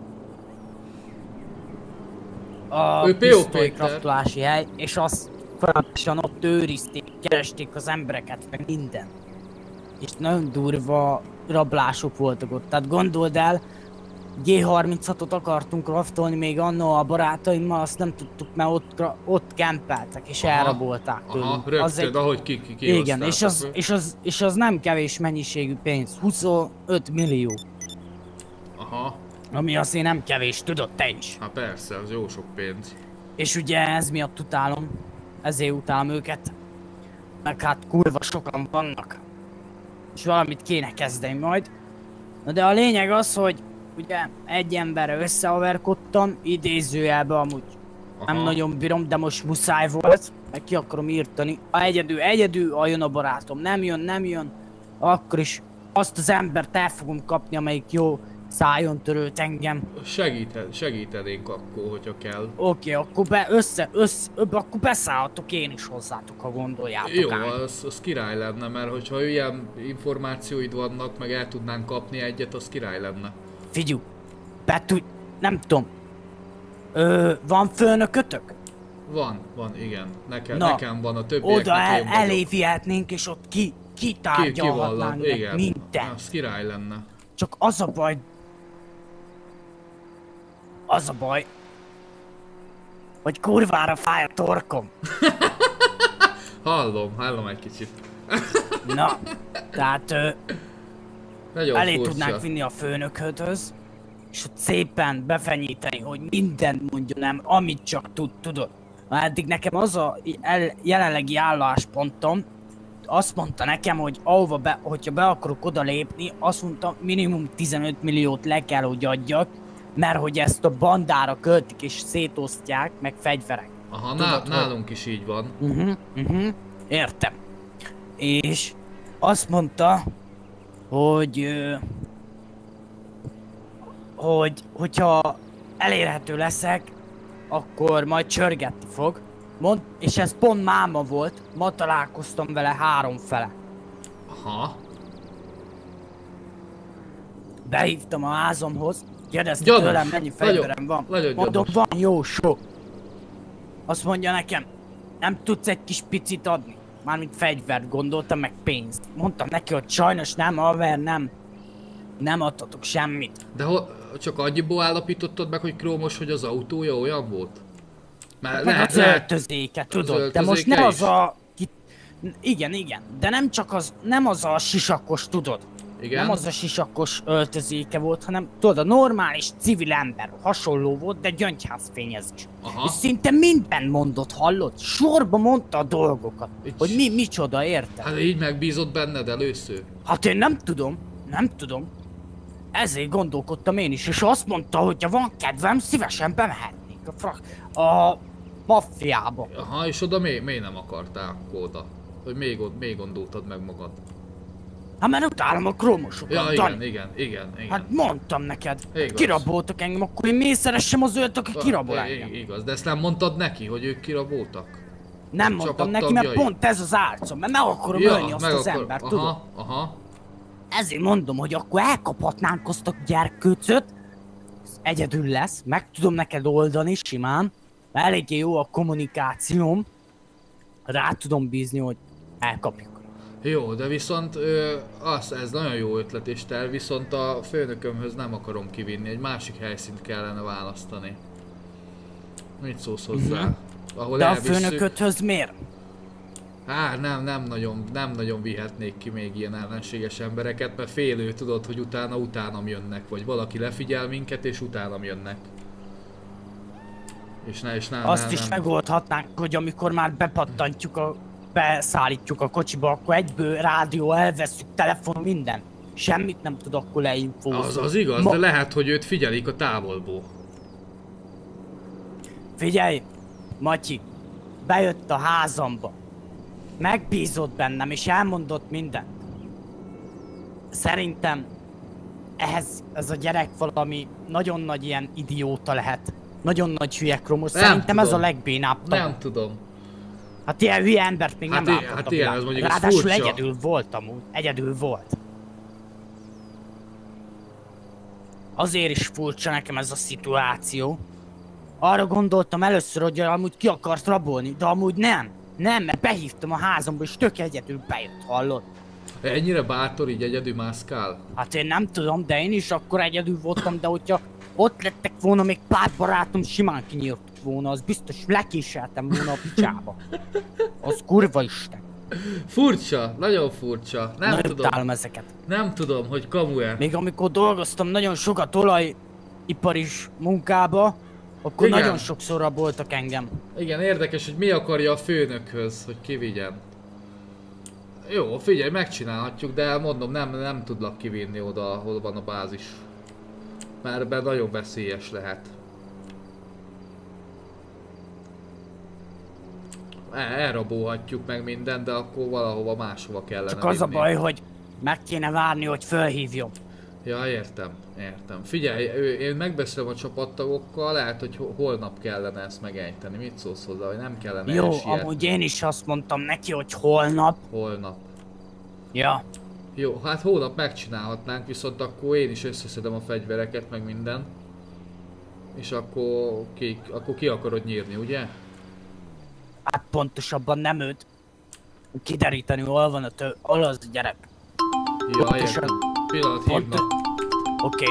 pisztoly craftolási hely, és azt folyamatosan ott őrizték, keresték az embereket, meg minden. És nagyon durva rablások voltak ott. Tehát gondold el, G36-ot akartunk craftolni még annó a barátaimmal, azt nem tudtuk, mert ott kempeltek és elrabolták tőlünk. Aha, rögtön, ahogy kihozták. Igen, és az nem kevés mennyiségű pénz, 25 millió. Aha. Ami azért nem kevés, tudod te is. Hát persze, az jó sok pénz. És ugye ez miatt utálom, ezért utálom őket. meg hát kurva sokan vannak. És valamit kéne kezdeni majd. Na de a lényeg az, hogy ugye egy emberre összehaverkodtam, idézőjelben amúgy nem nagyon bírom, de most muszáj volt, meg ki akarom írtani. Egyedül, ha jön a barátom, nem jön, akkor is azt az embert el fogom kapni, amelyik jó szájon törölt engem. Segítenénk akkor, hogyha kell. Oké, akkor akkor beszállhatok én is hozzátok, ha gondoljátok. Jó, az király lenne, mert hogyha ilyen információid vannak, meg el tudnánk kapni egyet, az király lenne. Figyelj, nem tudom. Van főnökötök? Van, igen. Nekem van, a többieknek oda elé vihetnénk, és ott kitárgyalhatnánk meg mindent. Az király lenne. Csak az a baj, hogy kurvára fáj a torkom. Hallom egy kicsit. Na, tehát elé tudnánk vinni a főnökhöz, és ott szépen befenyíteni, hogy mindent mondjon nem, amit csak tudod. Már eddig nekem az a jelenlegi álláspontom, azt mondta nekem, hogy hogyha be akarok oda lépni, azt mondta, minimum 15 milliót le kell, hogy adjak, mert hogy ezt a bandára költik és szétosztják, meg fegyverek. Aha, nálunk is így van. Értem. És azt mondta, hogyha elérhető leszek, akkor majd csörgetni fog. És ez pont máma volt, ma találkoztam vele 3 fele. Aha. Behívtam a házamhoz, kérdezte tőlem, mennyi fegyverem van. Mondom, van jó sok. Azt mondja nekem, nem tudsz egy kis picit adni? Mármint fegyvert gondoltam, meg pénzt. Mondtam neki, hogy sajnos nem, haver, nem adhatok semmit. De csak annyiból állapítottad meg, hogy Krómos, hogy az autója olyan volt? Meg az öltözéke, tudod, de most nem az a... Igen, de nem az a sisakos, tudod? Igen? Nem az a sisakos öltözéke volt, hanem tudod, a normális civil ember hasonló volt, de gyöngyházfényezés. Aha. És szinte minden mondott, hallod? Sorba mondta a dolgokat, hogy micsoda, érted? Hát így megbízott benned először? Hát én nem tudom. Ezért gondolkodtam én is, és azt mondta, hogy ha van kedvem, szívesen bemehetnék a maffiába. Aha, és oda miért nem akartál oda? Hogy még gondoltad meg magad? Hát mert utálom a krómosokat, ja, Dani. Igen. Hát mondtam neked, kiraboltak engem, akkor én miért szeressem az olyat, aki kirabol engem? Igaz, de ezt nem mondtad neki, hogy ők kiraboltak? Nem mondtam neki, mert pont ez az álcom, mert meg akarom ölni azt az embert, tudod? Aha. Ezért mondom, hogy akkor elkaphatnánk azt a gyerkőcöt, egyedül lesz, meg tudom neked oldani simán, mert eléggé jó a kommunikációm, rá tudom bízni, hogy elkapjuk. Jó, de viszont ez nagyon jó ötlet és terv, viszont a főnökömhöz nem akarom kivinni, egy másik helyszínt kellene választani. Mit szólsz hozzá? Ahol de elvisszük... a főnököthöz miért? Nem nagyon vihetnék ki még ilyen ellenséges embereket, mert félő, tudod, hogy utánam jönnek, vagy valaki lefigyel minket és utánam jönnek. Azt is megoldhatnánk, hogy amikor már beszállítjuk a kocsiba, akkor egyből rádió, elveszünk, telefon, minden. Semmit nem tud akkor leinfózni. Az igaz, de lehet, hogy őt figyelik a távolból. Figyelj, Matyi, bejött a házamba. Megbízott bennem és elmondott mindent. Szerintem ez a gyerek valami nagyon nagy ilyen idióta lehet. Nagyon nagy hülye Krómos. Szerintem ez a legbénább. Nem tudom. Hát ilyen hülye embert még nem látott hát ilyen, ez mondjuk ráadásul furcsa. Egyedül volt amúgy. Egyedül volt. Azért is furcsa nekem ez a szituáció. Arra gondoltam először, hogy amúgy ki akart rabolni, de amúgy nem. Nem, mert behívtam a házamba és tök egyedül bejött, hallod? Ennyire bátor, így egyedül mászkál? Hát én nem tudom, de én is akkor egyedül voltam, de hogyha ott lettek volna még pár barátom, simán kinyírtuk volna, az biztos lekéseltem volna a picsába. Az kurva isten. Furcsa, nagyon furcsa. Nem tudom. Utálom ezeket. Nem tudom, hogy kamu-e. Még amikor dolgoztam nagyon sokat olajipari munkába, akkor igen. Nagyon sokszor raboltak engem. Igen, érdekes, hogy mi akarja a főnökhöz, hogy kivigyen. Jó, figyelj, megcsinálhatjuk, de mondom, nem tudlak kivinni oda, ahol van a bázis. Mert ebben nagyon veszélyes lehet. Elrabolhatjuk meg mindent, de akkor valahova máshova kellene Csak az vinni. a baj, hogy meg kéne várni, hogy fölhívjon. Ja, értem. Figyelj, én megbeszélem a csapattagokkal, lehet, hogy holnap kellene ezt megejteni. Mit szólsz hozzá, hogy nem kellene Jó, elsietni? amúgy én is azt mondtam neki, hogy holnap. Holnap. Ja. Jó, hát holnap megcsinálhatnánk, viszont akkor én is összeszedem a fegyvereket, meg minden. És akkor ki akarod nyírni, ugye? Hát pontosabban nem őt. Kideríteni, hol van hol az a gyerek. Ja, értem. Pillanat, hívnak. Oké.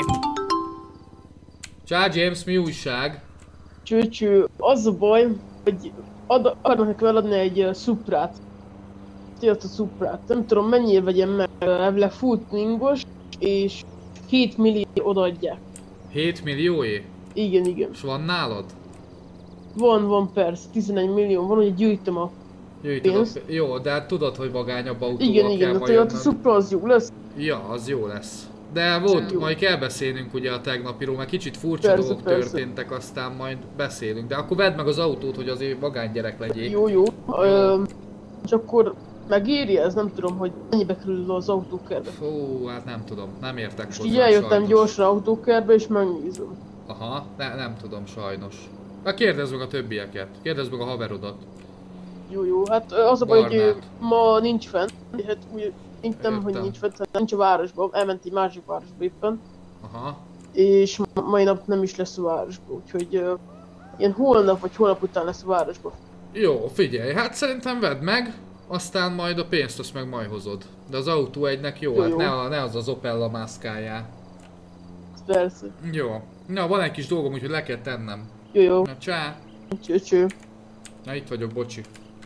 Csá, James, mi újság? Csőcső, az a baj, hogy akarnak nekem eladni egy Suprát. Toyota Suprát. Nem tudom mennyire vegyem meg, elvileg full tuningos, és 7 millió odaadják. 7 millióé? Igen. És van nálad? Van persze, 11 millió, van, hogy gyűjtöm a pénzt. Jó, de hát tudod, hogy vagányabb autóval Igen, kell a majd Toyota Supra az jó lesz. Ja, az jó lesz. De volt, majd kell beszélnünk ugye a tegnapiról, mert kicsit furcsa dolgok történtek, aztán majd beszélünk. De akkor vedd meg az autót, hogy azért vagánygyerek legyél. Jó. És akkor megéri ez? Nem tudom, hogy mennyibe kerül az autókerbe. Fú, hát nem tudom, nem értek hozzá. Így eljöttem gyorsan autókerbe és megnézem. Aha, nem tudom sajnos. Na kérdezd meg a többieket, kérdezd meg a haverodat. Jó, hát az a baj, hogy ma nincs fent. Hát úgy nem, hogy nincs fent, nincs a városban, elment egy másik városba éppen. Aha. És mai nap nem is lesz a városban, úgyhogy ilyen holnap vagy holnap után lesz a városban. Jó, figyelj, hát szerintem vedd meg, aztán majd a pénzt azt meg majd hozod. De az autó egynek jó, hát ne az Opella mászkáljál. Persze. Jó. Na, van egy kis dolgom, úgyhogy le kell tennem. Jó. Na, csá. Cső. Na, itt vagyok, bocsi.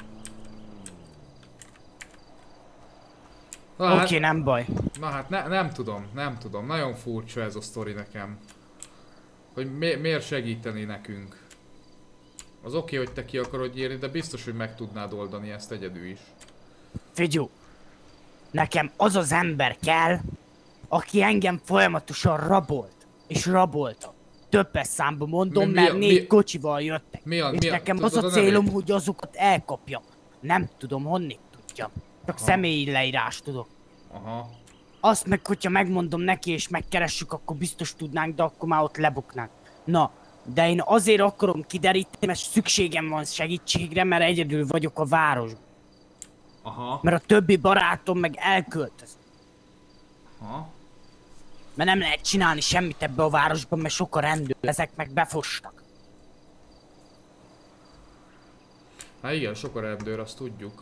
Oké, nem baj. Na hát nem tudom. Nagyon furcsa ez a sztori nekem. Hogy miért segíteni nekünk. Az oké, hogy te ki akarod nyírni, de biztos, hogy meg tudnád oldani ezt egyedül is. Figyú, nekem az az ember kell, aki engem folyamatosan rabolt. És rabolta. Többes számba mondom, mert 4 kocsival jöttek. És nekem az a célom, hogy azokat elkapjam. Nem tudom, honnét tudjam. Csak személyi leírás tudok. Aha. Azt meg, hogyha megmondom neki és megkeressük, akkor biztos tudnánk, de akkor már ott lebuknánk. Na, de én azért akarom kideríteni, mert szükségem van segítségre, mert egyedül vagyok a városban. Aha. Mert a többi barátom meg elköltözik. Aha. Mert nem lehet csinálni semmit ebbe a városban, mert sok a rendőr, ezek meg befostak. Hát igen, sok a rendőr, azt tudjuk.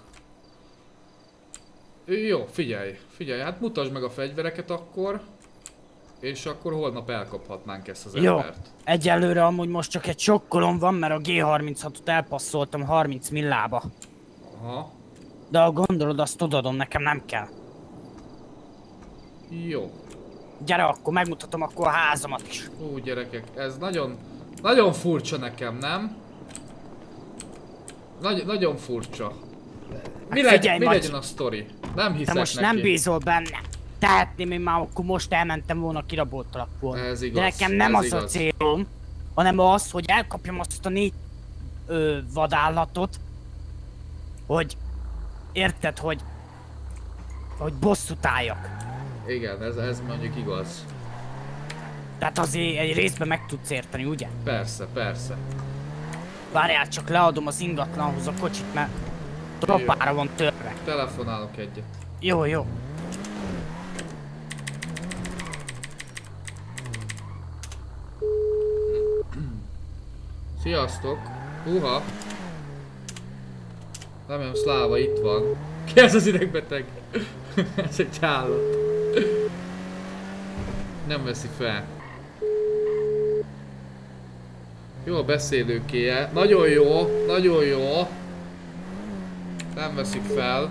Jó, figyelj, hát mutasd meg a fegyvereket akkor. És akkor holnap elkaphatnánk ezt az embert. Egyelőre amúgy most csak egy sokkolom van, mert a G36-ot elpasszoltam 30 millába. Aha. De ha gondolod, azt odaadom, nekem nem kell. Jó. Gyere, akkor megmutatom akkor a házamat is. Gyerekek, ez nagyon furcsa nekem, nem? Nagyon furcsa. Mi legyen a sztori? Nem hiszek te most neki. Nem bízol benne. Tehetném én már, akkor most elmentem volna, kiraboltalak volna. Ez igaz, de nekem nem az a célom, hanem az, hogy elkapjam azt a 4 vadállatot, érted, hogy bosszút álljak. Igen, ez mondjuk igaz. Tehát azért egy részben meg tudsz érteni, ugye? Persze. Várjál, csak leadom az ingatlanhoz a kocsit, mert tropára van törve. Telefonálok egyet. Jó. Sziasztok! Húha! Remélem Szláva itt van. Ki ez az idegbeteg? Ez egy állat. Nem veszi fel. Jó a beszélőkéje. Nagyon jó. Nem veszik fel.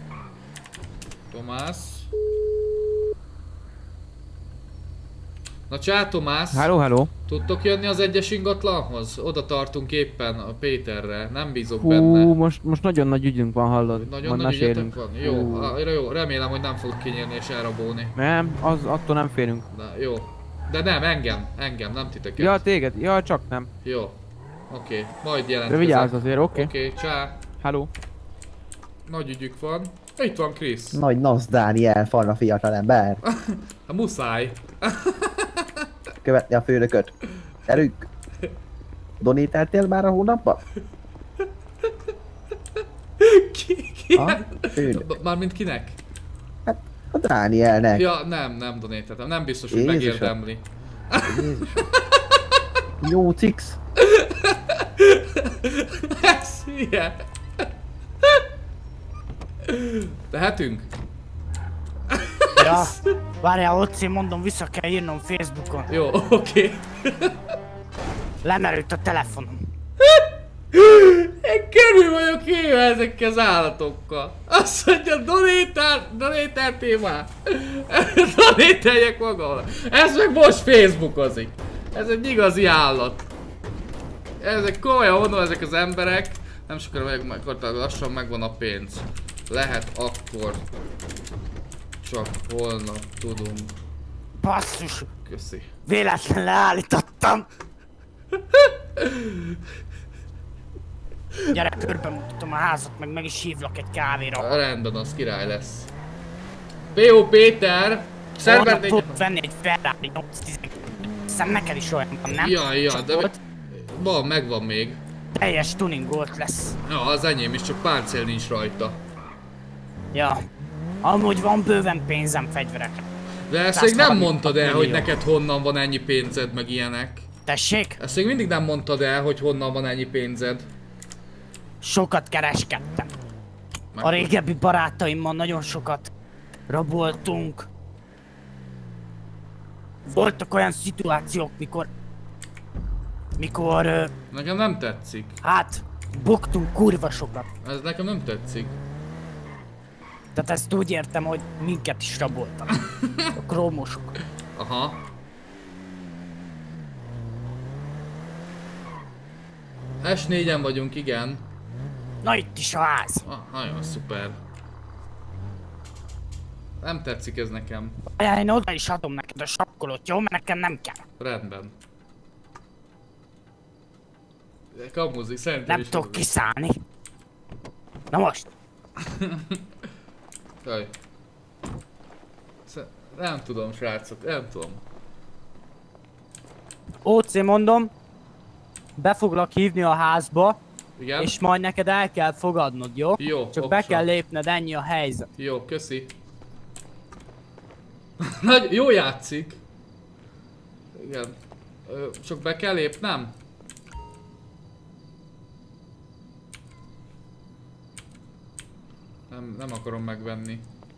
Tomás. Na csá Tomás. Hello. Tudtok jönni az egyes ingatlanhoz? Oda tartunk éppen a Péterre, nem bízok benne. Most nagyon nagy ügyünk van, hallod. Nagyon nagy ügyetek van? Jó, remélem, hogy nem fogok kinyírni és elrabolni. Nem, attól nem félünk. De, jó. De nem, engem, nem titeket. Ja, téged, ja, csak nem. Jó. Oké, majd jelentkezek. De vigyázz azért, oké. Oké, csá. Hello. Nagy ügyük van. Itt van Krisz. Nagy Nasz Dániel, farna fiatalember. Hát muszáj. Követni a főnököt. Gyerünk! Donítáltél már a hónapban? Ki? Mármint kinek? Hát a Dánielnek. Ja, nem donítáltam. Nem biztos, hogy megérdemli. Jézusom. 8x. Ez hülye. Tehetünk? Ja, várjál, Oci, mondom, vissza kell írnom Facebookon. Jó, oké. Lemerült a telefonom. Én körül vagyok éve ezekkel az állatokkal. Azt mondja, donítáltél már. Donítáljak magamra. Ez meg most Facebookozik. Ez egy igazi állat. Ezek komolyan mondom, ezek az emberek. Nem sokára lassan megvan a pénz. Lehet akkor. Csak holnap tudunk. Basszus! Köszi. Véletlen leállítottam! Gyere, körbe mutatom a házat, meg is hívlak egy kávéra. Rendben, az király lesz. P.O. Péter! Holnap tudok venni egy Ferrari 812. Hiszem neked is olyan van, nem? Ja, de van, megvan még. Teljes tuningolt lesz. Ja, az enyém is, csak páncél nincs rajta. Ja. Amúgy van bőven pénzem fegyverekre. De ezt még nem mondtad el, hogy neked honnan van ennyi pénzed, meg ilyenek. Tessék? Ezt még mindig nem mondtad el, hogy honnan van ennyi pénzed. Sokat kereskedtem. A régebbi barátaimmal nagyon sokat raboltunk. Voltak olyan szituációk, mikor... Nekem nem tetszik. Hát, buktunk kurva sokat. Ez nekem nem tetszik. Tehát ezt úgy értem, hogy minket is raboltak. A krómosok. Aha. S4-en vagyunk, igen. Na itt is a ház. Nagyon szuper. Nem tetszik ez nekem. Én oda is adom neked a sapkolót, jó? Mert nekem nem kell. Rendben. Kamuzik, szerintem nem tudok kiszállni. Na most. Jaj. Nem tudom, srácok, nem tudom. OC mondom, be foglak hívni a házba, igen? És majd neked el kell fogadnod, jó? Jó, csak be kell lépned, ennyi a helyzet. Jó, köszi. Jó játszik. Igen. Csak be kell lépnem? Nem akarom megvenni.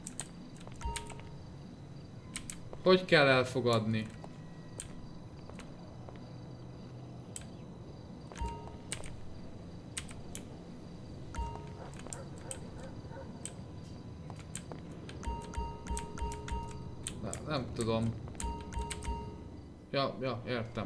Hogy kell elfogadni? Nem tudom. Ja, értem.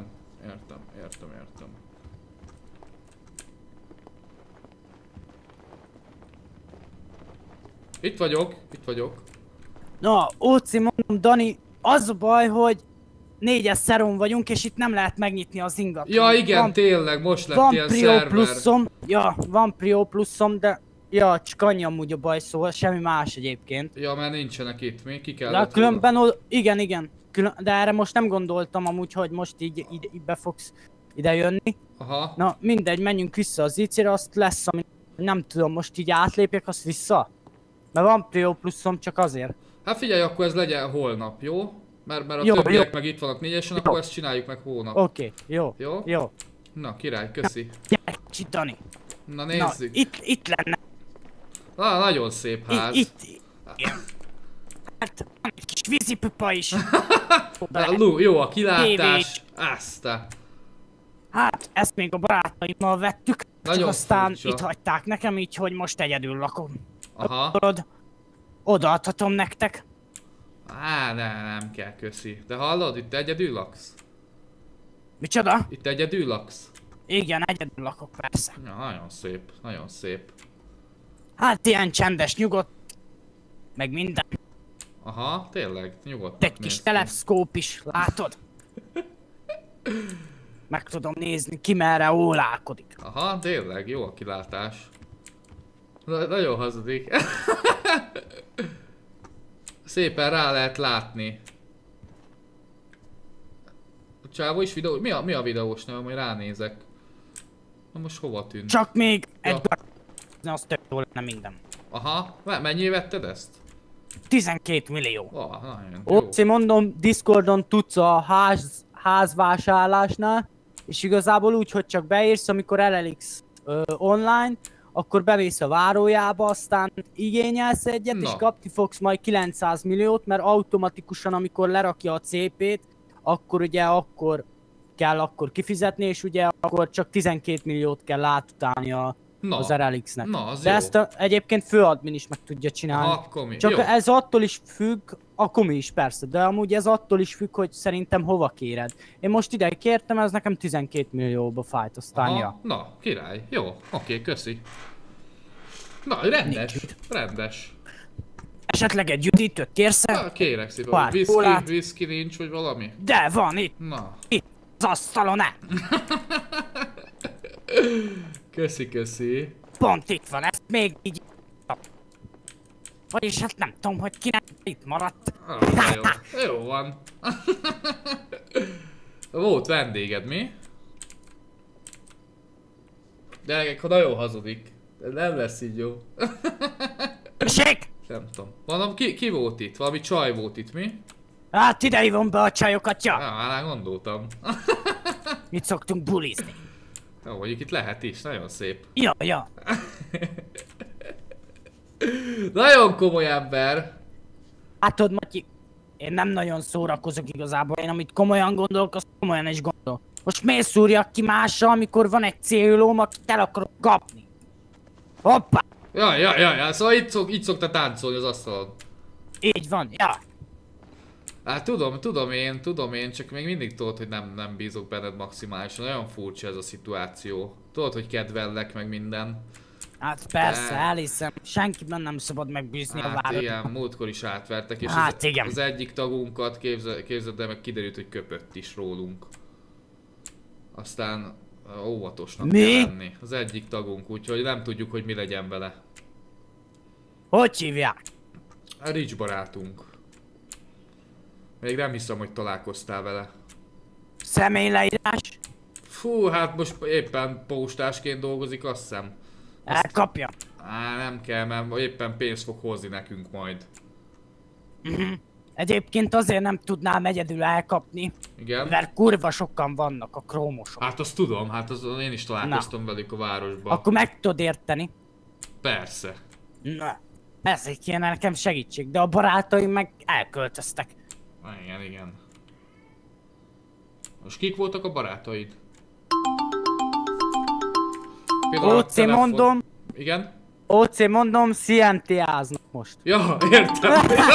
Itt vagyok. Na, Óci, mondom, Dani, az a baj, hogy 4-es szeron vagyunk, és itt nem lehet megnyitni az ingatlan. Ja igen, tényleg, most lett ilyen szerver. Pluszom, ja, van Prio pluszom, de ja, csak annyi amúgy a baj, szóval semmi más egyébként. Ja, mert nincsenek itt, még ki kell. De különben, igen. De erre most nem gondoltam amúgy, hogy most így be fogsz ide jönni. Aha. Na, mindegy, menjünk vissza az IC-re, azt lesz, ami nem tudom, most így átlépjek azt vissza. Mert van Prio pluszom, csak azért. Hát figyelj, akkor ez legyen holnap, jó? Mert a többiek meg itt vannak 4-esen, akkor ezt csináljuk meg hónap. Oké, jó. Jó? Na, király, köszi. Gyere kicsit, Dani. Na, nézzük. Na, itt lenne. Na, nagyon szép ház. Igen. Hát, van egy kis vízipüpa is. Jó a kilátás. Aztán. Hát, ezt még a barátaimmal vettük. Nagyon csak aztán furcsa. Itt hagyták nekem, így hogy most egyedül lakom. Aha. Odaadhatom nektek. Á, nem kell, köszi. De hallod, itt egyedül laksz? Micsoda? Itt egyedül laksz? Igen, egyedül lakok, persze. Ja, nagyon szép, nagyon szép. Hát ilyen csendes, nyugodt, meg minden. Aha, tényleg, nyugodt. Egy kis teleszkóp is, látod? Meg tudom nézni, ki merre ólálkodik. Aha, tényleg, jó a kilátás. Nagyon hazudik. Szépen rá lehet látni. A csávó is videó... Mi a videós neve, majd ránézek. Na most hova tűnt? Csak még egy az tök jó lenne minden. Aha, mennyi vetted ezt? 12 millió. Nagyon Ott mondom, Discordon tudsz a házvásárlásnál, és igazából úgy, hogy csak beírsz, amikor eleliksz online, akkor bemész a várójába, aztán igényelsz egyet, és kapni fogsz majd 900 milliót, mert automatikusan, amikor lerakja a CP-t, akkor ugye kell kifizetni, és ugye akkor csak 12 milliót kell átutálni az RLX-nek. De ezt egyébként főadmin is meg tudja csinálni. Csak jó. Ez attól is függ, a komi is persze, de amúgy ez attól is függ, hogy szerintem hova kéred. Én most ide kértem, ez nekem 12 millióba fájt aztánja. Na, király. Jó, oké, köszi. Na, rendes. Esetleg egy üdítőt kérsz? Kérek szépen, whisky nincs, vagy valami? De van itt! Na. Itt az asztalon Köszi. Pont itt van, ezt még így... Vagyis hát nem tudom, hogy kinek itt maradt. Jó van. Volt vendéged, mi? Gyerekek, ha nagyon hazudik. Nem lesz így jó. Ség! Nem tudom. Mondom, ki volt itt? Valami csaj volt itt, mi? Hát ide hívom be a csajokat, ja! Már gondoltam. Itt szoktunk bulizni. Jó, mondjuk itt lehet is, nagyon szép. Ja. Nagyon komoly ember. Hát tudod, Matyi, én nem nagyon szórakozok igazából. Én amit komolyan gondolok, azt komolyan is gondolok. Most miért szúrjak ki mással, amikor van egy célom, akit el akarok kapni? Hoppá! Ja, szóval így szoktál táncolni az asztalon. Így van, ja. Hát tudom én, csak még mindig tudod, hogy nem bízok benned maximálisan. Nagyon furcsa ez a szituáció. Tudod, hogy kedvellek meg minden. Hát persze, elhiszem. Senkiben nem szabad megbízni a városban. Hát igen, múltkor is átvertek, és az egyik tagunkat képzeld el, meg kiderült, hogy köpött is rólunk. Aztán óvatosnak kell lenni. Az egyik tagunk, úgyhogy nem tudjuk, hogy mi legyen vele. Hogy hívják? A Rich barátunk. Még nem hiszem, hogy találkoztál vele. Személyleírás? Fú, hát most éppen postásként dolgozik, azt hiszem. Elkapja. Nem kell, mert éppen pénzt fog hozni nekünk majd. Egyébként azért nem tudnám egyedül elkapni. Igen? Mert kurva sokan vannak a krómosok. Hát azt tudom, hát én is találkoztam velük a városban. Akkor meg tudod érteni. Persze. Na, ezért kéne nekem segítség, de a barátaim meg elköltöztek. Igen. Most kik voltak a barátaid? OC mondom. Igen? OC mondom, CNT-áznak most. Ja, értem.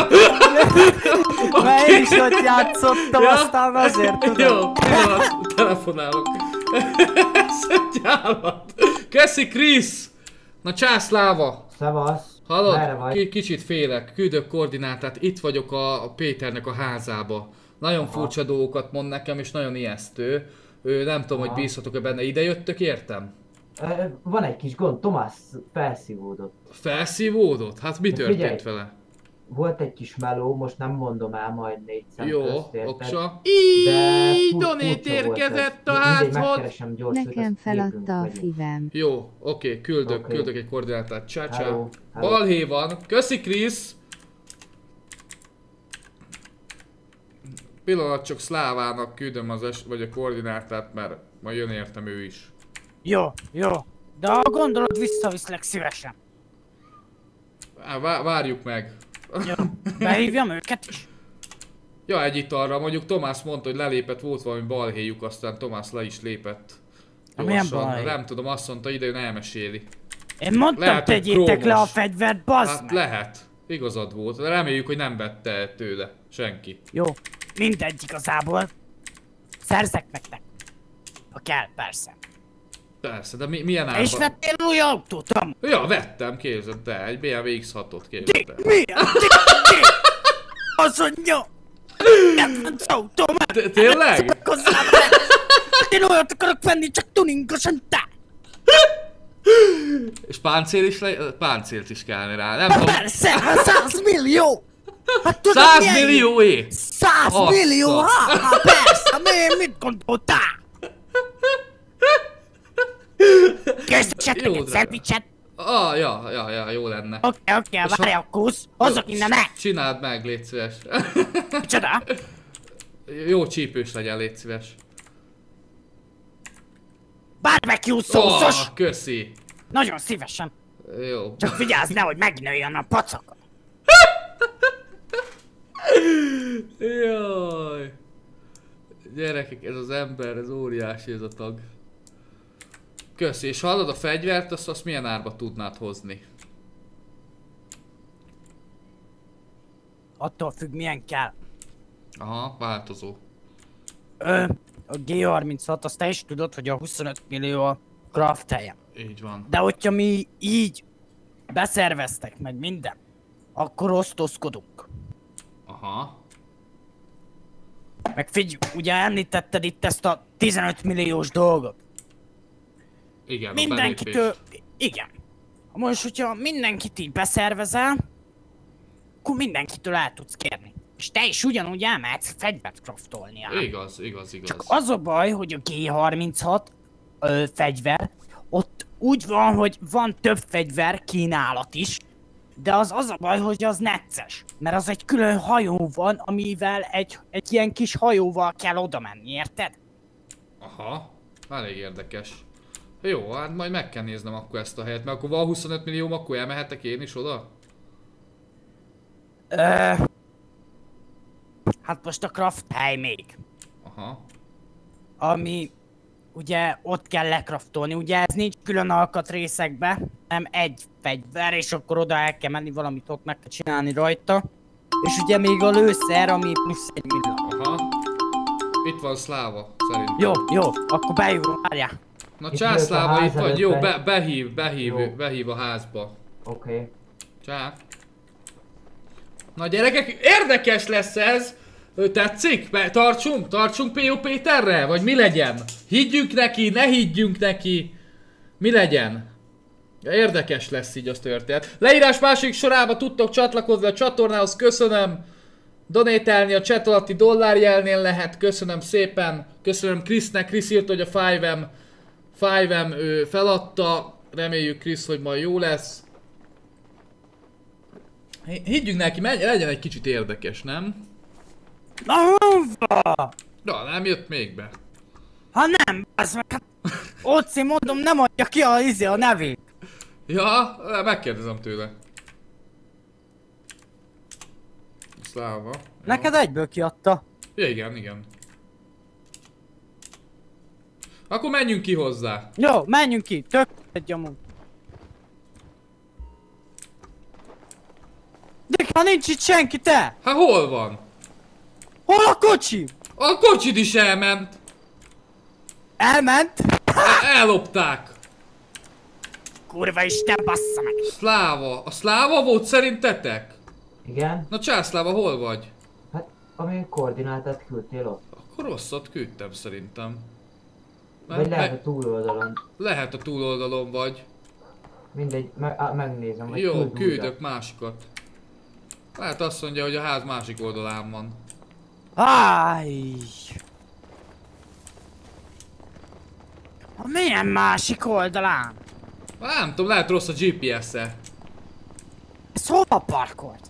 Mert én is ott játszottam, aztán azért tudom. Jó, telefonálok. Szentgyállat. Köszi, Krisz! Na császláva! Szevasz! Hallod? Kicsit félek, küldök koordinátát, itt vagyok a Péternek a házába. Nagyon furcsa dolgokat mond nekem, és nagyon ijesztő. Nem tudom, hogy bízhatok-e benne. Ide jöttök, értem? Van egy kis gond, Tomás felszívódott. Felszívódott? Hát mi történt vele? Volt egy kis meló, most nem mondom el, majd 4 szem jó, közt, oksa. Így donét érkezett a házhoz. Nekem feladta a fivem. Jó, oké, küldök egy koordinátát. Csá. Balhé van. Köszi, Krisz! Pillanat, csak Szlávának küldöm vagy a koordinátát, mert majd jön értem ő is. Jó. De ha gondolod, visszaviszlek szívesen. Várjuk meg. Jó, behívjam őket is. Ja, egy italra, mondjuk Tomás mondta, hogy lelépett, volt valami balhéjuk, aztán Tomás le is lépett. Milyen balhé? Nem tudom, azt mondta, ide jön elmeséli. Én mondtam, tegyétek le a fegyvert, bazd meg! Hát Igazad volt, reméljük, hogy nem vette tőle senki. Jó, mindegy igazából. Szerzek nektek. Ha kell, persze. Persze, de milyen árban? És vettél új autót, amúgy? Ja, vettem, képzeld el, egy BMW X6-ot képzeld el. Milyen? Az mondja! Kedvenc autóm! Tényleg? Én olyat akarok venni, csak tuningosan te! És páncélt is kellene rá, nem tudom. Persze, 100 millió! Hát tudod 100 millióé! 100 millió, ha persze, mit gondoltál? Készítsetek egy szendvicset? Ja, jó lenne. Oké, várj a kusz, hozzak innen meg! Csináld meg, légy szíves. Micsoda? Jó csípős legyen, légy szíves. Barbecue szószos! Köszi. Nagyon szívesen. Jó. Csak vigyázz, nehogy megnőjön a pacak. Jaj. Gyerekek, ez az ember, ez óriási ez a tag. Köszi, és hallod a fegyvert, azt milyen árba tudnád hozni? Attól függ, milyen kell. Aha, változó. A G36, azt te is tudod, hogy a 25 millió a craftelje. Így van. De hogyha mi így beszerveztek meg minden, akkor osztozkodunk. Aha. Meg figyelj, ugye említetted itt ezt a 15 milliós dolgot. Igen, mindenkitől, igen. Most, hogyha mindenkit így beszervezel, akkor mindenkitől el tudsz kérni. És te is ugyanúgy elmehetsz fegyvert craftolni. Igaz. Csak az a baj, hogy a G36 fegyver, ott úgy van, hogy van több fegyver kínálat is, de az a baj, hogy az necces. Mert az egy külön hajó van, amivel egy ilyen kis hajóval kell oda menni, érted? Aha, elég érdekes. Jó, hát majd meg kell néznem akkor ezt a helyet, mert akkor van 25 millió, akkor elmehetek én is oda? Hát most a craft hely még. Aha. Ami ugye ott kell lekraftolni, ugye ez nincs külön alkatrészekbe, nem egy fegyver, és akkor oda el kell menni, valamit ott meg kell csinálni rajta. És ugye még a lőszer, ami plusz 1 millió. Aha. Itt van Szláva, szerintem. Jó, akkor bejövünk, várjál. Na Császláva itt vagy, jó, behív a házba. Oké. Csá. Na gyerekek, érdekes lesz ez! Tetszik? Tartsunk P.O. Péterre? Vagy mi legyen? Higgyünk neki, ne higgyünk neki? Mi legyen? Érdekes lesz így az történet. Leírás második sorába tudtok csatlakozni a csatornához, köszönöm. Donételni a chat alatti dollárjelnél lehet, köszönöm szépen. Köszönöm Krisznek, Krisz írt, hogy a 5M ő feladta. Reméljük Krisz, hogy majd jó lesz. Higgyünk neki, legyen egy kicsit érdekes, nem? Na, nem jött még be. Ha nem, az meg hát... Óci, mondom, nem adja ki a nevét. Ja, megkérdezem tőle. Szláva. Neked egyből kiadta. Ja, igen. Akkor menjünk ki hozzá. Jó, menjünk ki, tök egy amúgy. De ha nincs itt senki, te! Hát hol van? Hol a kocsi? A kocsid is elment. Elment? Ellopták. Kurva isten, bassza meg. Szláva. A Szláva volt szerintetek? Igen. Na Császláva, hol vagy? Hát, amilyen koordinátát küldtél ott. Akkor rosszat küldtem szerintem. Vagy lehet a túloldalon. Lehet a túloldalon vagy. Mindegy, megnézem, hogy jó, küldök másikat. Lehet azt mondja, hogy a ház másik oldalán van. Áj! A milyen másik oldalán? Nem tudom, lehet rossz a GPS-e. Ez hova parkolt?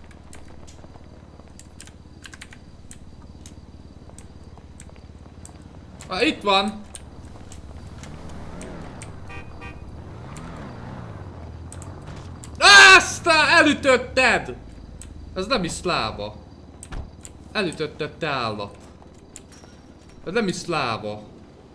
Itt van! Aztán elütötted! Ez nem is Szláva. Elütötted, te állat. Ez nem is Szláva.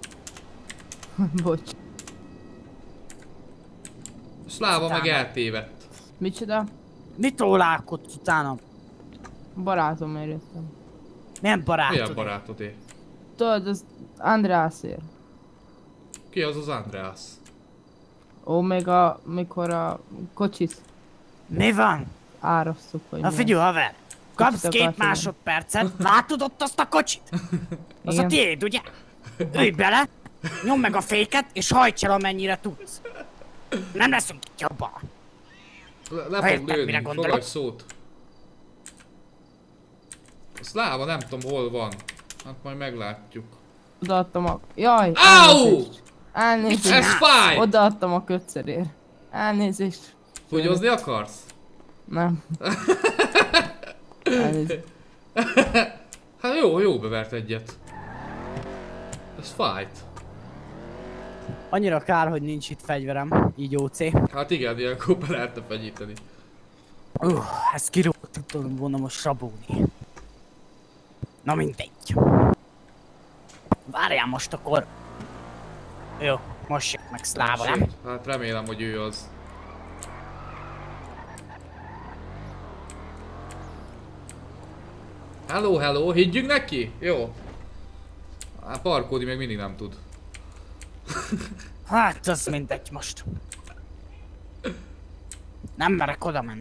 Bocs. Szláva meg eltévedt. Micsoda? Mit tólálkodsz utána? Barátom jöttem. Milyen barátod? Milyen barátodé? Tudod, az Andreasért. Ki az az Andreas? Ó, mikor a kocsis. Mi van? Árasztuk, hogy Na figyelj, haver! Kapsz 2 másodpercet, látod ott azt a kocsit? Az a tiéd, ugye? Ülj bele, nyomd meg a féket, és hajts el amennyire tudsz. Nem leszünk itt jobban. Le fog lőni, fogadj szót. A Szláva nem tudom hol van. Hát majd meglátjuk. Odaadtam a... Jaj! Áú! Elnézést! Ez fáj! Odaadtam a kötszerért. Elnézést. Fogyozni akarsz? Nem. Elnézést. Hát jó bevert egyet. Ez fájt. Annyira kár, hogy nincs itt fegyverem, így OC. Hát igen, ilyenkor be lehetne fegyíteni. Ezt tudtam volna most rabulni. Na mindegy. Várjál most akkor. Jó, most jött meg Szláva, nem? Hát remélem, hogy ő az. Hello, higgyünk neki? Jó. Hát parkolni még mindig nem tud. Hát az mindegy most. Nem merek oda menni.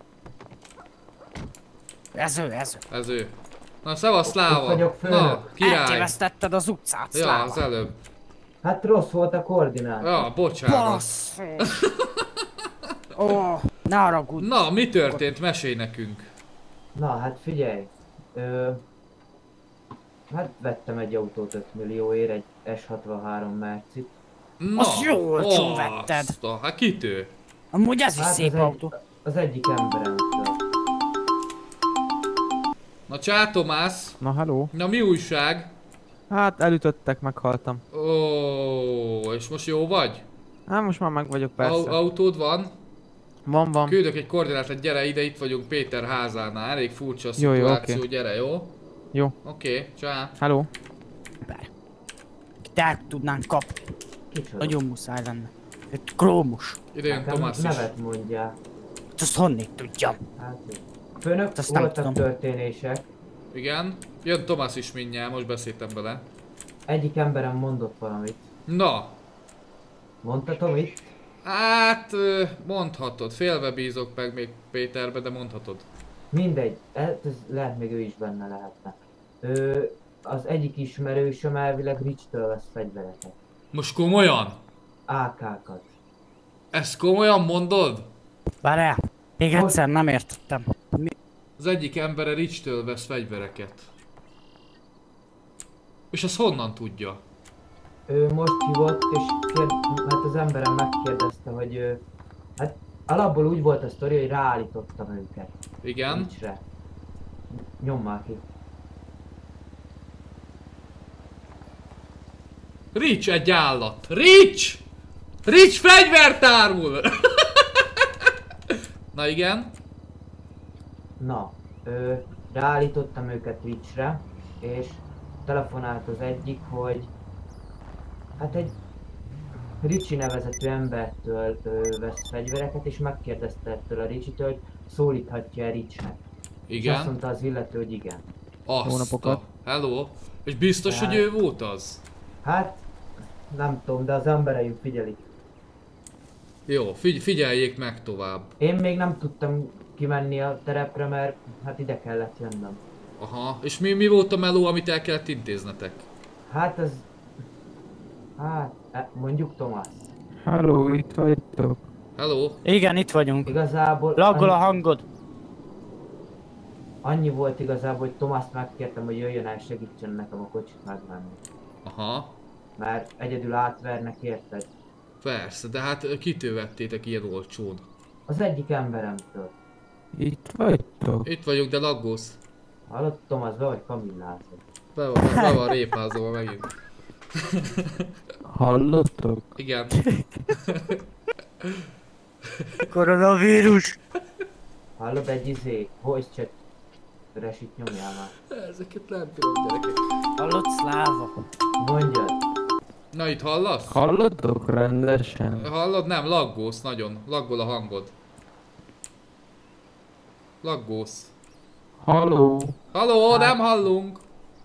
Ez ő. Na szevasz Szláva! Na, király! Eltévesztetted az utcát, Szláva. Ja, az előbb. Hát rossz volt a koordinátor. Ja, bocsánat. Basszus! Ó, ne haragudj. Na, mi történt? Mesélj nekünk. Na, hát figyelj. Hát vettem egy autót 5 millióért, egy S63 Mercit. Na, azt jó olcsón vetted. Hát kitő? Amúgy ez is szép autó. Az egyik emberem. Na csá Tomász. Na hello. Na mi újság? Hát elütöttek, meghaltam. Ó, és most jó vagy? Hát most már meg vagyok persze. Autód van? Van. Küldök egy koordinátát, gyere ide, itt vagyunk Péter házánál, elég furcsa a szituáció, okay. Gyere, jó? Jó. Oké, csá. Hello. Te tudnánk kapni. Kicsoda? Nagyon muszáj lenne. Egy krómus. Ide jön Tomász is. Nevet mondjál. Azt honnét tudjam. Hát, főnök, voltak történések. Igen. Jön Tomász is mindjárt, most beszéltem bele. Egyik emberem mondott valamit. Na. Mondhatom itt? Hát, mondhatod. Félve bízok meg még Péterbe, de mondhatod. Mindegy, ez lehet még ő is benne lehetne. Az egyik ismerősöm elvileg Rich-től vesz fegyvereket. Most komolyan? AK-kat. Ezt komolyan mondod? Várjál, még egyszer nem értettem. Az egyik embere Rich-től vesz fegyvereket. És ezt honnan tudja? Ő most hívott, és hát az emberem megkérdezte, hogy hát alapból úgy volt a sztori, hogy ráállítottam őket. Igen. Rich-re. Nyommal ki. Rich egy állat. Rich! Rich fegyvert árul! Na igen. Na, ráállítottam őket Rich-re, és telefonált az egyik, hogy hát egy Ricsi nevezetű embertől vesz fegyvereket, és megkérdezte ettől a Ricsitől, hogy szólíthatja-e Ricsnek. Igen. És azt mondta az illető, hogy igen. Azt. Hello. És biztos, hogy ő volt az? Hát, nem tudom, de az embereim figyelik. Jó, figyeljék meg tovább. Én még nem tudtam kimenni a terepre, mert hát ide kellett jönnöm. Aha, és mi volt a meló, amit el kellett intéznetek? Hát ez... Hát, mondjuk Tomás. Hello, itt vagytok. Hello. Igen, itt vagyunk. Igazából... Laggol a hangod. Annyi volt igazából, hogy Tomást megkértem, hogy jöjjön el, segítsen nekem a kocsit megvenni. Aha. Mert egyedül átvernek, érted? Persze, de hát kitől vettétek ilyen olcsón? Az egyik emberemtől. Itt vagytok? Itt vagyunk, de laggósz. Hallott Tomás, be vagy kamillázol. Be van répházolva megint. Hallottok? Igen. Koronavírus! Hallod egy voice chat resit nyomjál már. Ezeket nem tudom, gyerekek. Hallod, Szláva? Mondjad. Na itt hallasz? Hallottok rendesen? Hallod? Nem, laggósz nagyon. Laggol a hangod. Laggósz. Halló. Halló, nem hallunk.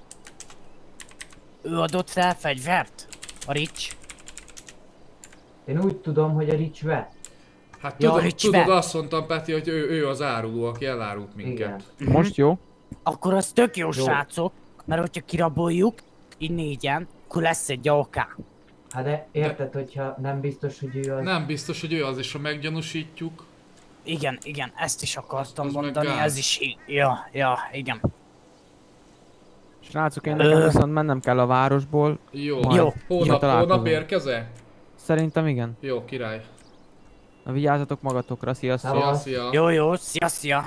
Ő adott fel fegyvert? A Rich? Én úgy tudom, hogy a Rich vett. Hát Ja, tudod, Rich tudod vett. azt mondtam, Peti, hogy ő az áruló, aki elárult minket. Igen. Most jó? Akkor az tök jó, srácok, mert hogyha kiraboljuk, így négyen, akkor lesz egy AK. Hát de érted, hogyha nem biztos, hogy ő az... Nem biztos, hogy ő az is, ha meggyanúsítjuk. Igen, ezt is akartam Az meg mondani, gáz. ez is ja, igen. Srácok, én nekem viszont mennem kell a városból. Jó. Majd Hónap találkozunk. érkezel? Szerintem igen. Jó, király. Na, vigyázzatok magatokra, sziasztok! Szia. Jó, szia.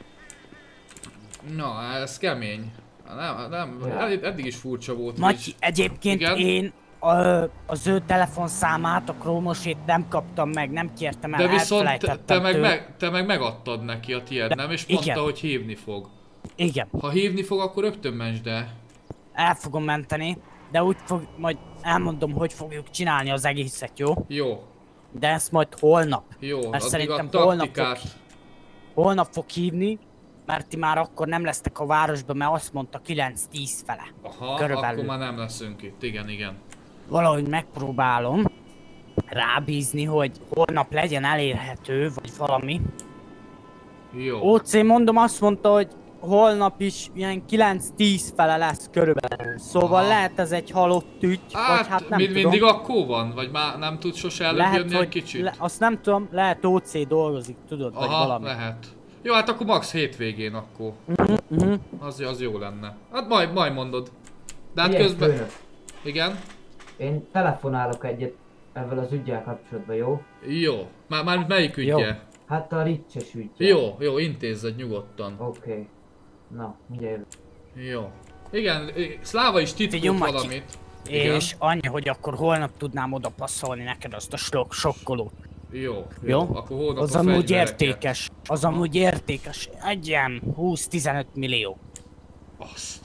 Na, ez kemény. Nem, eddig is furcsa volt. Matyi, egyébként igen? én az ő telefonszámát, a Krómosét nem kaptam meg, nem kértem el, De viszont elfelejtettem te meg megadtad neki a tiéd, nem? És igen. mondta, hogy hívni fog. Igen. Ha hívni fog, akkor rögtön mentsd el. El fogom menteni, de úgy fog, majd elmondom, hogy fogjuk csinálni az egészet, jó? Jó. De ezt majd holnap. Jó, mert addig szerintem a taktikát. holnap fog hívni, mert ti már akkor nem lesztek a városban, mert azt mondta 9-10 fele. Aha, körülbelül. akkor már nem leszünk itt, igen. Valahogy megpróbálom rábízni, hogy holnap legyen elérhető, vagy valami. Jó. OC mondom, azt mondta, hogy holnap is ilyen 9-10 fele lesz körülbelül. Szóval lehet ez egy halott ügy, vagy hát nem tudom. Mindig akkor van? Vagy már nem tud sose előbb jönni egy kicsit? Azt nem tudom, lehet OC dolgozik, tudod, vagy valami. Lehet. Jó, hát akkor max hétvégén akkor. Az jó lenne. Hát majd mondod. De hát Ilyen közben... főnök. Igen? Én telefonálok egyet ezzel az üggyel kapcsolatban, jó? Jó. Már melyik ügye? Hát a Ricses ügye. Jó, intézzed nyugodtan. Oké. Na, mindjárt jövök. Jó. Igen, Szláva is titkolt valamit. És annyi, hogy akkor holnap tudnám oda passzolni neked azt a sokkolót. Jó. Akkor holnap az a amúgy fegyvereket. értékes. Az amúgy értékes. Egy ilyen 20-15 millió. Azt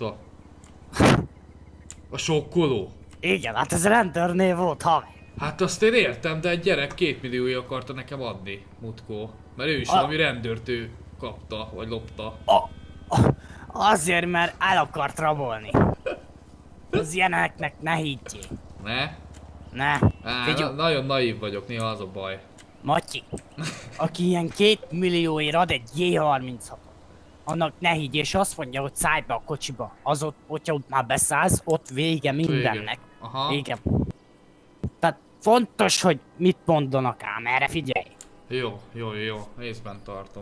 a sokkoló. Igen, hát ez rendőrnél volt, haver. Hát azt én értem, de egy gyerek 2 milliója akarta nekem adni, Mutkó. Mert ő is valami rendőrt ő kapta, vagy lopta. Azért, mert el akart rabolni. Az ilyeneknek ne higgyél. Ne. Nagyon naív vagyok, néha az a baj. Matyi, aki ilyen 2 millióért ad egy G36-ot, annak ne higgy, és azt mondja, hogy szállj be a kocsiba. Az ott, hogyha ott már beszállsz, ott vége mindennek. Aha. Igen. Tehát fontos, hogy mit mondanak ám, erre figyelj. Jó. Észben tartom.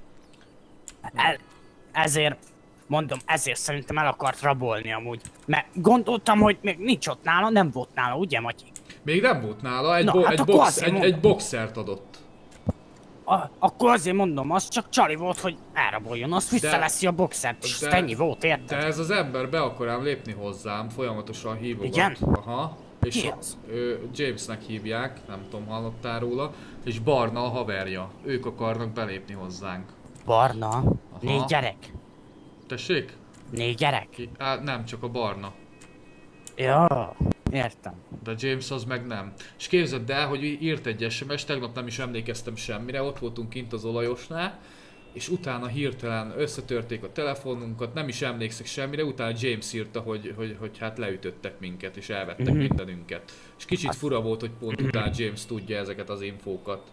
Ezért mondom, ezért szerintem el akart rabolni amúgy. Mert gondoltam, hogy még nincs ott nála, nem volt nála, ugye Matyi? Még nem volt nála, egy boxert adott. Akkor azért mondom, az csak csali volt, hogy elraboljon, azt visszaveszi a boxert, és azt ennyi volt, érted? De ez az ember be akar ám lépni hozzám, folyamatosan hívogat. Igen? Aha. És Ki az? Jamesnek hívják, nem tudom, hallottál róla, és Barna a haverja. Ők akarnak belépni hozzánk. Barna? Aha. 4 gyerek? Tessék? 4 gyerek? Nem, csak a Barna. Ja, értem. De James az meg nem. És képzeld el, hogy írt egy SMS, tegnap nem is emlékeztem semmire, ott voltunk kint az olajosnál, és utána hirtelen összetörték a telefonunkat, nem is emlékszek semmire, utána James írta, hogy hát leütöttek minket, és elvettek mindenünket. És kicsit fura volt, hogy pont utána James tudja ezeket az infókat.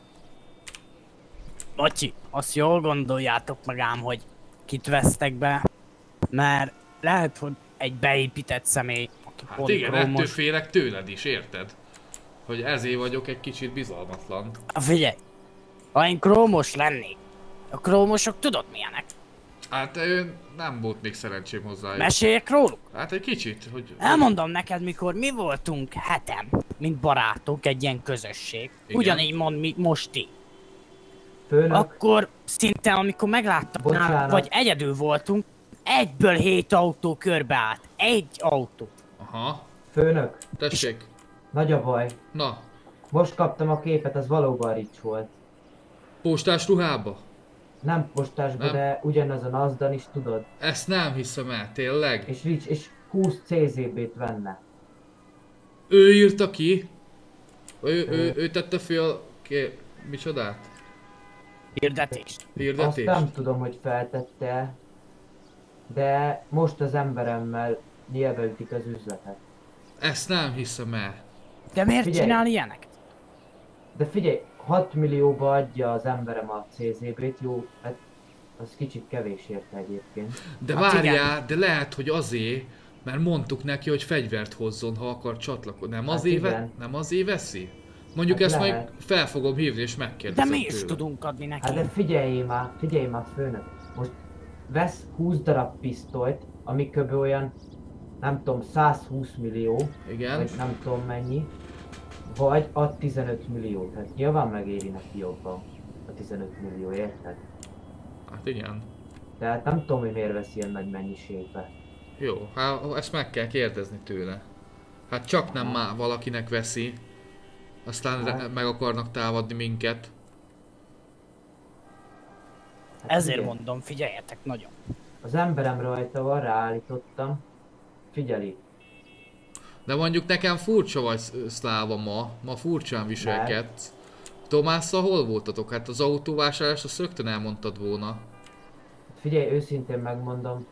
Matyi, azt jól gondoljátok meg ám, hogy kit vesztek be, mert lehet, hogy egy beépített személy, aki Hát pont igen, Krómos... ettől félek tőled is, érted? Hogy ezért vagyok egy kicsit bizalmatlan. Figyelj, ha én Krómos lennék, a Krómosok tudod milyenek? Hát nem volt még szerencsém hozzájuk. Meséljek róluk? Hát egy kicsit, hogy... Elmondom neked, mikor mi voltunk heten, mint barátok, egy ilyen közösség. Igen. Ugyanígy mond most ti. Főnök. Akkor szinte amikor megláttak nálunk, vagy egyedül voltunk, egyből 7 autó körbeállt. Egy autó. Aha. Főnök. Tessék. Nagy a baj. Na. Most kaptam a képet, az valóban Rich volt. Postás ruhába? Nem postásba, Nem. de ugyanazon azdan is tudod. Ezt nem hiszem el, tényleg? És Rich, és 20 CZB-t venne. Ő írta ki? Ő tette föl... Micsodát? Hirdetést? Azt nem tudom, hogy feltette, de most az emberemmel nyilvánütik az üzletet. Ezt nem hiszem el. De miért Figyelj. csinál ilyeneket? De figyelj, 6 millióba adja az emberem a CZB-t, jó, hát az kicsit kevés érte egyébként. De várjál, de lehet, hogy azért, mert mondtuk neki, hogy fegyvert hozzon, ha akar csatlakozni. Nem azért veszi? Mondjuk Hát ezt lehet. majd fel fogom hívni és De megkérdezem mi is tőle. tudunk adni neki? Hát de figyelj már főnök. Most vesz 20 darab pisztolyt, ami kb. Olyan, nem tudom, 120 millió, Igen. vagy nem tudom mennyi, vagy ad 15 millió, tehát nyilván megéri neki jobban a 15 millió, érted? Hát igen. Tehát nem tudom, hogy miért vesz ilyen nagy mennyiségbe. Jó, hát ezt meg kell kérdezni tőle. Hát csak nem már valakinek veszi, aztán meg akarnak támadni minket. Hát Ezért figyelj, mondom, figyeljetek nagyon. az emberem rajta van, ráállítottam, figyeli. De mondjuk nekem furcsa vagy Szláva ma furcsán viselkedsz. Tomásszal hol voltatok? Hát az autóvásárlást azt rögtön elmondtad volna. Figyelj, őszintén megmondom,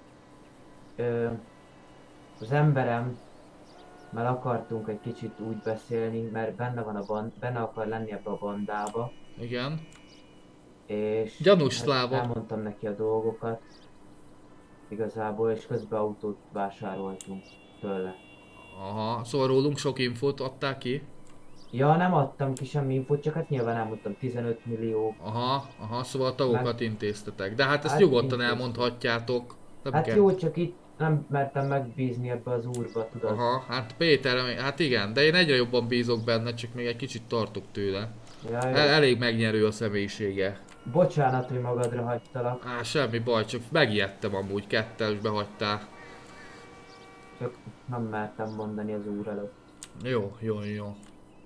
az emberem, mert akartunk egy kicsit úgy beszélni, mert benne akar lenni ebbe a bandába. Igen. És Gyanús Szláva. elmondtam neki a dolgokat, igazából, és közben autót vásároltunk tőle. Aha, szóval rólunk sok infót adták ki? Ja, nem adtam ki semmi infót, csak hát nyilván elmondtam 15 millió. Aha, szóval a tagokat intéztetek. De hát ezt Hát nyugodtan intéztem. elmondhatjátok. Nem Hát kell. jó, csak itt nem mertem megbízni ebbe az úrba, tudod. Aha, hát Péter, hát igen, de én egyre jobban bízok benne, csak még egy kicsit tartok tőle. Ja, Elég megnyerő a személyisége. Bocsánat, hogy magadra hagytalak. Semmi baj, csak megijedtem amúgy, kettős behagytál. Csak nem mertem mondani az úr előtt. Jó.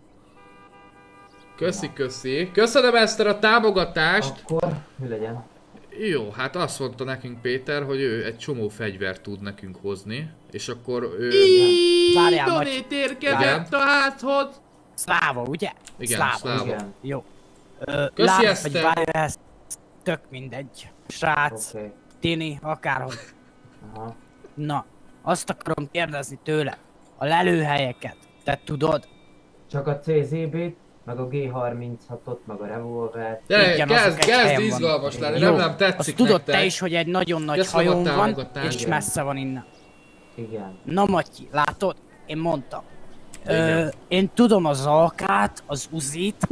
Köszi. Köszönöm Eszter a támogatást! Akkor mi legyen? Jó, hát azt mondta nekünk Péter, hogy ő egy csomó fegyvert tud nekünk hozni, és akkor ő... Várjál, Donét érkezett a házhoz! Szláva, ugye? Igen, Szláva. Igen. Jó. Köszi, Láb, Eszter. vagy várjál, tök mindegy. Srác, Oké. tini, akárhogy. Aha. Na, azt akarom kérdezni tőle. A lelőhelyeket, te tudod? Csak a CZB-t, meg a G36-ot, meg a revolvert. Igen, azok egy kezd helyen izgalmas vannak. lenni, Jó, nem tetszik azt tudod nektek. te is, hogy egy nagyon nagy Köszönöm a hajón van, támogatást. és Igen. messze van innen. Igen. Na Matyi, látod? Én mondtam. Igen. Én tudom az alkát, az uzit.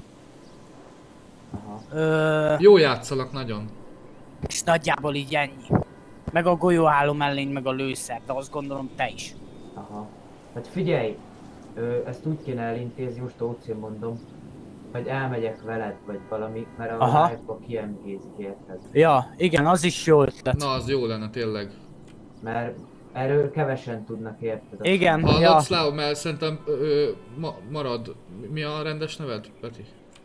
Jó játszanak nagyon. És nagyjából így ennyi. Meg a golyóháló mellény, meg a lőszer, de azt gondolom te is. Aha. Hát figyelj, ezt úgy kéne elintézni, most ócén mondom, hogy elmegyek veled, vagy valami, mert a Aha. live-ba kiemgézik, érted? Ja, igen, az is jó ötlet. Na, az jó lenne tényleg. Mert erről kevesen tudnak, érted? Igen, Hallod, ja. Szláva, mert szerintem marad. Mi a rendes neved, Peti?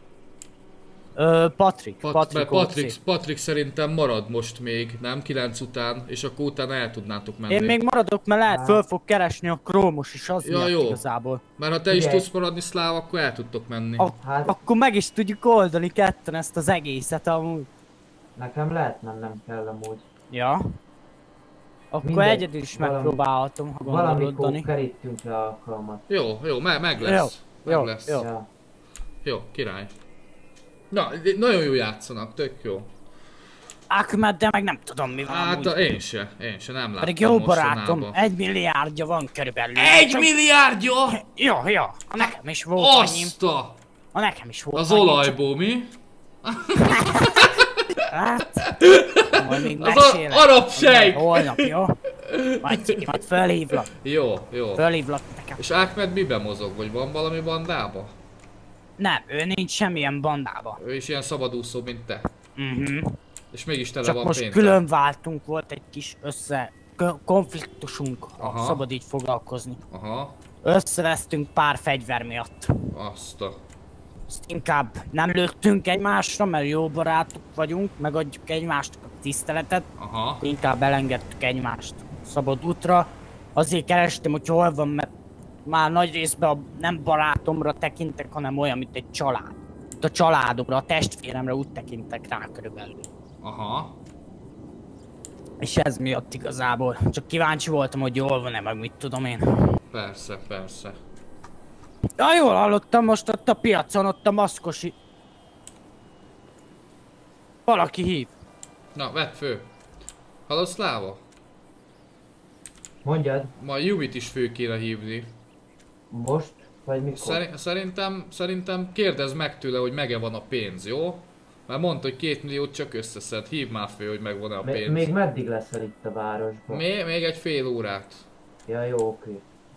Patrik szerintem marad most még, nem? 9 után, és akkor utána el tudnátok menni. Én még maradok, mert lehet föl fog keresni a krómos is, az miatt jó. igazából. Mert ha te is Figyelj. tudsz maradni, Szláva, akkor el tudtok menni. Akkor meg is tudjuk oldani ketten ezt az egészet amúgy. Nekem lehet mennem kell amúgy. Ja. Akkor Mindegy, egyedül is valami- megpróbálhatom, ha gondolod, Valamikor Dani. kerítünk le alkalmat. Jó, meg lesz. Jó, Meg lesz. jó. Ja. Jó, király. Na, nagyon jó játszanak, tök jó. Ahmed, de meg nem tudom mi van Hát amúgy. én se, nem láttam Pedig jó barátom, mostanában. 1 milliárdja van körülbelül. 1 milliárdja? Jó, nekem is volt annyim. Azt a... Nekem is volt Az annyim, olajból mi? Hát, majd még Az mesélek. arab sejk! Holnap, jó? Majd fölhívlak. Jó. Fölhívlak nekem. És Ahmed miben mozog, vagy van valami bandába? Nem, ő nincs semmilyen bandába. Ő is ilyen szabadúszó, mint te. És mégis tele Csak van most pénzzel. külön váltunk, volt egy kis konfliktusunk, ha Aha. szabad így foglalkozni. Aha, Összevesztünk pár fegyver miatt. azt a... Azt inkább nem lőttünk egymásra, mert jó barátok vagyunk, megadjuk egymásnak a tiszteletet. Aha. Inkább elengedtük egymást szabad útra. Azért kerestem, hogy hol van, mert már nagy részben nem barátomra tekintek, hanem olyan, mint egy család. ott a családomra, a testvéremre úgy tekintek rá körülbelül. Aha. És ez miatt igazából. Csak kíváncsi voltam, hogy jól van-e, meg mit tudom én. Persze, persze. Ja, jól hallottam, most ott a piacon, ott a maszkosi. Valaki hív. Na, vedd fő. Halló, Szláva? Mondjad. Majd Jubit is fő kéne hívni. Most? Vagy mikor? Szerintem kérdezd meg tőle, hogy meg-e van a pénz, jó? Mert mondta, hogy 2 milliót csak összeszed. Hívd már fő, hogy megvan-e a pénz. Még meddig leszel itt a városban? Még egy fél órát. Ja, jó, oké.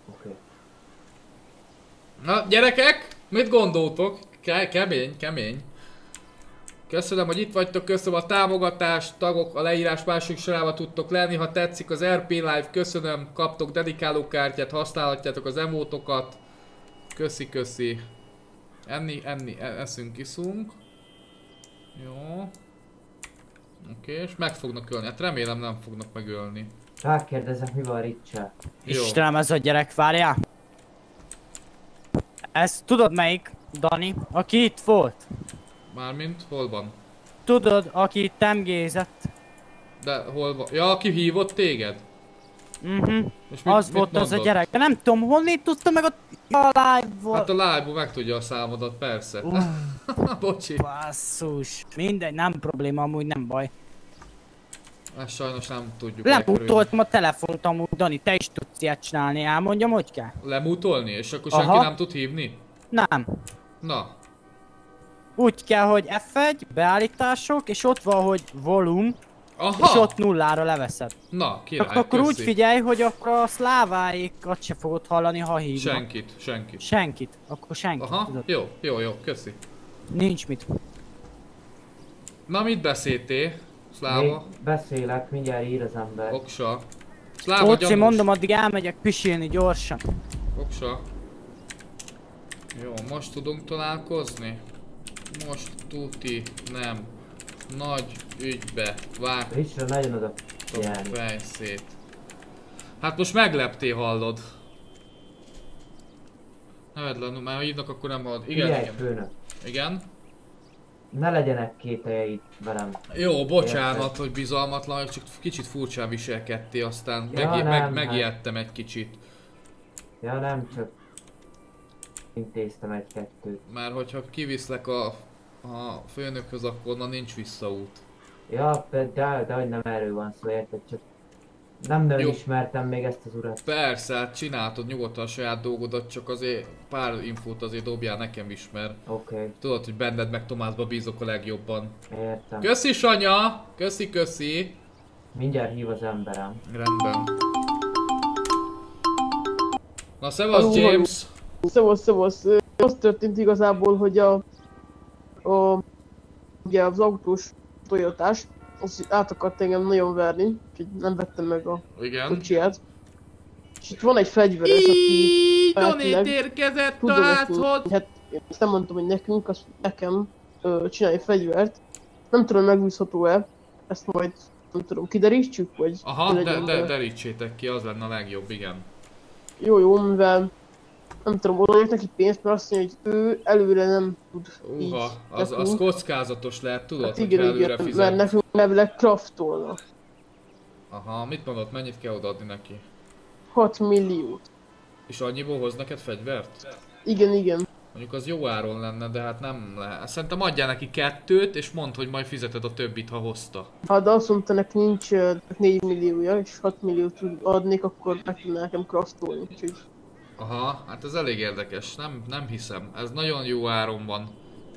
Na, gyerekek! Mit gondoltok? Kemény. Köszönöm, hogy itt vagytok, köszönöm a támogatást, tagok a leírás másik sorában tudtok lenni. Ha tetszik az RP Live, köszönöm, kaptok dedikálókártyát, használhatjátok az emótokat. Köszi. Eszünk, iszunk. Jó. Oké, és meg fognak ölni. Hát remélem nem fognak megölni. Rákérdezek, mi van Riccsel. Istenem, ez a gyerek, várjál. Ezt tudod melyik, Dani? Aki itt volt? Mármint? Hol van? Tudod, aki itt emgézett. De hol van? Ja, aki hívott téged? Az volt az a gyerek. De nem tudom, honnét tudta meg a live-ból. Hát a live-ból megtudja a számodat, persze. Bocsi. Basszus. Mindegy, nem probléma, amúgy nem baj. Ezt sajnos nem tudjuk. Lemutoltam a telefont amúgy, Dani, te is tudsz ilyet csinálni, elmondjam, hogy kell? Lemutolni? És akkor senki nem tud hívni? Nem. Na. Úgy kell, hogy F1, beállítások, és ott van, hogy volume, aha. És ott nullára leveszed. Na, király, akkor úgy figyelj, hogy akkor a szláváékat se fogod hallani, ha hívnak. Senkit. Akkor senkit. Aha, tudod. jó, köszi. Nincs mit. Na, mit beszéltél, Szláva? Még beszélek, mindjárt ír az ember. Oksa. Szláva, Óci, mondom, addig elmegyek pisilni gyorsan. Oksa. Jó, most tudunk találkozni? Most tuti, nem. Nagy ügybe vág. Ricsra nagyon oda figyelni. Fejszét. Hát most megleptél, hallod. Ne vedd le, mert ha hívnak, akkor nem hallod. Igen. Főnök. Igen? Ne legyenek kételjeid velem. Jó, bocsánat, hogy bizalmatlan, csak kicsit furcsán viselkedtél, aztán ja, megijedtem egy kicsit. Ja, nem, csak intéztem egy-kettőt. Mert hogyha kiviszlek a főnökhöz, akkor onnan nincs visszaút. Ja, de hogy nem erről van szó, érted? Csak nem ismertem még ezt az urat. Persze, hát csináltad nyugodtan a saját dolgodat, csak azért pár infót azért dobjál nekem is, mert tudod, hogy benned meg Tomásba bízok a legjobban. Értem. Köszi, Sanya! Köszi! Mindjárt hív az emberem. Rendben. Na, szevasz, James! Szevasz. Az történt igazából, hogy ugye az autós Toyotás, az át akart engem nagyon verni, úgyhogy nem vettem meg a kocsiját. És itt van egy fegyveres, aki Donét érkezett a házhoz! Hát én ezt nem mondtam, hogy nekünk, azt nekem csinálj fegyvert. Nem tudom, megbízható-e, ezt majd nem tudom, kiderítsük, vagy... Aha, derítsétek ki, az lenne a legjobb, igen. Jó, mivel nem tudom, odaadjuk neki pénzt, mert azt mondja, hogy ő előre nem tud így. Az kockázatos lehet, tudod, hát hogy igen, előre fizet. mert nekünk elvileg craftolnak. Aha, mit mondott, mennyit kell odaadni neki? 6 milliót. És annyiból hoz neked fegyvert? Igen. Mondjuk az jó áron lenne, de hát nem lehet. Szerintem adjál neki 2, és mondd, hogy majd fizeted a többit, ha hozta. Ha de azt mondta, neki nincs 4 milliója, és 6 milliót adnék, akkor meg tudná nekem craftolni, úgyhogy... Aha, hát ez elég érdekes, nem hiszem. Ez nagyon jó áron van.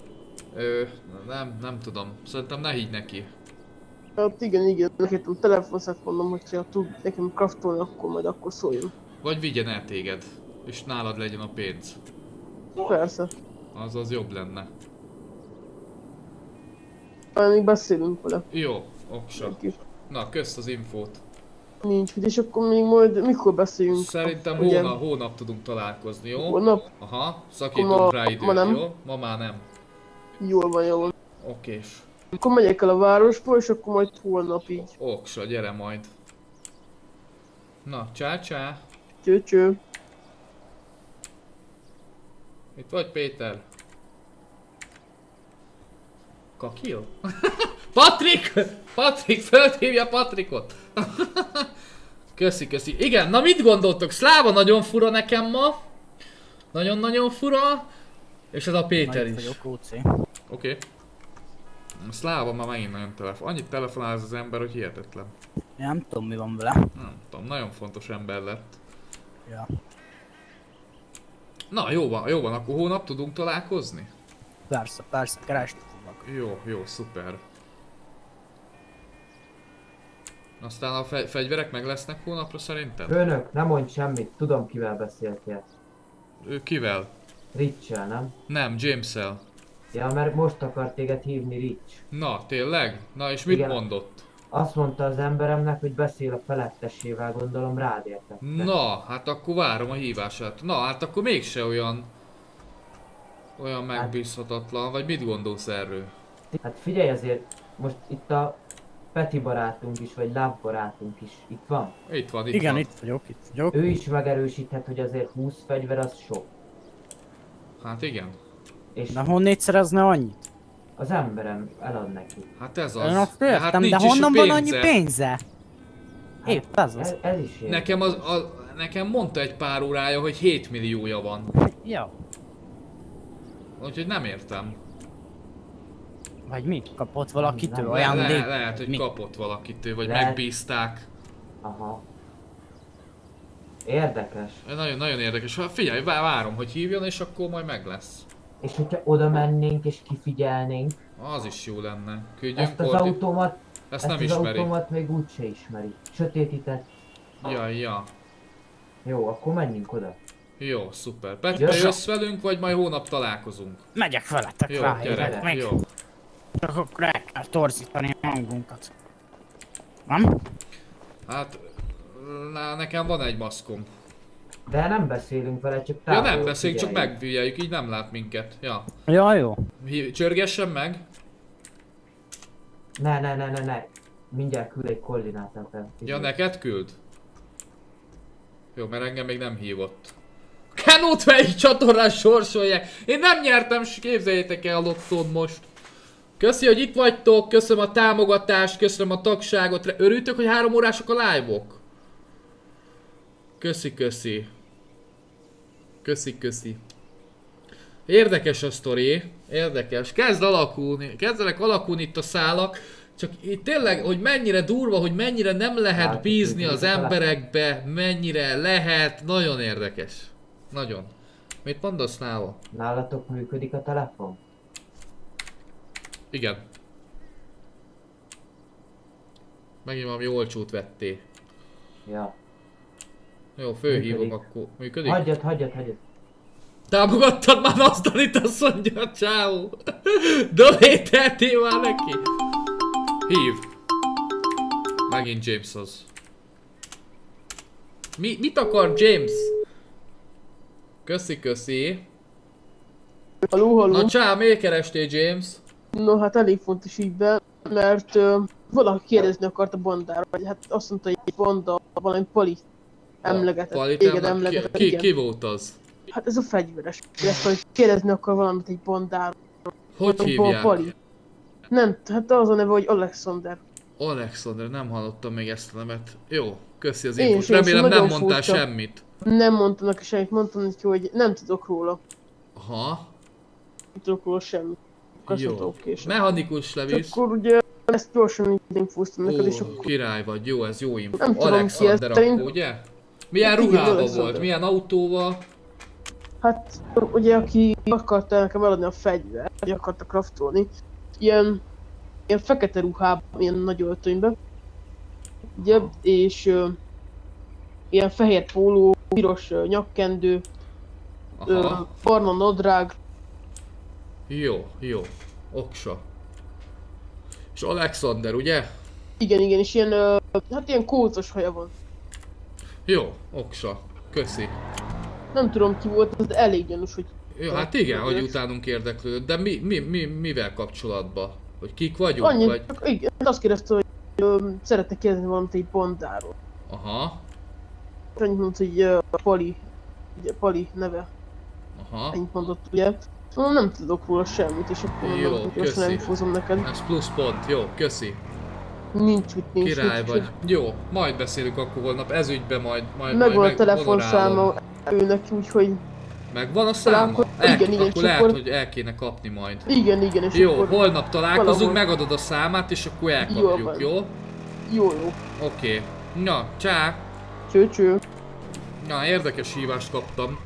Nem tudom. Szerintem ne higgy neki. Hát igen. Nekem telefonszát mondom, hogyha tud nekem craftolni, akkor majd akkor szóljon. Vagy vigyen el téged, és nálad legyen a pénz. Persze. Az jobb lenne. Még beszélünk vele. Jó, oksa. Na, köszt az infót. Nincs, és akkor még majd mikor beszéljünk? Szerintem hónap tudunk találkozni, jó? Hónap? Aha, szakítunk rá időt, nem. jó? Ma már nem. Jól van. Okés. Akkor megyek el a városba, és akkor majd holnap így. Oksa, gyere majd. Na, csá. Cső. Itt vagy, Péter? Kakil? Patrik! Patrik, fölhívja Patrikot! Köszi, köszi. Igen, na mit gondoltok? Szláva nagyon fura nekem ma. Nagyon-nagyon fura. És ez a Péter is. Oké. Szláva ma megint nagyon telefon. Annyit telefonál ez az ember, hogy hihetetlen. Nem tudom mi van vele. Nem tudom, nagyon fontos ember lett. Ja. Na jó van, akkor hónap tudunk találkozni? Persze, keresni fognak. Jó, szuper. Aztán a fegyverek meg lesznek hónapra szerintem? Főnök, nem mondj semmit, tudom kivel beszéltél. Ő kivel? Richel, nem? Nem, James-el. Ja, mert most akart téged hívni Rich. Na, tényleg? Na és mit mondott? Azt mondta az emberemnek, hogy beszél a felettesével, gondolom rád értette. Na, hát akkor várom a hívását. Na, hát akkor mégse olyan megbízhatatlan, vagy mit gondolsz erről? Hát figyelj azért, most itt a Peti barátunk is, vagy Love barátunk is itt van? Itt van. Igen, itt vagyok. Ő is megerősíthet, hogy azért 20 fegyver az sok. Hát igen. És de honnét szerezne annyit? Az emberem elad neki. Hát ez az. Én azt értem, hát de honnan van annyi pénze? Épp ez az. Ez is én. Nekem mondta egy pár órája, hogy 7 milliója van. Ja. Úgyhogy nem értem. Vagy mi? Kapott valakitől ajándék? Lehet, hogy kapott valakitől, vagy megbízták. Aha. Érdekes. Nagyon érdekes. Figyelj, várom, hogy hívjon, és akkor majd meg lesz. És hogyha oda mennénk és kifigyelnénk. Az is jó lenne. Küldjünk ezt az automat, ezt nem ismeri. Az automat még úgyse ismeri. Sötétített. Ja. Jó, akkor menjünk oda. Jó, szuper. Peti, jössz velünk, vagy majd hónap találkozunk? Megyek veletek, jó, ráérek meg. Jó. Csak akkor el kell torzítani a hangunkat. Nem? Hát, nekem van egy maszkom. De nem beszélünk vele, csak távol. Ja nem beszélünk, csak megfigyeljük, így nem lát minket. Ja. Ja, jó. Csörgessen meg? Ne. Mindjárt küld egy koordinátát el. Ja, neked küld? Jó, mert engem még nem hívott. Kenót melyik csatornán sorsolják? Én nem nyertem, képzeljétek el a lottón most. Köszi, hogy itt vagytok, köszönöm a támogatást, köszönöm a tagságot. Örültök, hogy 3 órások a live-ok? Köszi. Érdekes a sztori, érdekes. Kezdenek alakulni itt a szálak. Csak itt tényleg, hogy mennyire durva, hogy mennyire nem lehet bízni az emberekbe, mennyire lehet, nagyon érdekes. Nagyon. Mit mondasz nála? Nálatok működik a telefon? Igen. Megint valami olcsót vettél. Ja. Jó, fölhívom akkor. Működik? Hagyjad. Támogattad már Nazdanit, azt mondja, ciao. Donételtél már neki. Hív. Megint Jameshoz. Mit akar James? Köszi. Halló. Na csá, miért kerestél James? No hát elég fontos ígyben, mert valaki kérdezni akart a bandára, vagy hát azt mondta, hogy egy banda valami Pali emlegetett, téged emlegetett. Ki volt az? Hát ez a fegyveres, hogy kérdezni akar valamit egy bandára. Hogy hívják? Pali. Nem, hát az a neve, hogy Alexander. Alexander, nem hallottam még ezt a nevet. Jó, köszi az infót. Remélem nem mondtál semmit. Nem mondtam neki semmit, mondtam neki, hogy nem tudok róla. Aha. Nem tudok róla semmit. Jó. Mechanikus Levis. Akkor ugye ezt gyorsan így infóztam neked, és akkor... Király vagy, jó, ez jó info. Nem tudom Alexander ki akkor, ugye? Milyen ruhában volt? Milyen autóval? Hát ugye aki akarta nekem eladni a fegyvert, vagy akarta craftolni, ilyen fekete ruhában, ilyen nagy öltönyben. Ugye, és ilyen fehér póló, piros nyakkendő, barna nadrág. Jó. Oksa. És Alexander, ugye? Igen, és ilyen, hát ilyen kócos haja van. Jó, oksa. Köszi. Nem tudom ki volt, az elég gyanús, hogy... Jó, hát igen, hogy utánunk érdeklődött, de mivel kapcsolatban? Hogy kik vagyunk, annyit, vagy? Igen, azt kérdezte, hogy szeretne kérdezni valamit egy bandáról. Aha. Annyit mondta, hogy Pali neve. Aha. Ennyit mondott, ugye. Nem tudok róla semmit, és akkor mondom, hogy most nem infózom neked. Ez plusz pont, jó, köszi. Nincs mit, nincs Király mit. vagy. Jó, majd beszélünk akkor holnap, ez ügyben majd Megvan a telefonszáma őnek, úgyhogy... Megvan a száma? Igen, akkor lehet, hogy el kéne kapni majd. Igen, és jó, akkor... holnap találkozunk, megadod a számát, és akkor elkapjuk, jó? Jó. Oké. Na, csá! Cső. Na, érdekes hívást kaptam.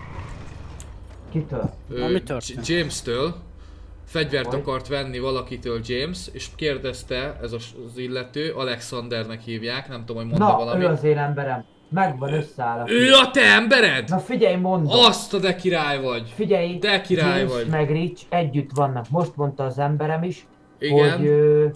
Kitől? James-től. Fegyvert akart venni valakitől James, és kérdezte, ez az illető, Alexandernek hívják, nem tudom, hogy mondta valamit. Na, ő az én emberem. Megvan, összeáll. Ő a te embered? Na figyelj, mondom. Azt a de király vagy. Figyelj, de király James vagy. meg Rich együtt vannak. Most mondta az emberem is, igen, hogy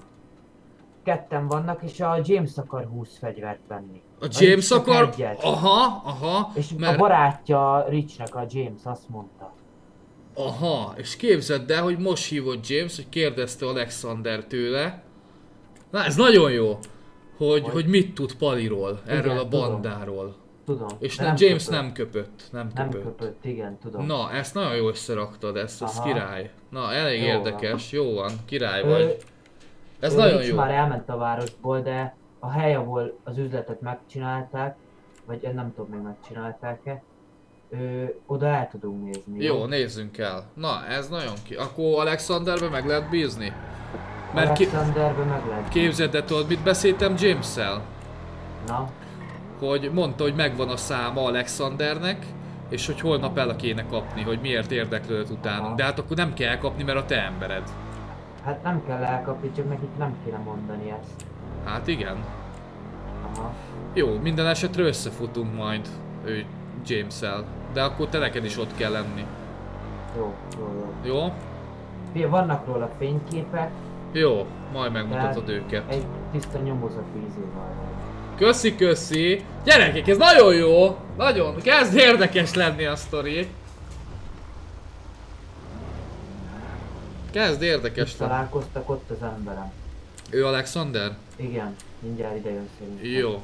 ketten vannak, és a James akar 20 fegyvert venni. A James akar? Egyet. Aha. És a barátja Richnek, a James azt mondta. Aha, és képzeld el, hogy most hívott James, hogy kérdezte Alexander tőle. Na, ez nagyon jó, hogy mit tud Paliról, erről igen, a bandáról. Tudom. És James nem köpött. Nem köpött, igen, tudom. Na, ezt nagyon jól összeraktad, ez király. Na, elég jó érdekes, jó van, király vagy. Ez nagyon jó. Már elment a városból, de a hely, ahol az üzletet megcsinálták, vagy nem tudom, még megcsinálták-e, oda el tudunk nézni. Jó, nézzünk el. Na, ez nagyon Akkor Alexanderbe meg lehet bízni? Mert Alexanderbe meg lehet. Képzeld, tudod, mit beszéltem James-szel? Na? Hogy mondta, hogy megvan a száma Alexandernek, és hogy holnap el kéne kapni, hogy miért érdeklődött utánunk. De hát akkor nem kell elkapni, mert a te embered. Hát nem kell elkapni, csak nekik nem kéne mondani ezt. Hát igen. Aha. Jó, minden esetre összefutunk majd James-szel. De akkor te neked is ott kell lenni. Jó? Vannak róla fényképek. Jó, majd megmutatod őket. Egy tiszta nyomozati izéval. Köszi! Gyerekek, ez nagyon jó! Nagyon, kezd érdekes lenni a sztori. Kezd érdekes lenni. Találkoztak ott az emberem. Ő Alexander? Igen, mindjárt ide jön szerintem. Jó.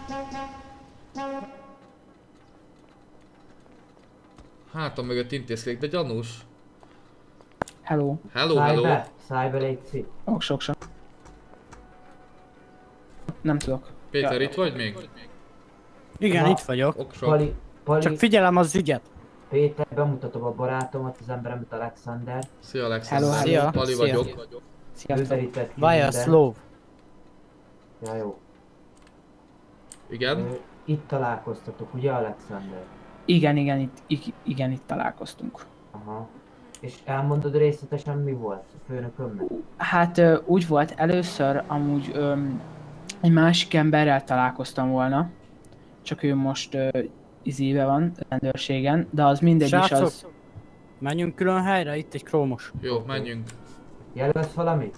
Hátam mögött intézkedik, de gyanús. Hello. Szállj be, légy szí. Sok. Nem tudok. Péter, itt vagy még? Igen, itt vagyok. Pali, csak figyelem az ügyet. Péter, bemutatom a barátomat, az emberemet, Alexander. Szia Alexander. Szia. Pali vagyok. Várja, Szlóv. Ja, jó. Igen? Itt találkoztatok, ugye Alexander? Igen, itt találkoztunk. Aha. És elmondod részletesen mi volt a főnökömnek? Hát úgy volt, először amúgy egy másik emberrel találkoztam volna. Csak ő most izébe van, rendőrségen, de az mindegy Srácok, is az... menjünk külön helyre, itt egy krómos. Jó, menjünk. Jelölsz valamit?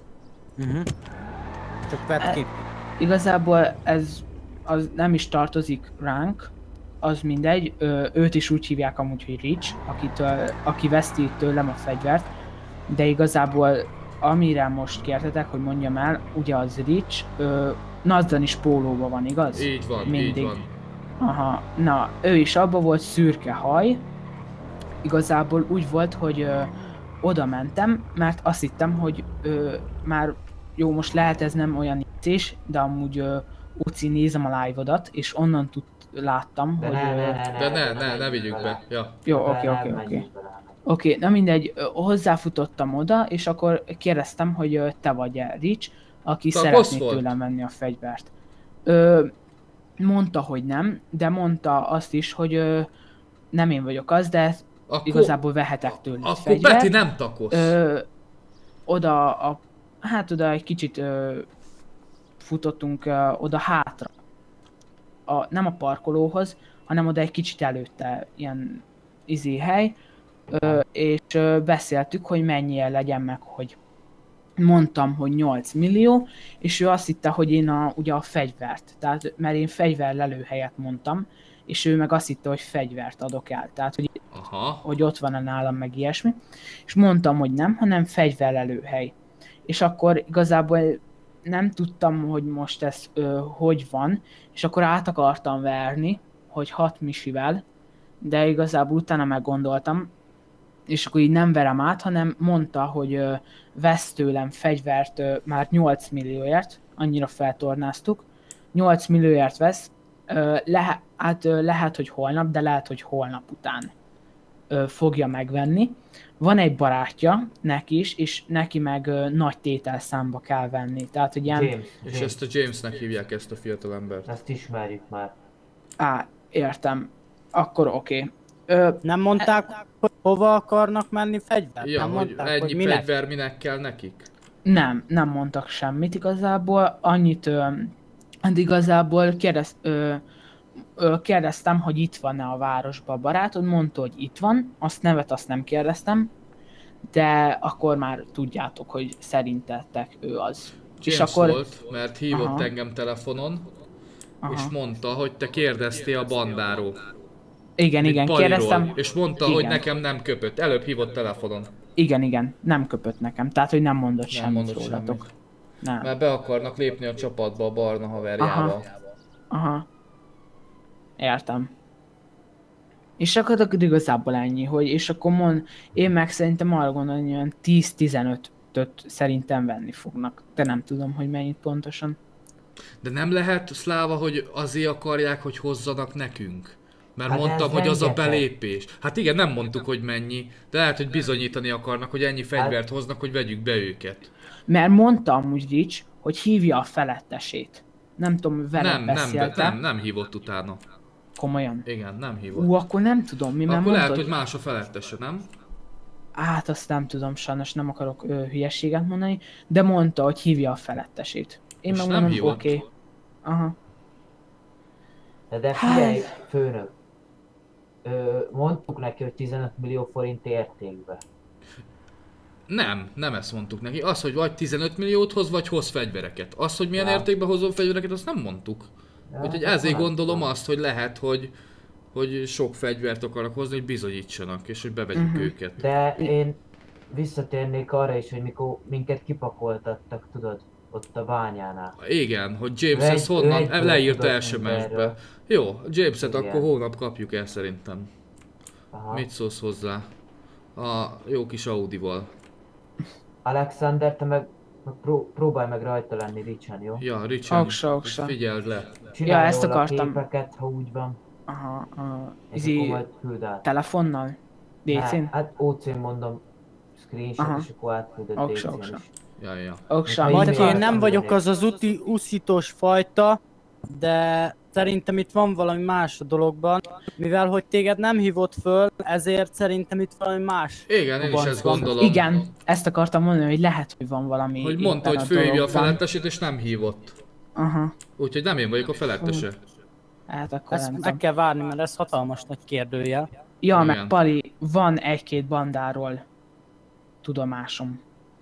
Csak vedd ki. Igazából ez az nem is tartozik ránk, az mindegy, őt is úgy hívják amúgy, hogy Rich, aki veszti tőlem a fegyvert, de igazából amire most kértetek, hogy mondjam el, ugye az Rich, Nazdan is pólóban van, igaz? Így van, mindig. Így van. Aha, na, ő is abban volt, szürke haj. Igazából úgy volt, hogy oda mentem, mert azt hittem, hogy már jó, most lehet ez nem olyan is, de amúgy Uci nézem a live-odat, és onnan láttam, de hogy... Ne vigyük be. Ja. Jó, oké, na mindegy, hozzáfutottam oda, és akkor kérdeztem, hogy te vagy-e Rich, aki szeretné tőlem venni a fegyvert. Mondta, hogy nem, de mondta azt is, hogy nem én vagyok az, de igazából vehetek tőle egy fegyvert. Akkor Peti nem takosz. Oda egy kicsit futottunk oda hátra. Nem a parkolóhoz, hanem oda egy kicsit előtte, ilyen hely. És beszéltük, hogy mennyire legyen meg, hogy mondtam, hogy 8 millió, és ő azt hitte, hogy én ugye a fegyvert, tehát mert én fegyverlelőhelyet mondtam, és ő meg azt hitte, hogy fegyvert adok el, tehát hogy ott van a nálam meg ilyesmi, és mondtam, hogy nem, hanem fegyverlelőhely. És akkor igazából nem tudtam, hogy most ez hogy van, és akkor át akartam verni, hogy 6 misivel, de igazából utána meggondoltam, és akkor így nem verem át, hanem mondta, hogy vesz tőlem fegyvert már 8 millióért, annyira feltornáztuk, 8 millióért vesz, lehet, hogy holnap, de lehet, hogy holnap után fogja megvenni. Van egy barátja neki is, és neki meg nagy tételszámba kell venni. Tehát, hogy ilyen... James. És ezt a Jamesnek hívják, ezt a fiatal embert. Ezt ismerjük már. Értem. Akkor oké. Nem mondták, hogy hova akarnak menni fegyvert? Ja, nem hogy mondták, ennyi hogy minek? fegyver minek kell nekik? Nem mondtak semmit igazából. Annyit, igazából kérdeztem, hogy itt van-e a városban a barátod, mondta, hogy itt van, azt nem kérdeztem, de akkor már tudjátok, hogy szerintetek ő az. James és akkor... volt, mert hívott engem telefonon, és mondta, hogy te kérdeztél a bandáról. Igen, kérdeztem. És mondta, hogy nekem nem köpött, előbb hívott telefonon. Igen, nem köpött nekem, tehát hogy nem mondott semmit rólatok. Nem. Mert be akarnak lépni a csapatba a barna haverjával. Aha. Értem. És akkor igazából ennyi, hogy és akkor én meg szerintem arra gondolom, hogy olyan 10-15-öt szerintem venni fognak. De nem tudom, hogy mennyit pontosan. De nem lehet, Szláva, hogy azért akarják, hogy hozzanak nekünk? Mert hát mondtam, hogy az a belépés. Hát igen, nem mondtuk, hogy mennyi, de lehet, hogy bizonyítani akarnak, hogy ennyi fegyvert hoznak, hogy vegyük be őket. Mert mondta amúgy Rich, hogy hívja a felettesét. Nem tudom, veled beszéltem. Nem hívott utána. Komolyan? Igen, nem hívott. Akkor nem tudom, mi akkor lehet, hogy más a felettese, nem? Hát azt nem tudom, sajnos nem akarok hülyeséget mondani, de mondta, hogy hívja a felettesét. Én meg mondom, oké. Aha. De figyelj, főnök. Mondtuk neki, hogy 15 millió forint értékbe. Nem ezt mondtuk neki. Az, hogy vagy 15 milliót hoz, vagy hoz fegyvereket. Az, hogy milyen értékben hozom fegyvereket, azt nem mondtuk. Úgyhogy ezért gondolom azt, hogy lehet, hogy sok fegyvert akarnak hozni, hogy bizonyítsanak, és hogy bevegyük őket. De én visszatérnék arra is, hogy mikor minket kipakoltattak, tudod, ott a bányánál. Igen, hogy James ezt honnan leírta SMS-be. Jó, James-et akkor holnap kapjuk el szerintem. Aha. Mit szólsz hozzá? A jó kis Audival. Alexander, te meg próbálj meg rajta lenni Richan, jó? Ja, Richan, figyeld le. Csinálj ezt akartam. Képeket, ha úgy van. Aha, telefonnal? DC-n? Hát OC-n mondom, screenshot, és akkor átküldöd DC-n is. Ja. Matyi, én nem vagyok az az uszítós fajta, de szerintem itt van valami más a dologban. Mivel hogy téged nem hívott föl, ezért szerintem itt valami más. Igen, én is ezt gondolom. Igen, ezt akartam mondani, hogy lehet, hogy van valami. Hogy mondta, hogy fölhívja a felettesét, és nem hívott. Aha. Úgyhogy nem én vagyok a felettese. Hát akkor ezt meg kell várni, mert ez hatalmas nagy kérdőjel. Ja, igen. Meg Pali, van egy-két bandáról tudomásom.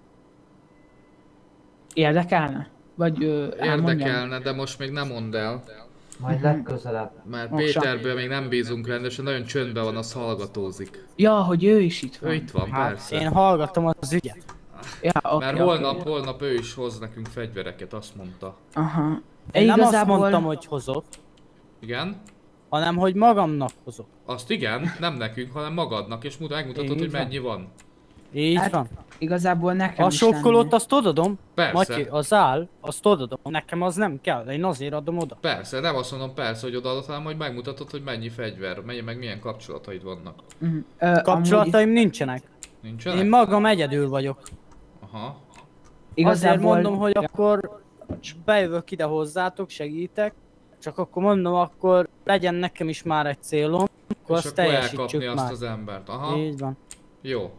Érdekelne? Vagy érdekelne, de most még nem mondd el. Majd legközelebb. Mert Péterből még nem bízunk rendesen, nagyon csöndben van, az hallgatózik. Ja, hogy ő is itt van. Ő itt van, persze. Én hallgatom az ügyet. Ja, mert holnap ő is hoz nekünk fegyvereket, azt mondta. Aha. Én nem azt mondtam, hogy hozok. Igen? Hanem, hogy magamnak hozok. Azt igen, nem nekünk, hanem magadnak, és megmutatod, hogy mennyi van. Így van. Igazából nekem a sokkolót azt odadom. Persze. Matyi, az áll, azt odadom. Nekem az nem kell, én azért adom oda. Persze, nem azt mondom persze, hogy odaadod, hanem hogy megmutatod, hogy mennyi fegyver, meg milyen kapcsolataid vannak. Kapcsolataim nincsenek. Nincsenek? Én magam egyedül vagyok. Aha. Igazából... Azért mondom, hogy akkor bejövök ide hozzátok, segítek. Csak akkor mondom, akkor legyen nekem is már egy célom. Akkor és azt akkor teljesítsük elkapni azt az embert. Aha. Így van. Jó.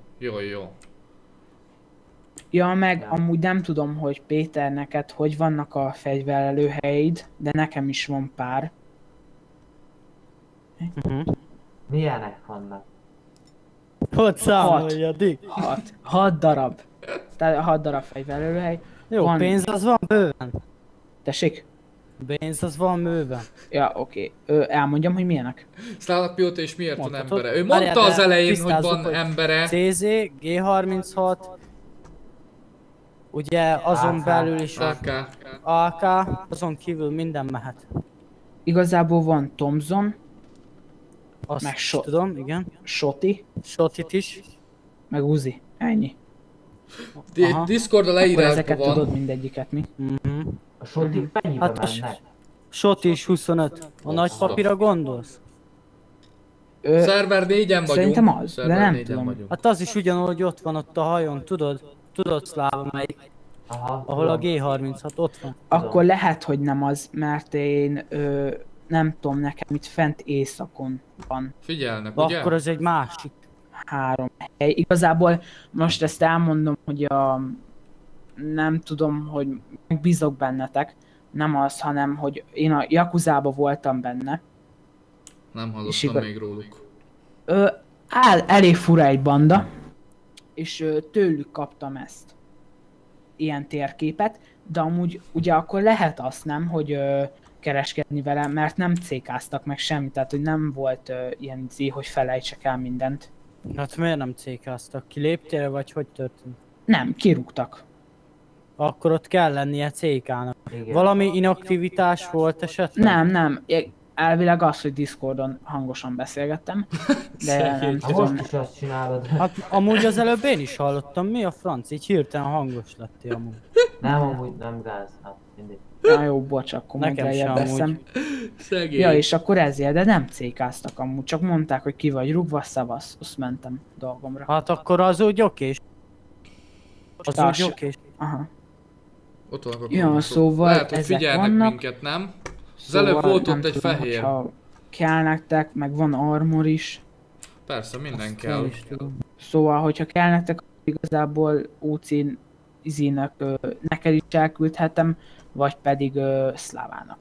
Ja, meg amúgy nem tudom, hogy Péter, neked hogy vannak a fegyverelőhelyeid, de nekem is van pár. Milyenek vannak? Hogy számolja, Dick? 6 darab. Tehát 6 darab fegyverelőhely. Jó, van... pénz az van bőven. Tessék? Pénz az van bőven. Ja, oké. Elmondjam, hogy milyenek. Szlávak Pilóta és miért van embere? Ő mondta az elején, hogy van embere. CZ, G36, ugye azon AK. Belül is AK, azon kívül minden mehet. Igazából van Thompson, azt meg tudom, igen. Shotty. Shottyt is. meg Uzi. Ennyi. Discord a leírásban akkor ezeket van. tudod mindegyiket, mi? A sotik mennyibe mennek? Soti is 25. A nagy papírra gondolsz? Szerver 4-en vagyunk. Szerintem az, de nem tudom. Vagyunk. Hát az is ugyanúgy ott van ott a hajón, tudod? Tudod Szláva melyik? Aha, ahol a G36 ott van. Akkor lehet, hogy nem az, mert én nem tudom, nekem itt fent északon van. Figyelnek, ugye? Akkor az egy másik. 3 hely. Igazából most ezt elmondom, hogy nem tudom, hogy megbízok bennetek. Nem az, hanem hogy én a Yakuzába voltam benne. Nem hallottam még róluk. Elég fura egy banda, és tőlük kaptam ezt. Ilyen térképet, de amúgy ugye akkor lehet azt nem, hogy kereskedni vele, mert nem cékáztak meg semmit, tehát hogy nem volt ilyen hogy felejtsek el mindent. Hát miért nem cékáztak? Kiléptél, vagy hogy történt? Nem, kirúgtak. Akkor ott kell lennie cékának. Valami inaktivitás volt esetleg? Nem. Elvileg az, hogy Discordon hangosan beszélgettem, de nem tudom. Most is azt csinálod. Hát amúgy az előbb én is hallottam, mi a franc? Így hirtelen hangos lettél amúgy. Nem, amúgy nem gáz, hát mindig. Na jó, bocs, akkor majd lejjebb veszem. Ja, és akkor ezért, de nem cékáztak amúgy, csak mondták, hogy ki vagy rúgva, szavasz, azt mentem dolgomra. Hát akkor az úgy okés. Az úgy okés. Aha. Ott vannak a ja, szóval lehet, hogy ezek figyelnek vannak. minket, nem? Az Szóval előbb volt nem ott egy tudom, fehér. Kell nektek, meg van armor is. Persze, minden Azt kell. Szóval, hogyha kell nektek, igazából Ócin Izinek neked is elküldhetem, vagy pedig Szlávának.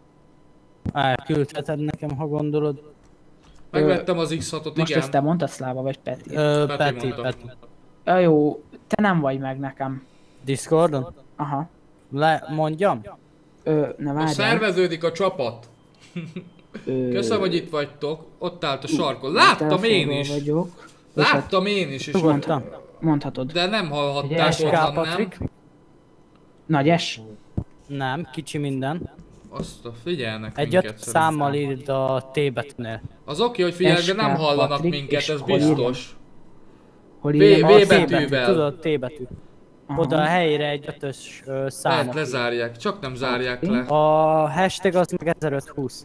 Elküldheted nekem, ha gondolod. Megvettem az X6-ot, igen. Most ezt te mondtad, Szláva, vagy Peti? Peti. Ja, jó, te nem vagy meg nekem. Discordon? Aha. Mondjam? Nem most szerveződik a csapat. Köszönöm, hogy itt vagytok. Ott állt a sarkon. Láttam én is. Vagyok. Láttam én is. És mondhatod. De nem hallhatták ottan, nem? Nagy S? Nem, kicsi minden. Azt figyelnek egy minket. Egy számmal írd a T betűnél. Az oké, hogy figyelnek, de nem hallanak minket, ez biztos. V betűvel. Tudod, T betű. Oda a helyére egy 5-ös számot. Lehet lezárják, csak nem zárják le. A hashtag az meg 1520.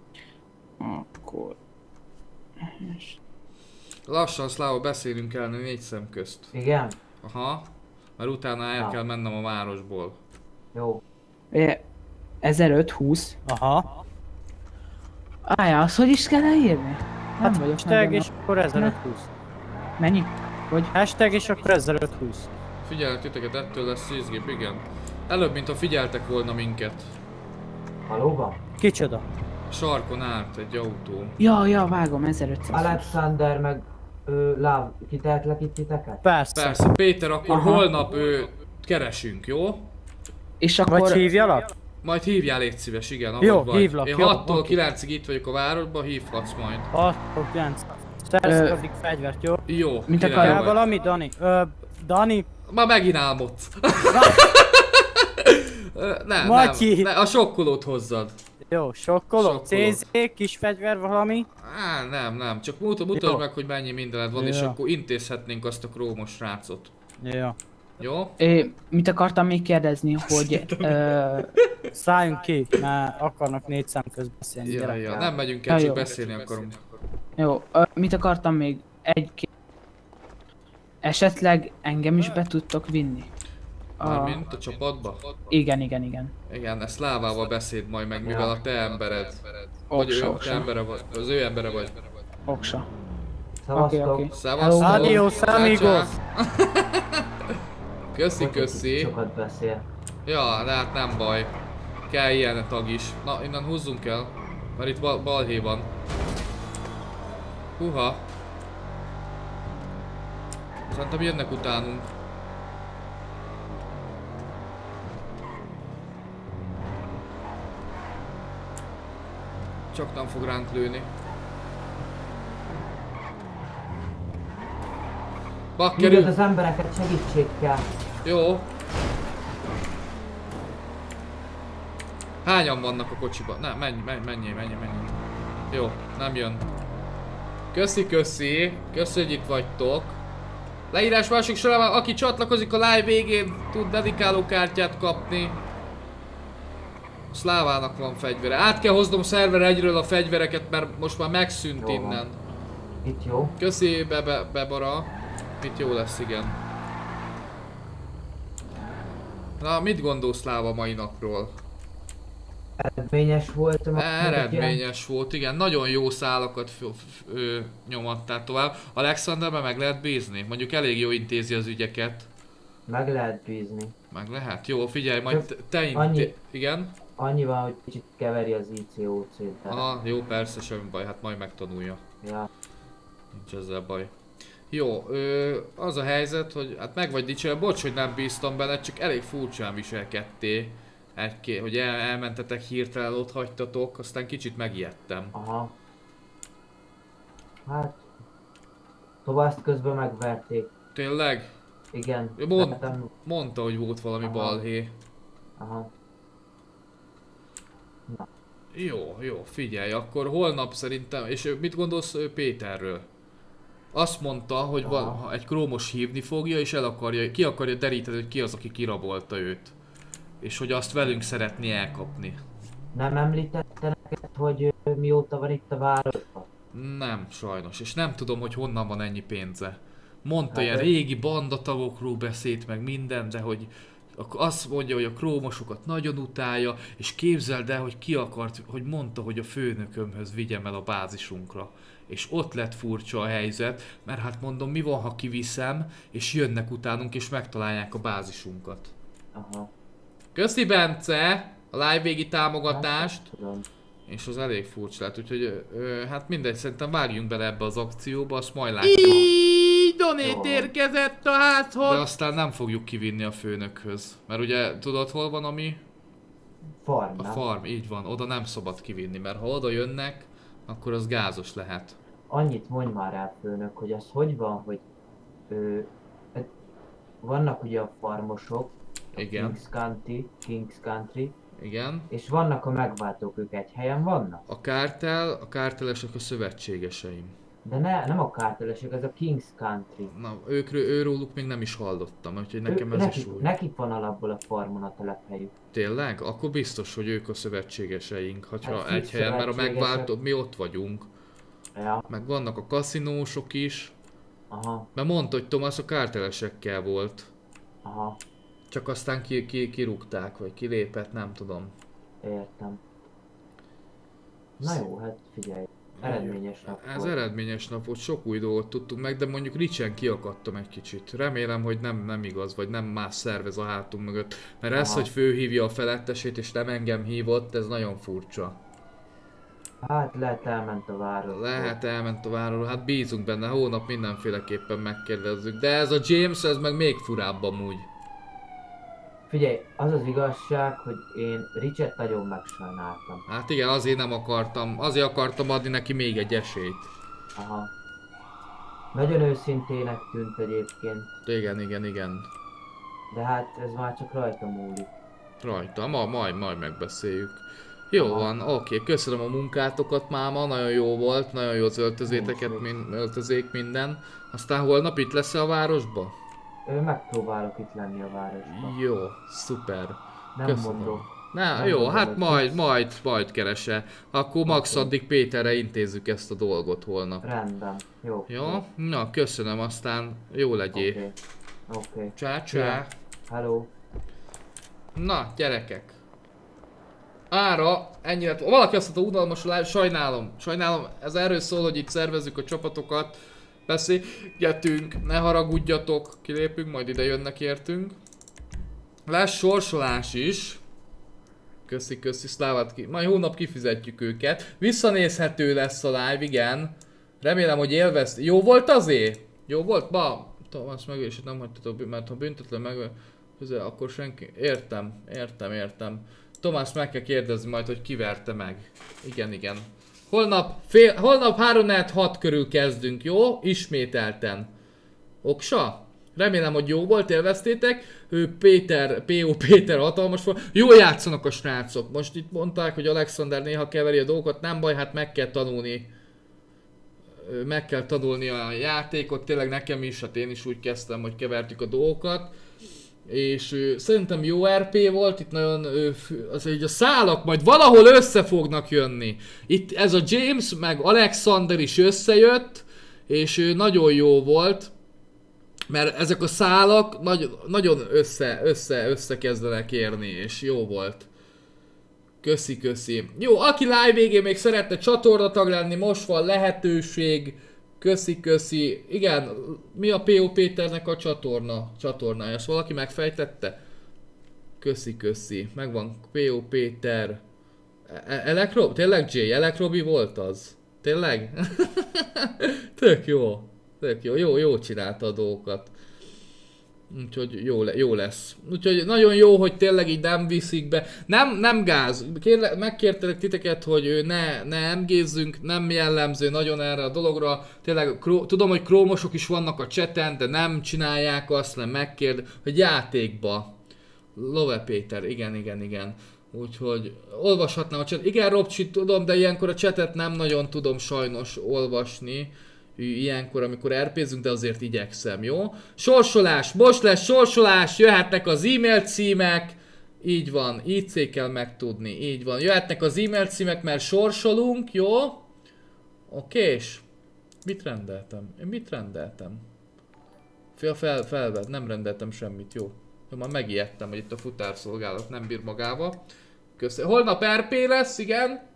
Akkor... Lassan, Szláva, beszélünk el 4 szem közt. Igen? Aha. Mert utána el kell mennem a városból. Jó. 1520. Aha. Ájá, azt hogy is kell leírni? Hát hashtag és akkor 1520. Mennyi? Hogy? Hashtag és akkor 1520. Figyelek titeket, ettől lesz szízgép, igen. Előbb, mint ha figyeltek volna minket. Valóban? Kicsoda? Sarkon állt egy autó. Ja, vágom, 1500. Alexander meg Láv, kitehetlek itt titeket? Persze, Péter, akkor holnap keresünk, jó? És akkor... Vagy hívjalak? Majd hívjál, légy szíves, igen, jó, vagy. Hívlak, én jó, 6-tól 9-ig itt vagyok a városban, hívhatsz majd. 6-tól 9. Szerződik fegyvert, jó? Jó, mit akarjál valami, Dani? Dani? Ma megint álmodsz. nem, a sokkolót hozzad. Jó, sokkoló, CZ, kis fegyver valami? Nem, csak mutasd meg, hogy mennyi mindened van, és akkor intézhetnénk azt a krómos srácot. Jó? Mit akartam még kérdezni, hogy... Szálljunk ki, mert akarnak 4 szám közt beszélni. Ja, nem megyünk el, csak beszélni akarunk. Jó, mit akartam még? Esetleg engem is be tudtok vinni? Mármint a csapatba? Igen. Igen, ezt Szlávával beszéd majd meg, mivel a te embered. Oksa. Az ő embere vagy. Oksa. Szevasztok. Szevasztok. Adiós, amigos. Köszi. Sokat beszél. Ja, de hát nem baj. Kell ilyen a tag is. Na, innen húzzunk el. Mert itt balhé van. Húha. Szerintem jönnek utánunk. Csak nem fog ránk lőni. Hívjad az embereket, segítség kell. Jó. Hányan vannak a kocsiban? Ne, menjél. Jó, nem jön. Köszi, hogy itt vagytok. Leírás másik sorában, aki csatlakozik a live végén, tud dedikáló kártyát kapni. Szlávának van fegyvere. Át kell hoznom szerver egyről a fegyvereket, mert most már megszűnt jó innen. Itt jó. Köszi, Bebara. Itt jó lesz, igen. Na, mit gondolsz Szláva mai napról? Eredményes volt. Eredményes volt, igen. Nagyon jó szálakat nyomattál tovább. Alexanderben meg lehet bízni? Mondjuk elég jó intézi az ügyeket. Meg lehet bízni. Meg lehet? Jó, figyelj, majd te igen? Annyi van, hogy kicsit keveri az ICOC-t. Aha, jó, persze, semmi baj, hát majd megtanulja. Ja. Nincs ezzel baj. Jó, az a helyzet, hogy hát meg vagy dicsérve, bocs, hogy nem bíztam benne, csak elég furcsán viselkedtél. Hogy elmentetek hirtelen, ott hagytatok, aztán kicsit megijedtem. Aha. Hát... Tovább közben megverték. Tényleg? Igen. Mondta, hogy volt valami balhé. Aha. Na. Jó, figyelj, akkor holnap szerintem, és mit gondolsz Péterről? Azt mondta, hogy egy krómos hívni fogja, és ki akarja deríteni, hogy ki az, aki kirabolta őt. És hogy azt velünk szeretné elkapni. Nem említette neked, hogy mióta van itt a városban? Nem, sajnos, és nem tudom, hogy honnan van ennyi pénze. Mondta, ilyen régi bandatagokról beszélt meg minden, de hogy azt mondja, hogy a krómosokat nagyon utálja, és képzeld el, hogy ki akart, hogy mondta, hogy a főnökömhöz vigyem el a bázisunkra. És ott lett furcsa a helyzet, mert hát mondom, mi van, ha kiviszem, és jönnek utánunk, és megtalálják a bázisunkat. Aha. Köszi Bence a live végi támogatást. Tudom. És az elég furcsa lett, úgyhogy hát mindegy, szerintem vágjunk bele ebbe az akcióba, azt majd látjuk. Donét érkezett a házhoz! De aztán nem fogjuk kivinni a főnökhöz. Mert ugye tudod hol van ami? Farm. A farm, így van, oda nem szabad kivinni, mert ha oda jönnek, akkor az gázos lehet. Annyit mondj már el főnök, hogy az hogy van, hogy vannak ugye a farmosok, igen. Kings Country, igen. És vannak a megváltók, ők egy helyen vannak? A kártelesek a szövetségeseim. De nem a kártelesek, ez a Kings Country. Na, őróluk még nem is hallottam, úgyhogy nekem ez is új. Nekik van alapból a farmon a telephelyük. Tényleg? Akkor biztos, hogy ők a szövetségeseink, ha egy helyen, mert a megváltók, mi ott vagyunk. Ja. Meg vannak a kaszinósok is. Aha. Mert mondta, hogy Thomas a kártelesekkel volt. Aha. Csak aztán kirúgták, vagy kilépett, nem tudom. Értem. Na jó, hát figyelj. Eredményes nap volt. Ez eredményes nap volt, sok új dolgot tudtunk meg, de mondjuk Ricsen kiakadtam egy kicsit. Remélem, hogy nem igaz, vagy nem más szervez a hátunk mögött. Mert ez, hogy főhívja a felettesét és nem engem hívott, ez nagyon furcsa. Hát lehet elment a városról. Lehet elment a városról, hát bízunk benne, hónap mindenféleképpen megkérdezzük. De ez a James, ez meg még furább amúgy. Figyelj, az az igazság, hogy én Richet nagyon megsajnáltam. Hát igen, azért nem akartam, azért akartam adni neki még egy esélyt. Aha. Nagyon őszintének tűnt egyébként. Igen. De hát ez már csak rajta múlik. Rajta, majd megbeszéljük. Jó van, oké, köszönöm a munkátokat máma, nagyon jó volt, nagyon jó az öltözék minden. Aztán holnap itt lesz a városba? Megpróbálok itt lenni a városban. Jó, szuper. Nem köszönöm. mondom. Nem jó, hát majd keresse. Akkor max addig Péterre intézzük ezt a dolgot holnap. Rendben, jó. Jó? Na, köszönöm, aztán jó legyél. Oké. Csá. Hello. Na, gyerekek. Ára, ennyire. Valaki azt mondta, unalmas a live, sajnálom. Ez erről szól, hogy itt szervezzük a csapatokat. Beszélgetünk, ne haragudjatok, kilépünk, majd ide jönnek értünk. Lesz sorsolás is. Köszi, Szlávát ki. Majd hónap kifizetjük őket. Visszanézhető lesz a live, igen. Remélem, hogy élvezt. Jó volt azért? Jó volt? Tomás megölését nem hagytatok, mert ha büntetlen megölését, akkor senki... Értem. Tomás meg kell kérdezni majd, hogy ki verte meg. Igen. Holnap 3-6 körül kezdünk, jó? Ismételten. Oksa? Remélem, hogy jó volt, élveztétek. Péter hatalmas volt. Jól játszanak a srácok. Most itt mondták, hogy Alexander néha keveri a dolgokat. Nem baj, hát meg kell tanulni. meg kell tanulni a játékot, tényleg nekem is, hát én is úgy kezdtem, hogy kevertük a dolgokat. És szerintem jó RP volt, itt nagyon, az így a szálak majd valahol össze fognak jönni. Itt ez a James meg Alexander is összejött, és nagyon jó volt, mert ezek a szálak nagyon összekezdenek érni, és jó volt. Köszi. Jó, aki live végén még szeretne csatornatag lenni, most van lehetőség. Köszi. Igen, mi a P.O. Péternek a csatornája? Ezt valaki megfejtette? Köszi. Megvan P.O. Péter. Tényleg J? Elekrobi volt az? Tényleg? Tök jó csinálta a dolgokat. Úgyhogy jó lesz. Úgyhogy nagyon jó, hogy tényleg így nem viszik be. Nem gáz. Megkértelek titeket, hogy ne MG-zzünk, nem jellemző nagyon erre a dologra. Tényleg tudom, hogy krómosok is vannak a chaten, de nem csinálják azt, nem megkérd, hogy játékba. Love Péter, igen. Úgyhogy olvashatnám a chat. Igen, Robcsi, tudom, de ilyenkor a chatet nem nagyon tudom sajnos olvasni. Ilyenkor, amikor RP-zünk, de azért igyekszem, jó? Sorsolás, most lesz sorsolás, jöhetnek az e-mail címek. Így van, így kell megtudni, így van. Jöhetnek az e-mail címek, mert sorsolunk, jó? Okés. Mit rendeltem? Én mit rendeltem? Felvett, nem rendeltem semmit, jó? Már megijedtem, hogy itt a futárszolgálat nem bír magával. Köszönöm. Holnap RP lesz, igen.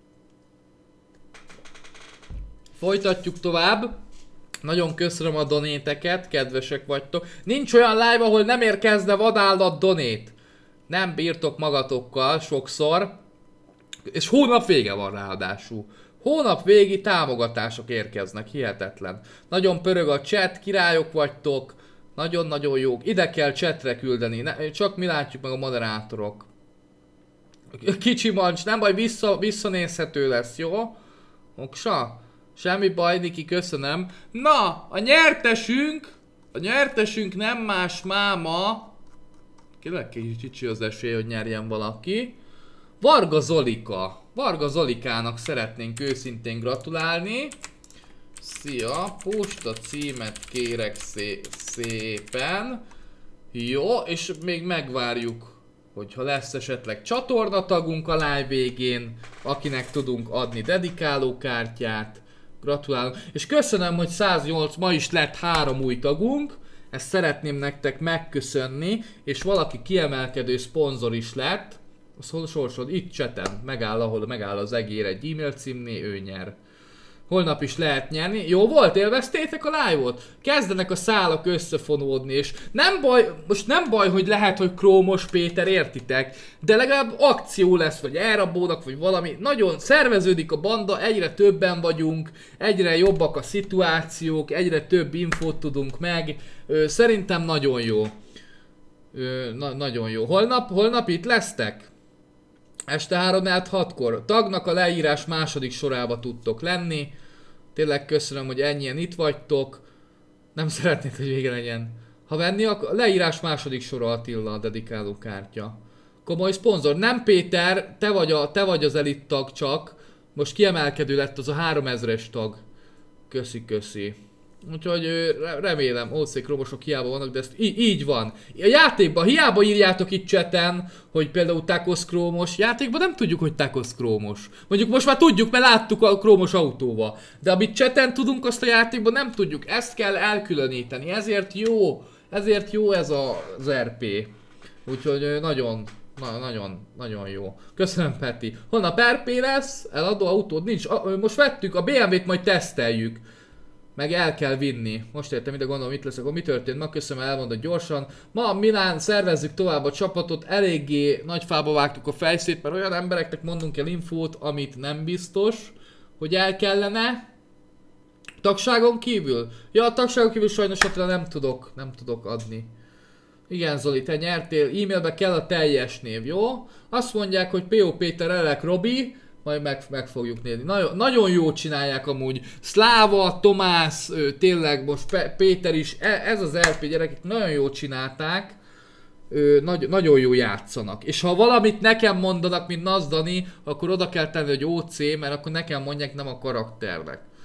Folytatjuk tovább. Nagyon köszönöm a donéteket, kedvesek vagytok. Nincs olyan live, ahol nem érkezne vadállat donét. Nem bírtok magatokkal sokszor. És hónap vége van ráadásul. Hónap végi támogatások érkeznek, hihetetlen. Nagyon pörög a chat, királyok vagytok. Nagyon-nagyon jók. Ide kell chatre küldeni, csak mi látjuk meg a moderátorok. Kicsi mancs, nem baj, visszanézhető lesz, jó? Oksa? Semmi baj, Niki, köszönöm. Na, a nyertesünk nem más máma. Kérlek, kicsi az esély, hogy nyerjen valaki. Varga Zolika. Varga Zolikának szeretnénk őszintén gratulálni. Szia, posta címet kérek szépen. Jó, és még megvárjuk, hogyha lesz esetleg csatornatagunk a live végén, akinek tudunk adni dedikálókártyát. Gratulálunk. És köszönöm, hogy 108, ma is lett 3 új tagunk. Ezt szeretném nektek megköszönni, és valaki kiemelkedő szponzor is lett. Azt sorsod, itt chaten, megáll, ahol megáll az egér egy e-mail címnél, ő nyer. Holnap is lehet nyerni. Jó volt? Élveztétek a live-ot? Kezdenek a szálak összefonódni, és nem baj, most nem baj, hogy lehet, hogy Krómos Péter, értitek, de legalább akció lesz, vagy elrabolnak, vagy valami. Nagyon szerveződik a banda, egyre többen vagyunk, egyre jobbak a szituációk, egyre több infót tudunk meg. Szerintem nagyon jó. Nagyon jó. Holnap itt lesztek? Este 3-6-kor. Tagnak a leírás második sorába tudtok lenni. Tényleg köszönöm, hogy ennyien itt vagytok. Nem szeretnéd, hogy vége legyen. Ha venni, akkor leírás második sora, Attila, a dedikáló kártya. Komoly szponzor. Nem Péter, te vagy az elit tag csak. Most kiemelkedő lett az a 3000-es tag. Köszi. Úgyhogy remélem, ószékromosok hiába vannak, de ezt így van. A játékban hiába írjátok itt chaten, hogy például Takosz Krómos. Játékban nem tudjuk, hogy Takosz Krómos. Mondjuk most már tudjuk, mert láttuk a Krómos autóval. De amit chaten tudunk, azt a játékban nem tudjuk. Ezt kell elkülöníteni. Ezért jó ez az RP. Úgyhogy nagyon jó. Köszönöm, Peti. Holnap RP lesz, eladó autód nincs. Most vettük, a BMW-t majd teszteljük. Meg el kell vinni. Most értem, ide gondolom, itt lesz, akkor mi történt ma? Köszönöm, elmondod gyorsan. Ma Milán, szervezzük tovább a csapatot, eléggé nagy fába vágtuk a fejszét, mert olyan embereknek mondunk el infót, amit nem biztos, hogy el kellene. Tagságon kívül? Ja, a tagságon kívül sajnos nem tudok adni. Igen, Zoli, te nyertél, e-mailbe kell a teljes név, jó? Azt mondják, hogy P.O. Péter, Elek, Robi, majd meg fogjuk nézni. Nagyon jól csinálják amúgy. Szláva, Tomás, tényleg most Péter is, ez az RP gyerekek nagyon jól csinálták. Nagyon jól játszanak. És ha valamit nekem mondanak, mint Nazdani, akkor oda kell tenni, hogy OC, mert akkor nekem mondják, nem a karakternek.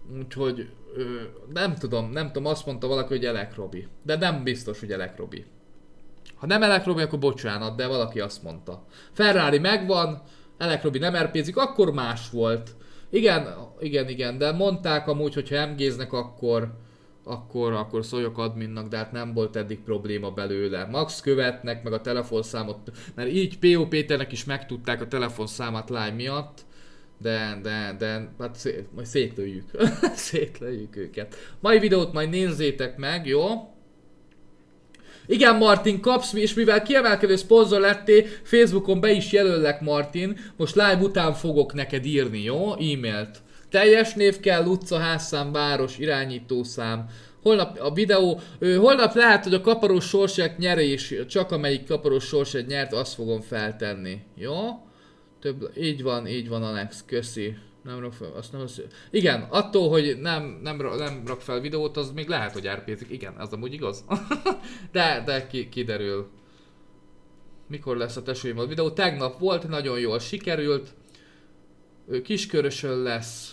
Úgyhogy nem tudom, azt mondta valaki, hogy Elek Robi. De nem biztos, hogy Elek Robi. Ha nem Elek Robi, akkor bocsánat, de valaki azt mondta. Ferrari megvan, Elek Robi nem RP-zik, akkor más volt. Igen, de mondták amúgy, hogyha MG-znek, akkor szóljak adminnak, de hát nem volt eddig probléma belőle. Max követnek, meg a telefonszámot, mert így P.O. Péternek is megtudták a telefonszámát live miatt. De hát majd szétlőjük. Szétlőjük őket. Mai videót majd nézzétek meg, jó? Igen, Martin, kapsz, és mivel kiemelkedő szponzor lettél, Facebookon be is jelöllek, Martin. Most live után fogok neked írni, jó? E-mailt. Teljes név kell, utca, házszám, város, irányítószám. Holnap a videó, holnap lehet, hogy a kaparós sorsját nyer, és csak amelyik kaparós sorsját nyert, azt fogom feltenni, jó? Így van Alex, köszi. Nem rak fel, azt nem az... Igen, attól, hogy nem rak fel videót, az még lehet, hogy RP-zik. Igen, az amúgy igaz. de kiderül. Mikor lesz a tesóimmal videó? Tegnap volt, nagyon jól sikerült. Kiskörösön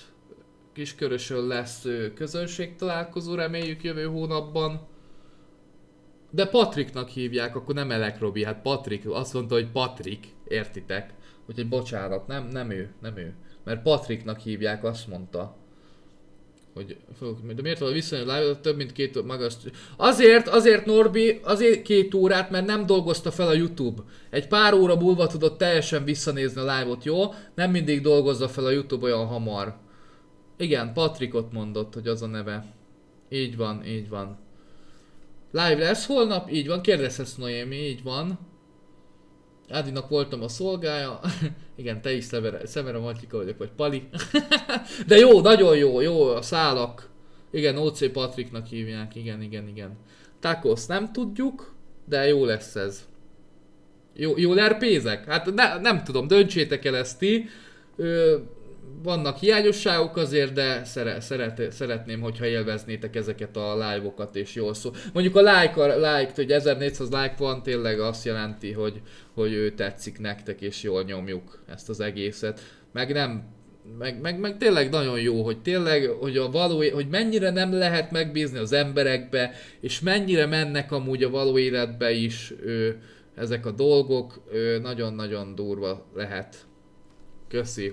lesz közönségtalálkozó, reméljük jövő hónapban. De Patriknak hívják, akkor nem Elek Robi, hát Patrik, azt mondta, hogy Patrik, értitek? Úgyhogy bocsánat, nem ő. Mert Patriknak hívják, azt mondta. Hogy, de miért van viszonylag live több mint 2 magas... Azért Norbi, azért 2 órát, mert nem dolgozta fel a YouTube. Egy pár óra múlva tudott teljesen visszanézni a live-ot, jó? Nem mindig dolgozza fel a YouTube olyan hamar. Igen, Patrikot mondott, hogy az a neve. Így van. Live lesz holnap, így van, kérdezhetsz Noémi, így van. Ádinak voltam a szolgája. Igen, te is Szemere Matyika vagyok, vagy Pali. De jó, nagyon jó a szálak. Igen, OC Patriknak hívják, igen. Tacos nem tudjuk, de jó lesz ez. Jól RP-zek? Hát nem tudom, döntsétek el ezt ti. Vannak hiányosságok azért, de szeretném, hogyha élveznétek ezeket a live-okat és jól szó. Mondjuk a like, hogy 1400 like van, tényleg azt jelenti, hogy tetszik nektek és jól nyomjuk ezt az egészet. Meg tényleg nagyon jó, hogy tényleg, hogy mennyire nem lehet megbízni az emberekbe, és mennyire mennek amúgy a való életbe is ezek a dolgok, nagyon-nagyon durva lehet. Köszi.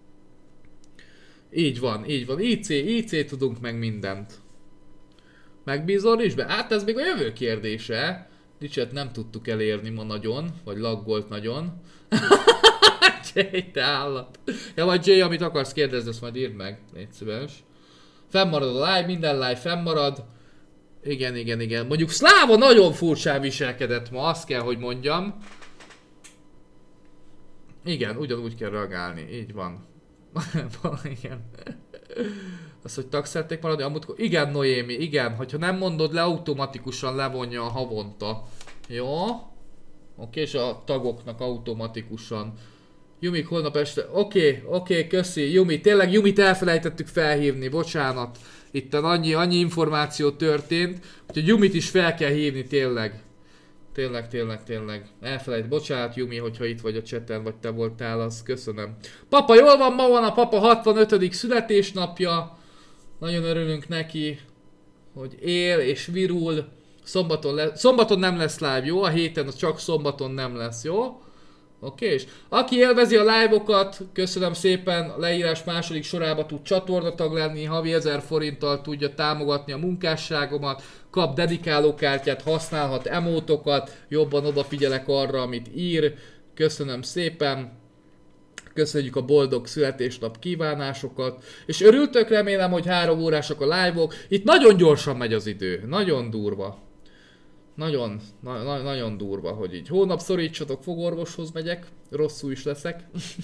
Így van. IC tudunk meg mindent. Megbízol is be? Hát ez még a jövő kérdése. Dicset nem tudtuk elérni ma nagyon, vagy laggolt nagyon. Jay, te állat. Ja, vagy Jay, amit akarsz kérdezni, azt majd írd meg. Légy szíves. Fennmarad a live, minden live fennmarad. Igen. Mondjuk Szláva nagyon furcsán viselkedett ma, azt kell, hogy mondjam. Igen, ugyanúgy kell reagálni, így van. Igen. Azt, hogy tag szeretnék maradni, amúgy... Igen, Noémi, igen, hogyha nem mondod le, automatikusan levonja a havonta. Jó? Oké, és a tagoknak automatikusan. Jumik holnap este... Oké, köszi, Jumi, tényleg Jumit elfelejtettük felhívni, bocsánat. Itt annyi információ történt, hogy Jumit is fel kell hívni, tényleg. Tényleg. Bocsánat, Jumi, hogyha itt vagy a chaten, vagy te voltál, az köszönöm. Papa jól van, ma van a papa 65. születésnapja. Nagyon örülünk neki, hogy él és virul. Szombaton nem lesz live, jó? A héten csak szombaton nem lesz, jó? Oké, és aki élvezi a live-okat, köszönöm szépen, a leírás második sorába tud csatornatag lenni, havi 1000 forinttal tudja támogatni a munkásságomat, kap dedikálókártyát, használhat emótokat, jobban odafigyelek arra, amit ír, köszönöm szépen, köszönjük a boldog születésnap kívánásokat, és örültök, remélem, hogy 3 órásak a live-ok, itt nagyon gyorsan megy az idő, nagyon durva. Nagyon durva, hogy így. Hónap szorítsatok, fogorvoshoz megyek, rosszul is leszek.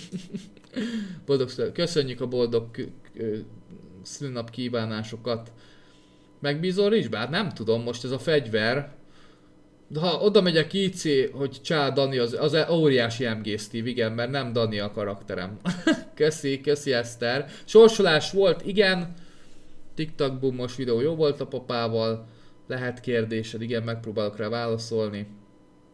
Köszönjük a boldog szülinap kívánásokat. Megbízol is? Bár nem tudom, most ez a fegyver. De ha oda megyek IC, hogy csá Dani, az óriási MG Steve, igen, mert nem Dani a karakterem. Köszi Eszter. Sorsolás volt, igen. TikTok boomos videó jó volt a papával. Lehet kérdésed, igen, megpróbálok rá válaszolni.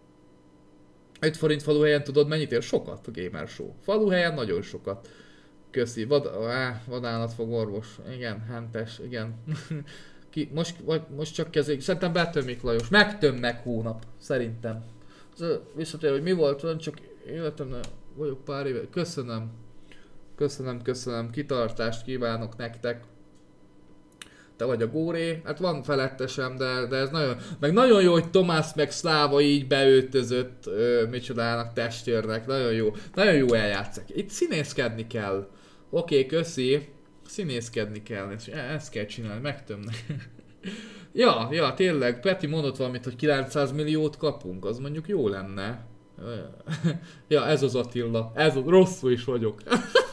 5 forint faluhelyen tudod mennyit ér? Sokat a Gamer Show. Faluhelyen nagyon sokat. Köszi. Vadállatfogorvos. Igen, hentes, igen. Most csak kezdődik. Szerintem betömik Lajos. Megtömnek hónap. Szerintem. Visszatér, hogy mi volt, csak életemben vagyok pár éve. Köszönöm. Köszönöm. Kitartást kívánok nektek. Te vagy a Góré. Hát van felettesem, de ez nagyon... Meg nagyon jó, hogy Tomás meg Szláva így beöltözött micsodának testőrnek. Nagyon jó. Nagyon jó eljátszak. Itt színészkedni kell. Oké, köszi. Színészkedni kell. Ezt kell csinálni. Megtömnek. Ja, tényleg. Peti mondott valamit, hogy 900 milliót kapunk. Az mondjuk jó lenne. Ja, ez az Attila. Rosszul is vagyok.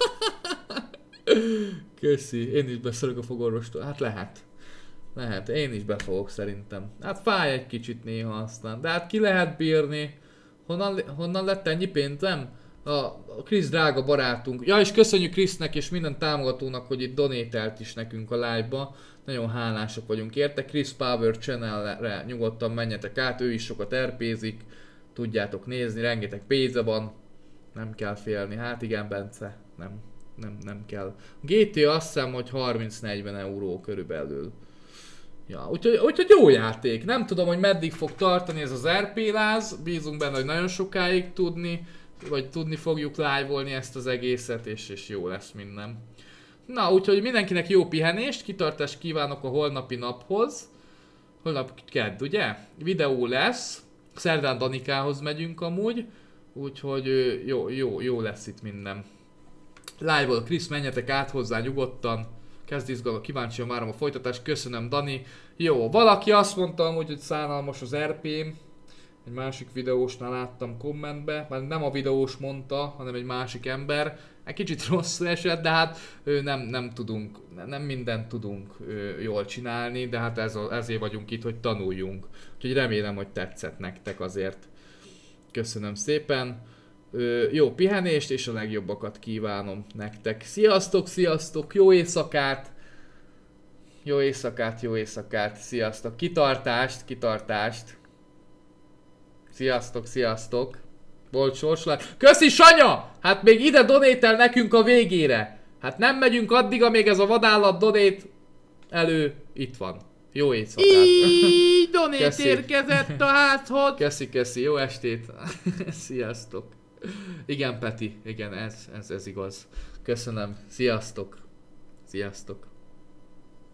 Köszi, én is beszélek a fogorvostól. Hát lehet, én is befogok szerintem. Hát fáj egy kicsit néha aztán, de hát ki lehet bírni. Honnan lett ennyi pénzem? A Krisz drága barátunk. Ja, és köszönjük Krisznek és minden támogatónak, hogy itt donételt is nekünk a live-ba. Nagyon hálásak vagyunk érte. Chris Power Channel-re nyugodtan menjetek át, ő is sokat RP-zik. Tudjátok nézni, rengeteg pénze van. Nem kell félni. Hát igen, Bence, nem kell. GTA azt hiszem, hogy 30-40 euró körülbelül. Ja, úgyhogy jó játék. Nem tudom, hogy meddig fog tartani ez az RP láz. Bízunk benne, hogy nagyon sokáig tudni fogjuk live-olni ezt az egészet, és jó lesz minden. Na, úgyhogy mindenkinek jó pihenést, kitartást kívánok a holnapi naphoz. Holnap kedd, ugye? Videó lesz. Szerdán Danikához megyünk amúgy. Úgyhogy jó lesz itt minden. Live-ol, Krisz, menjetek át hozzá nyugodtan. Kezd izgalom, kíváncsian várom a folytatást. Köszönöm, Dani. Jó, valaki azt mondta amúgy, hogy szánalmas az RP-m. Egy másik videósnál láttam kommentbe. Már nem a videós mondta, hanem egy másik ember. Egy kicsit rosszul esett, de hát nem mindent tudunk jól csinálni, de hát ezért vagyunk itt, hogy tanuljunk. Úgyhogy remélem, hogy tetszett nektek azért. Köszönöm szépen. Jó pihenést és a legjobbakat kívánom nektek. Sziasztok, jó éjszakát! Jó éjszakát, sziasztok! Kitartást! Sziasztok! Volt sorsolás. Köszi, Sanya! Hát még ide donétel nekünk a végére. Hát nem megyünk addig, amíg ez a vadállat donét itt van. Jó éjszakát. Így donét érkezett a házhoz. Köszi, jó estét. Sziasztok. Igen, Peti, igen, ez igaz. Köszönöm. Sziasztok.